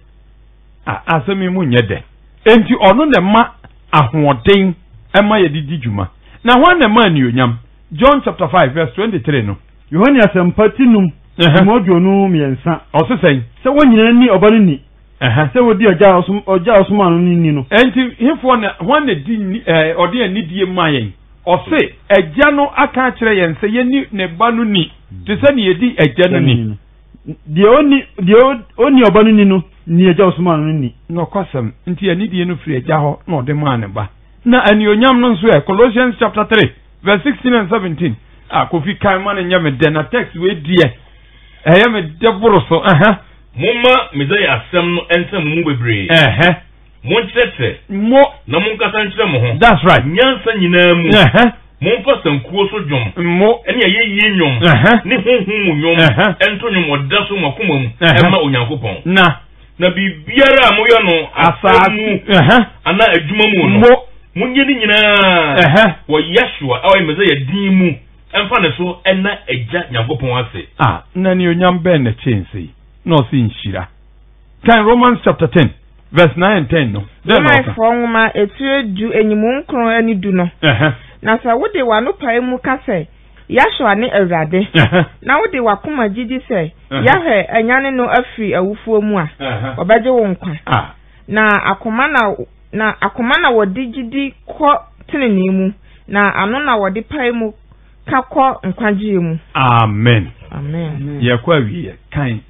a asemi mu nyede enti ono ne ma ahoden ema ye didi djuma na hwan ne ma ni onyam John chapter five verse twenty-three no Yohani asempati num mojo no miensa o se sen se wonyina ni obanu ni eh se wodi oja osum oja osuma no ni no enti hifo na hwan ne di eh ode anidie mayen o se eja no aka kire yen se ye ni ne ba no ni te se ni yedi eja no ni die oni die oni obanu ni no ni eja osuma no ni no kwasam nti anidie no firi eja ho na ode ma ne ba na anionyam no nso e Colossians chapter three verse sixteen and seventeen ah kofi kan man nya me den na text we die eh me de boroso aha mumma Messiah asem no ensem mu bebre eh monchete mo na monkasa nkyere mo ho that's right nyansa nyina mu eh momfa sankuo so dwom mo ene ye ye nwom ne honhom nwom ento nwom oda so makoma mu ema onyankopon na na bibiara amoyo no asamu eh ana adwuma mu no mo munye ni nyina eh wo Yeshua awo Messiah din mu emfa ne so ena eja nyankopon ase ah na ni onyam ben na chensi no si nshira kan Romans chapter ten verse nine and ten no then my fongma etire du enyimu nkron ani du no eh na sa wode wa no pae mu ka se Yashua ne Awurade na wode wa koma gidi se yahwe anyane no afiri awufuo mu a obeje wo nkwa ah na akoma na na akoma na wode gidi ko tenene mu na ano na wode pae mu ka ko nkwagie mu amen amen ye kwa wi kan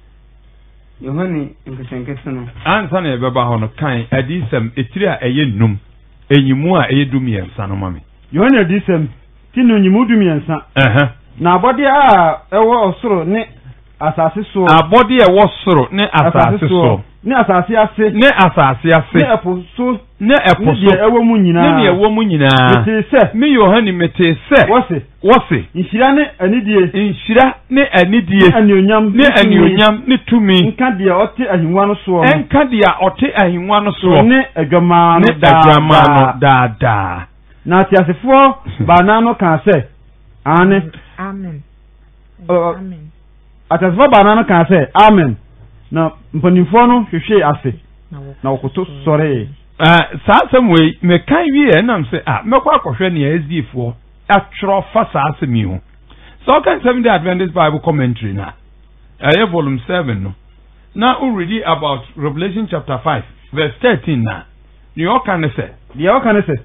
Yohani nkesenkese no ansa na ebeba ho no kan adisem etiri a eye num enyimu a eye dum yensa no mame Yohani adisem tinu nyimu dum yensa eh na abode a ewo osoro ne asase so abodi e wo soro ne asase so ne asase ase ne asase ase ne epo so ne epo so ne ewo mu nyina ne ewo mu nyina mete se me Yohani mete se wose wose inshira ne anidie inshira ne anidie anionyam ne anionyam ne tumi nka de ote ahimwa no so enka de ote ahimwa no so ne adwama no da adwama no da da na tiasefo ba na no kan se ane amen amen atasefo ba na no kan se amen na mpanimfo no hwehwe ase na wokoto sore eh saa samwe me kan wi e nam se ah mekwa akohwe ne azifo atworo fa saa semi ho so kan Seventh-day Adventist Bible commentary na eh volume seven no now we read about Revelation chapter five verse thirteen na you can say you can say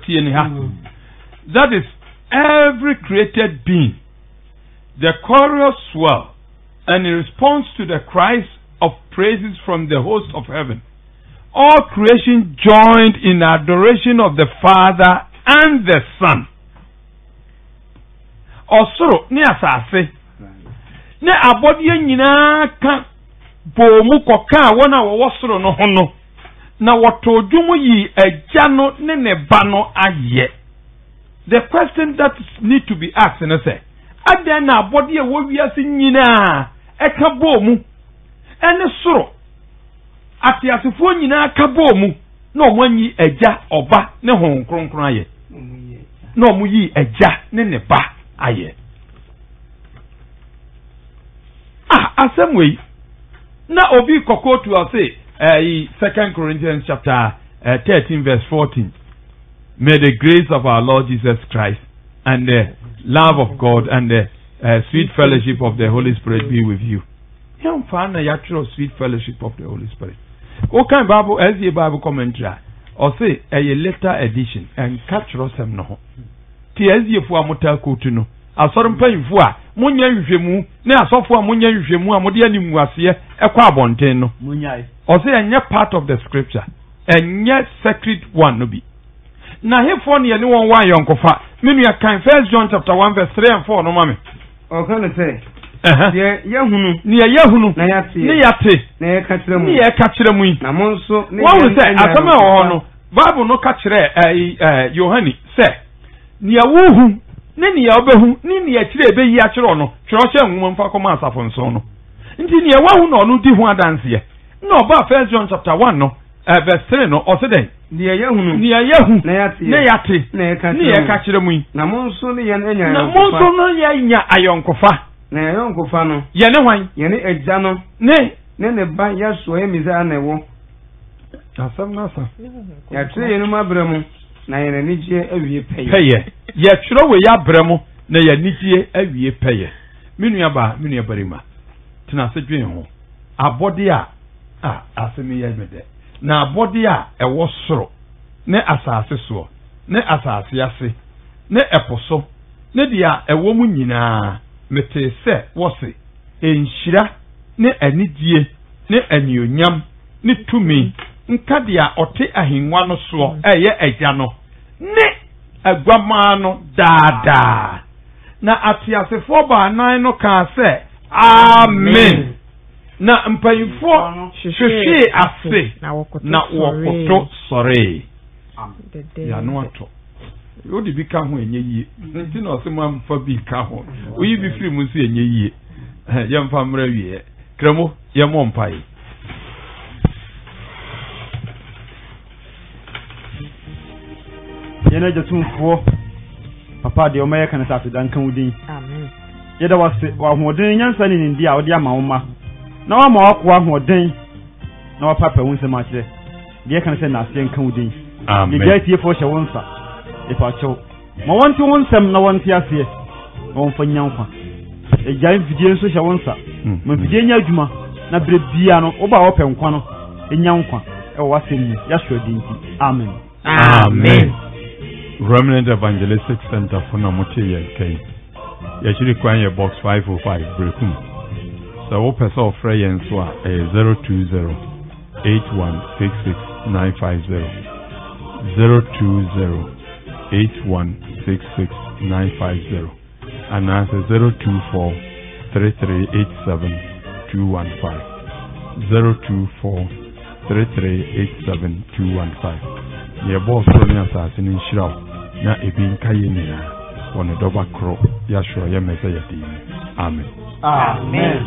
that is every created being the chorus swell and in response to the cries of praises from the host of heaven. All creation joined in adoration of the Father and the Son. Osoro ni asase ne abodie nyina ka bomu koka wona wo soro no ho no na woto dwumu yi agya no ne ne ba no aye. The question that need to be asked na say adan na abodie wo wiase nyina e ka bomu ene soro atiasefo nyina ka bomu na omanyi agya oba ne hon kronkron aye na omu yi agya ne ne ba aye. Ah asemwe na obi kokotu ase eh Second Corinthians chapter uh, thirteen verse fourteen. May the grace of our Lord Jesus Christ and the love of God and the uh, sweet fellowship of the Holy Spirit be with you. Yam fan na yatro sweet fellowship of the Holy Spirit. O kan Bible as the Bible commentary or say a later edition and catch rosem no. Ti as ye fu amota kotu no. Asorum panyfo a munya nhwehwemu na asofo a munya nhwehwemu a mode animu ase ekwa abonten no. Munyai. Or say enye part of the scripture. Enye sacred one no be. Na hefo ne ne won wa yonkofa. Menu ya kan First John chapter one verse three and four no mame. O kan say eh ye yehunu ne yehunu na yate ne yate na ye ka kire mu ne ye ka kire mu na mo nso ne wo say asama ho no Bible no ka kire eh Yohani say ne yawuhu ne ne yabehu ne ne ya kire ebe yi a kire no twero hye nwoma mfa koma asafo nso no nti ne yawahu no no di ho adanse ye na oba First John chapter one no uh, verse three no o say den ne yehunu ne yehu na yate ne yate na ye ka ne ye ka kire mu na mo nso ne ye nya na mo nso no ye nya ayonkofa na ayonkofa no ye ne hwan ye ne egya no ne ne ne ba yaso ye miza na ewo asam na asa ya tire ye no mabremu na ye ne nigye awie peye peye ye twero we ya bremu na ye nigye awie peye minu aba minu abarima tena se dwen ho abode a ah asemi ye mede na abode a ewo soro ne asase so ne asase ase ne eposo ne dia ewo mu nyina mete se wose enhyira ne anidie ne anionyam ne tumi nka dia ote ahenwa no so eye agya no ne agwama no dada na atiasefo ba nan no ka se amen na mpanyifo hwehwe ase na wokoto sore ya no ato o di bi ka ho enye yie nti na osema mfa bi ka ho oyi bi firi mu nso enye yie ye mfa mra wie kremo ye mo mpai yena jatumfo papa de o maye kan sa dan kan udin amen yeda wase wa hoden nyansa ni ndi a odi ama woma na wa ma wakwa hoden na wa papa won se ma kire de kan se na se kan udin amen de gaiti fo hye wonsa e pa chew ma wonti wonsam na wonti ase won fa nyankwa e gai vidie nso hye wonsa ma vidie nya adwuma na bre bia no wo ba wo penkwa no e nyankwa e wo asem ya hwe din amen amen Remnant Evangelistic Center for Namote Yankai. Yashiri Kwanye Box five oh five Brekum. So what person of Frey and Swa zero two zero eight one six six nine five zero zero two zero eight one six six nine five zero and answer zero two four three three eight seven two one five zero two four three three eight seven two one five. Ye boss running assassin in Shroud. Na ebin kayenia. One double crow. Yashua ya Messiah. Amen. Amen.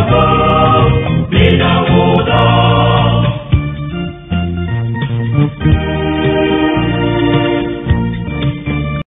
Thank you.